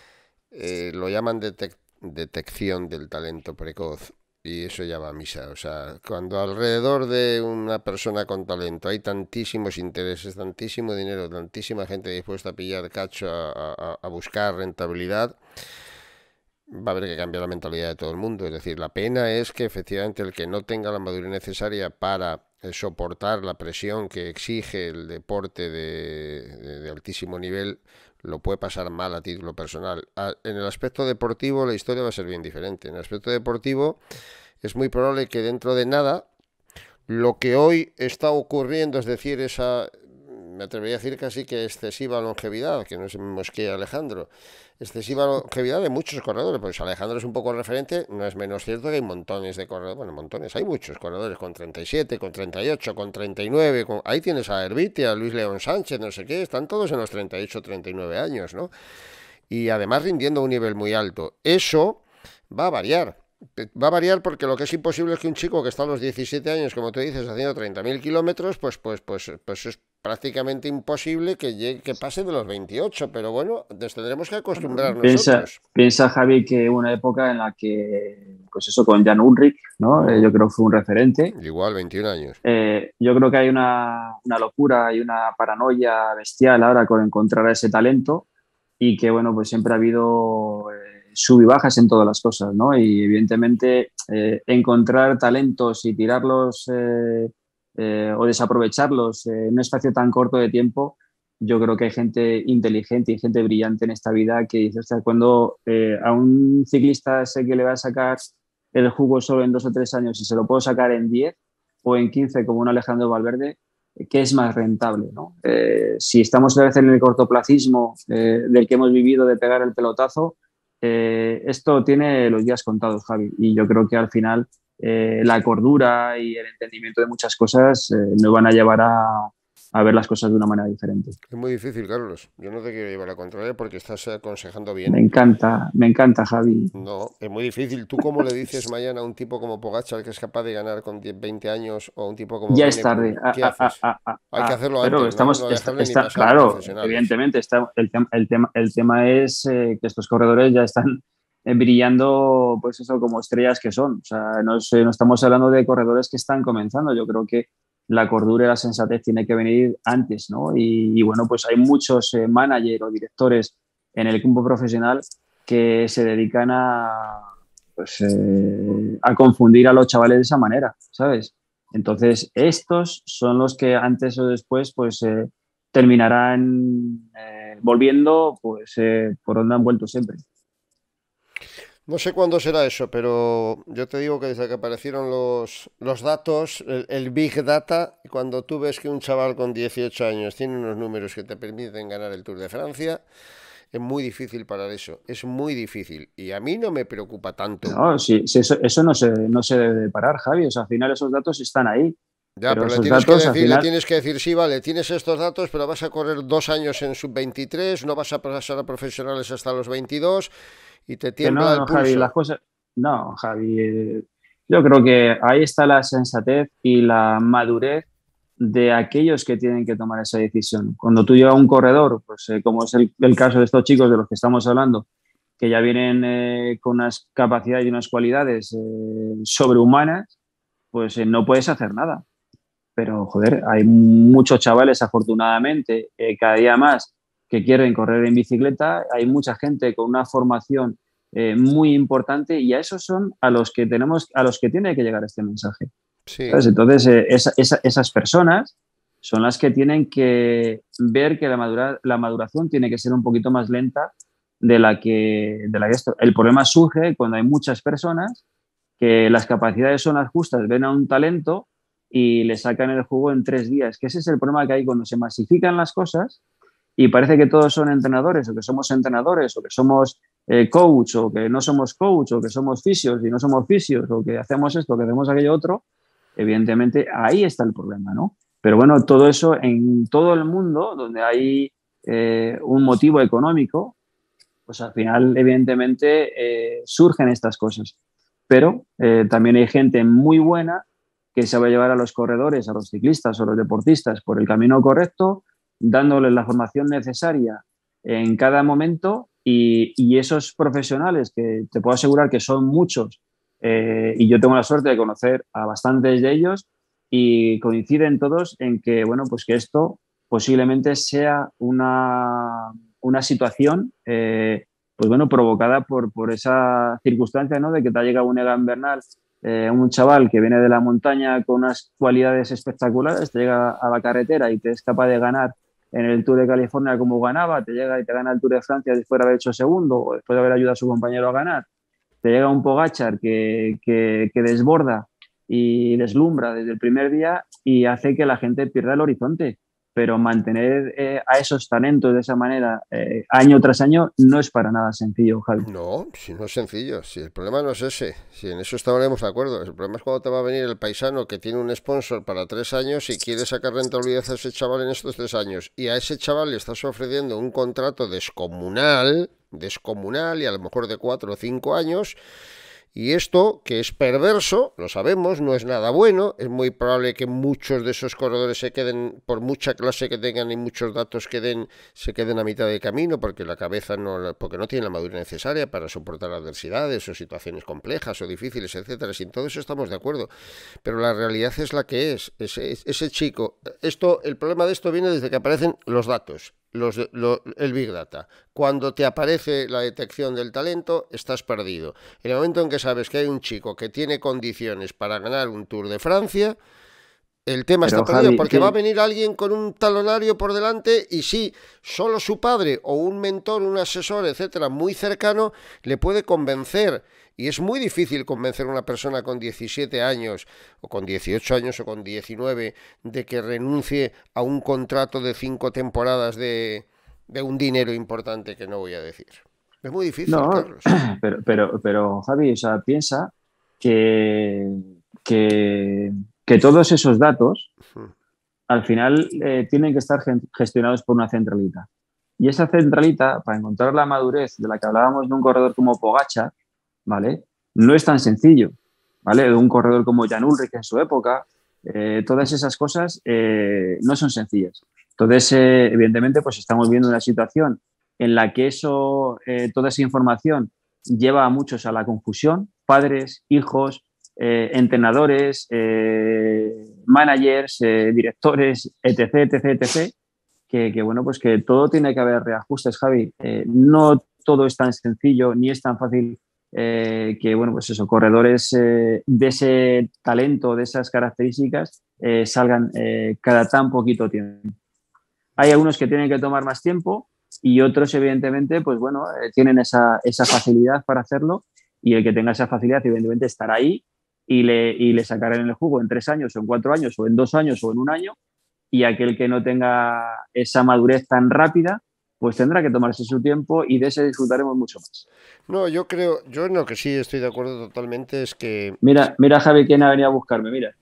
A: lo llaman detección del talento precoz. Y eso ya va a misa. O sea, cuando alrededor de una persona con talento hay tantísimos intereses, tantísimo dinero, tantísima gente dispuesta a pillar cacho, a buscar rentabilidad, va a haber que cambiar la mentalidad de todo el mundo. Es decir, la pena es que efectivamente el que no tenga la madurez necesaria para soportar la presión que exige el deporte de altísimo nivel, lo puede pasar mal a título personal. En el aspecto deportivo la historia va a ser bien diferente. En el aspecto deportivo es muy probable que dentro de nada lo que hoy está ocurriendo, es decir, me atrevería a decir casi que excesiva longevidad, que no se me mosquee Alejandro, excesiva longevidad de muchos corredores, pues Alejandro es un poco referente, no es menos cierto que hay montones de corredores, bueno, montones, hay muchos corredores con 37, con 38, con 39, ahí tienes a Herbitia, a Luis León Sánchez, no sé qué, están todos en los 38, 39 años, ¿no? Y además rindiendo a un nivel muy alto. Eso va a variar. Va a variar porque lo que es imposible es que un chico que está a los 17 años, como tú dices, haciendo 30.000 kilómetros, pues prácticamente imposible que pase de los 28, pero bueno, nos tendremos que acostumbrar
B: Piensa,
A: nosotros.
B: piensa, Javi, que una época en la que, pues eso, con Jan Ulrich, ¿no? Yo creo que fue un referente.
A: Igual, 21 años.
B: Yo creo que hay una locura y una paranoia bestial ahora con encontrar a ese talento y que, bueno, pues siempre ha habido sub y bajas en todas las cosas, ¿no? Y evidentemente encontrar talentos y tirarlos o desaprovecharlos en un espacio tan corto de tiempo, yo creo que hay gente inteligente y gente brillante en esta vida que dice, o sea, cuando a un ciclista sé que le va a sacar el jugo solo en 2 o 3 años y se lo puedo sacar en 10 o en 15 como un Alejandro Valverde, ¿qué es más rentable? ¿No? Si estamos a veces en el cortoplacismo del que hemos vivido de pegar el pelotazo, esto tiene los días contados, Javi, y yo creo que al final la cordura y el entendimiento de muchas cosas nos van a llevar a ver las cosas de una manera diferente.
A: Es muy difícil, Carlos. Yo no te quiero llevar a la contraria porque estás aconsejando
B: Me
A: bien.
B: encanta, me encanta, Javi.
A: No, es muy difícil. ¿Tú cómo le dices mañana a un tipo como Pogacar que es capaz de ganar con 10, 20 años o a un tipo como
B: Ya es tarde.
A: Benepul? ¿Qué haces? Hay que hacerlo
B: Pero
A: antes, ¿no?
B: estamos,
A: No dejarle ni
B: está
A: pasar a
B: claro,
A: profesionales.
B: evidentemente, el tema es que estos corredores ya están brillando, pues eso, como estrellas que son. O sea, no estamos hablando de corredores que están comenzando. Yo creo que la cordura y la sensatez tiene que venir antes, ¿no? Y bueno, pues hay muchos managers o directores en el campo profesional que se dedican pues, a confundir a los chavales de esa manera, ¿sabes? Entonces, estos son los que antes o después pues, terminarán volviendo pues, por donde han vuelto siempre.
A: No sé cuándo será eso, pero yo te digo que desde que aparecieron los datos, el Big Data, cuando tú ves que un chaval con 18 años tiene unos números que te permiten ganar el Tour de Francia, es muy difícil parar eso, es muy difícil. Y a mí no me preocupa tanto.
B: No, sí, sí, eso no se debe de parar, Javi. O sea, al final esos datos están ahí,
A: Ya,
B: pero
A: pero
B: esos datos al
A: le
B: final,
A: tienes que decir, sí, vale, tienes estos datos, pero vas a correr 2 años en sub-23, no vas a pasar a profesionales hasta los 22 y te
B: que
A: tiembla el
B: no, Javi, las
A: pulso.
B: cosas, no, Javi, yo creo que ahí está la sensatez y la madurez de aquellos que tienen que tomar esa decisión. Cuando tú llevas un corredor, pues como es el caso de estos chicos de los que estamos hablando, que ya vienen con unas capacidades y unas cualidades sobrehumanas, pues no puedes hacer nada. Pero, joder, hay muchos chavales, afortunadamente, cada día más, que quieren correr en bicicleta. Hay mucha gente con una formación muy importante y a esos son a los que tiene que llegar este mensaje.
A: Sí.
B: ¿Sabes? Entonces, esas personas son las que tienen que ver que la maduración tiene que ser un poquito más lenta de la que esto. El problema surge cuando hay muchas personas que las capacidades son las justas, ven a un talento y le sacan el jugo en 3 días. Que ese es el problema que hay cuando se masifican las cosas y parece que todos son entrenadores o que somos entrenadores o que somos coach o que no somos coach o que somos fisios y no somos fisios o que hacemos esto, que hacemos aquello otro. Evidentemente ahí está el problema, ¿no? Pero bueno, todo eso en todo el mundo donde hay un motivo económico, pues al final evidentemente surgen estas cosas. Pero también hay gente muy buena que sabe llevar a los corredores, a los ciclistas o a los deportistas por el camino correcto, dándoles la formación necesaria en cada momento y esos profesionales que te puedo asegurar que son muchos y yo tengo la suerte de conocer a bastantes de ellos y coinciden todos en que, bueno, pues que esto posiblemente sea una situación pues bueno, provocada por esa circunstancia, ¿no? De que te ha llegado un Egan Bernal, un chaval que viene de la montaña con unas cualidades espectaculares, te llega a la carretera y te es capaz de ganar en el Tour de California como ganaba, te llega y te gana el Tour de Francia después de haber hecho segundo o después de haber ayudado a su compañero a ganar. Te llega un Pogacar que desborda y deslumbra desde el primer día y hace que la gente pierda el horizonte. Pero mantener a esos talentos de esa manera año tras año no es para nada sencillo, Javi.
A: No, si no es sencillo, si el problema no es ese, si en eso estaremos de acuerdo, el problema es cuando te va a venir el paisano que tiene un sponsor para 3 años y quiere sacar rentabilidad a ese chaval en estos 3 años y a ese chaval le estás ofreciendo un contrato descomunal y a lo mejor de 4 o 5 años Y esto, que es perverso, lo sabemos, no es nada bueno. Es muy probable que muchos de esos corredores se queden, por mucha clase que tengan y muchos datos que den, se queden a mitad de camino porque la cabeza porque no tiene la madurez necesaria para soportar adversidades o situaciones complejas o difíciles, etcétera. Sin todo eso estamos de acuerdo. Pero la realidad es la que es. Ese chico, el problema de esto viene desde que aparecen los datos. El Big Data. Cuando te aparece la detección del talento, estás perdido. En el momento en que sabes que hay un chico que tiene condiciones para ganar un Tour de Francia, el tema está perdido,
B: Javi,
A: porque va a venir alguien con un talonario por delante y sí, solo su padre o un mentor, un asesor, etcétera, muy cercano, le puede convencer. Y es muy difícil convencer a una persona con 17 años, o con 18 años, o con 19, de que renuncie a un contrato de 5 temporadas de un dinero importante que no voy a decir. Es muy difícil,
B: no,
A: Carlos.
B: pero Javi, o sea, piensa que, que, que todos esos datos al final tienen que estar gestionados por una centralita. Y esa centralita, para encontrar la madurez de la que hablábamos de un corredor como Pogačar, ¿vale? No es tan sencillo, ¿vale? De un corredor como Jan Ullrich en su época, todas esas cosas no son sencillas. Entonces, evidentemente, pues estamos viendo una situación en la que toda esa información lleva a muchos a la confusión, padres, hijos, entrenadores, managers, directores, etc, etc, etc, que bueno, pues que todo tiene que haber reajustes, Javi. No todo es tan sencillo, ni es tan fácil que, bueno, pues eso, corredores de ese talento, de esas características, salgan cada tan poquito tiempo. Hay algunos que tienen que tomar más tiempo y otros, evidentemente, pues bueno, tienen esa facilidad para hacerlo, y el que tenga esa facilidad, evidentemente, estará ahí y le sacarán el jugo en 3 años, o en 4 años, o en 2 años, o en 1 año, y aquel que no tenga esa madurez tan rápida, pues tendrá que tomarse su tiempo y de ese disfrutaremos mucho más.
A: No, yo en lo que sí estoy de acuerdo totalmente es que...
B: Mira, mira Javi, quién ha venido a buscarme, mira.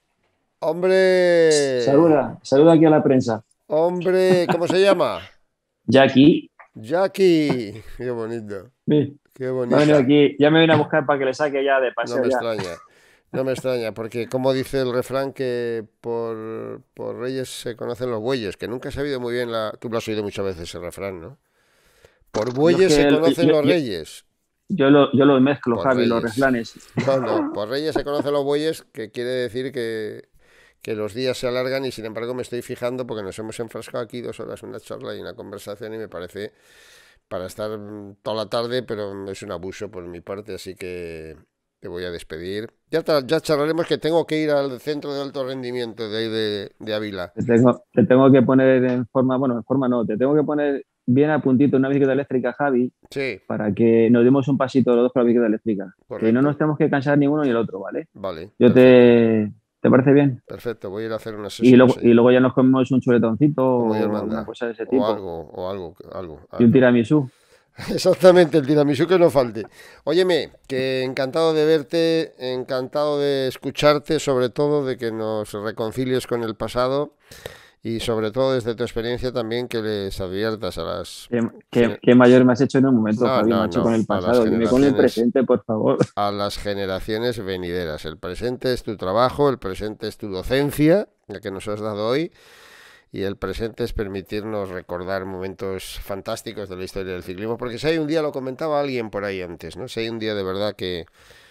A: ¡Hombre!
B: Saluda aquí a la prensa.
A: ¡Hombre! ¿Cómo se llama?
B: Jackie,
A: Jackie. Qué bonito.
B: me
A: Qué
B: ha venido
A: bonita.
B: aquí, ya me viene a buscar para que le saque ya de
A: No
B: paseo
A: me
B: ya.
A: extraña. No me extraña, porque como dice el refrán que por reyes se conocen los bueyes, que nunca he sabido muy bien Tú lo has oído muchas veces ese refrán, ¿no? Por
B: Yo es
A: bueyes se
B: que
A: conocen los reyes.
B: yo lo mezclo,
A: Por
B: Javi, los
A: reyes.
B: refranes.
A: No, no, por reyes se conocen los bueyes, que quiere decir que los días se alargan y sin embargo me estoy fijando porque nos hemos enfrascado aquí 2 horas en una charla y una conversación y me parece para estar toda la tarde, pero es un abuso por mi parte, así que te voy a despedir. Ya charlaremos, que tengo que ir al centro de alto rendimiento de ahí de Ávila.
B: Te tengo que poner en forma, bueno, en forma no, te tengo que poner bien a puntito una bicicleta eléctrica, Javi,
A: Sí,
B: para que nos demos un pasito los dos con la bicicleta eléctrica. Que no nos
A: correcto.
B: tenemos que cansar ni uno ni el otro, ¿vale?
A: Vale,
B: Yo
A: perfecto.
B: ¿Te parece bien?
A: Perfecto, voy a ir a hacer unas sesiones
B: Y
A: allí,
B: luego ya nos comemos un chuletoncito
A: como Dios
B: o alguna
A: manda.
B: cosa de ese
A: O
B: tipo.
A: algo, o algo, algo,
B: Y un
A: algo.
B: tiramisú.
A: Exactamente, el tiramisú que no falte. Óyeme, que encantado de verte, encantado de escucharte, sobre todo de que nos reconcilies con el pasado y sobre todo desde tu experiencia también que les adviertas a las...
B: ¿Qué mayor me has hecho en un momento,
A: No,
B: Javi,
A: no,
B: macho, con
A: no,
B: el pasado? Dime con el presente, por favor.
A: a las generaciones venideras. El presente es tu trabajo, el presente es tu docencia, la que nos has dado hoy, y el presente es permitirnos recordar momentos fantásticos de la historia del ciclismo, porque si hay un día, lo comentaba alguien por ahí antes, ¿no? Si hay un día de verdad que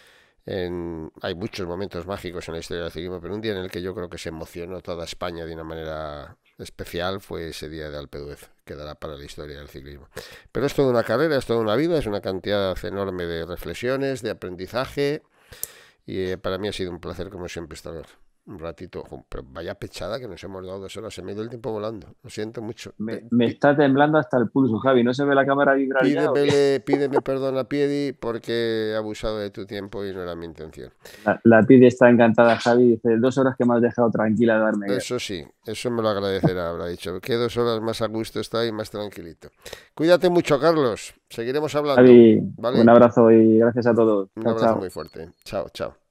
A: hay muchos momentos mágicos en la historia del ciclismo, pero un día en el que yo creo que se emocionó toda España de una manera especial fue ese día de Alpe d'Huez, quedará para la historia del ciclismo. Pero es toda una carrera, es toda una vida, es una cantidad enorme de reflexiones, de aprendizaje, y para mí ha sido un placer como siempre estar un ratito, pero vaya pechada que nos hemos dado 2 horas, se me ha ido el tiempo volando, lo siento mucho.
B: Me está temblando hasta el pulso, Javi. ¿No se ve la cámara vibrar ya o qué?
A: Pídeme perdón a Piedi porque he abusado de tu tiempo y no era mi intención.
B: La Pidi está encantada, Javi. Dice, 2 horas que me has dejado tranquila de darme ya.
A: Eso sí, eso me lo agradecerá, habrá dicho. Que 2 horas más a gusto está y más tranquilito. Cuídate mucho, Carlos. Seguiremos hablando.
B: Javi, un
A: ¿Vale?
B: abrazo y gracias a todos.
A: Un
B: Chao,
A: abrazo
B: chao.
A: muy fuerte. Chao, chao.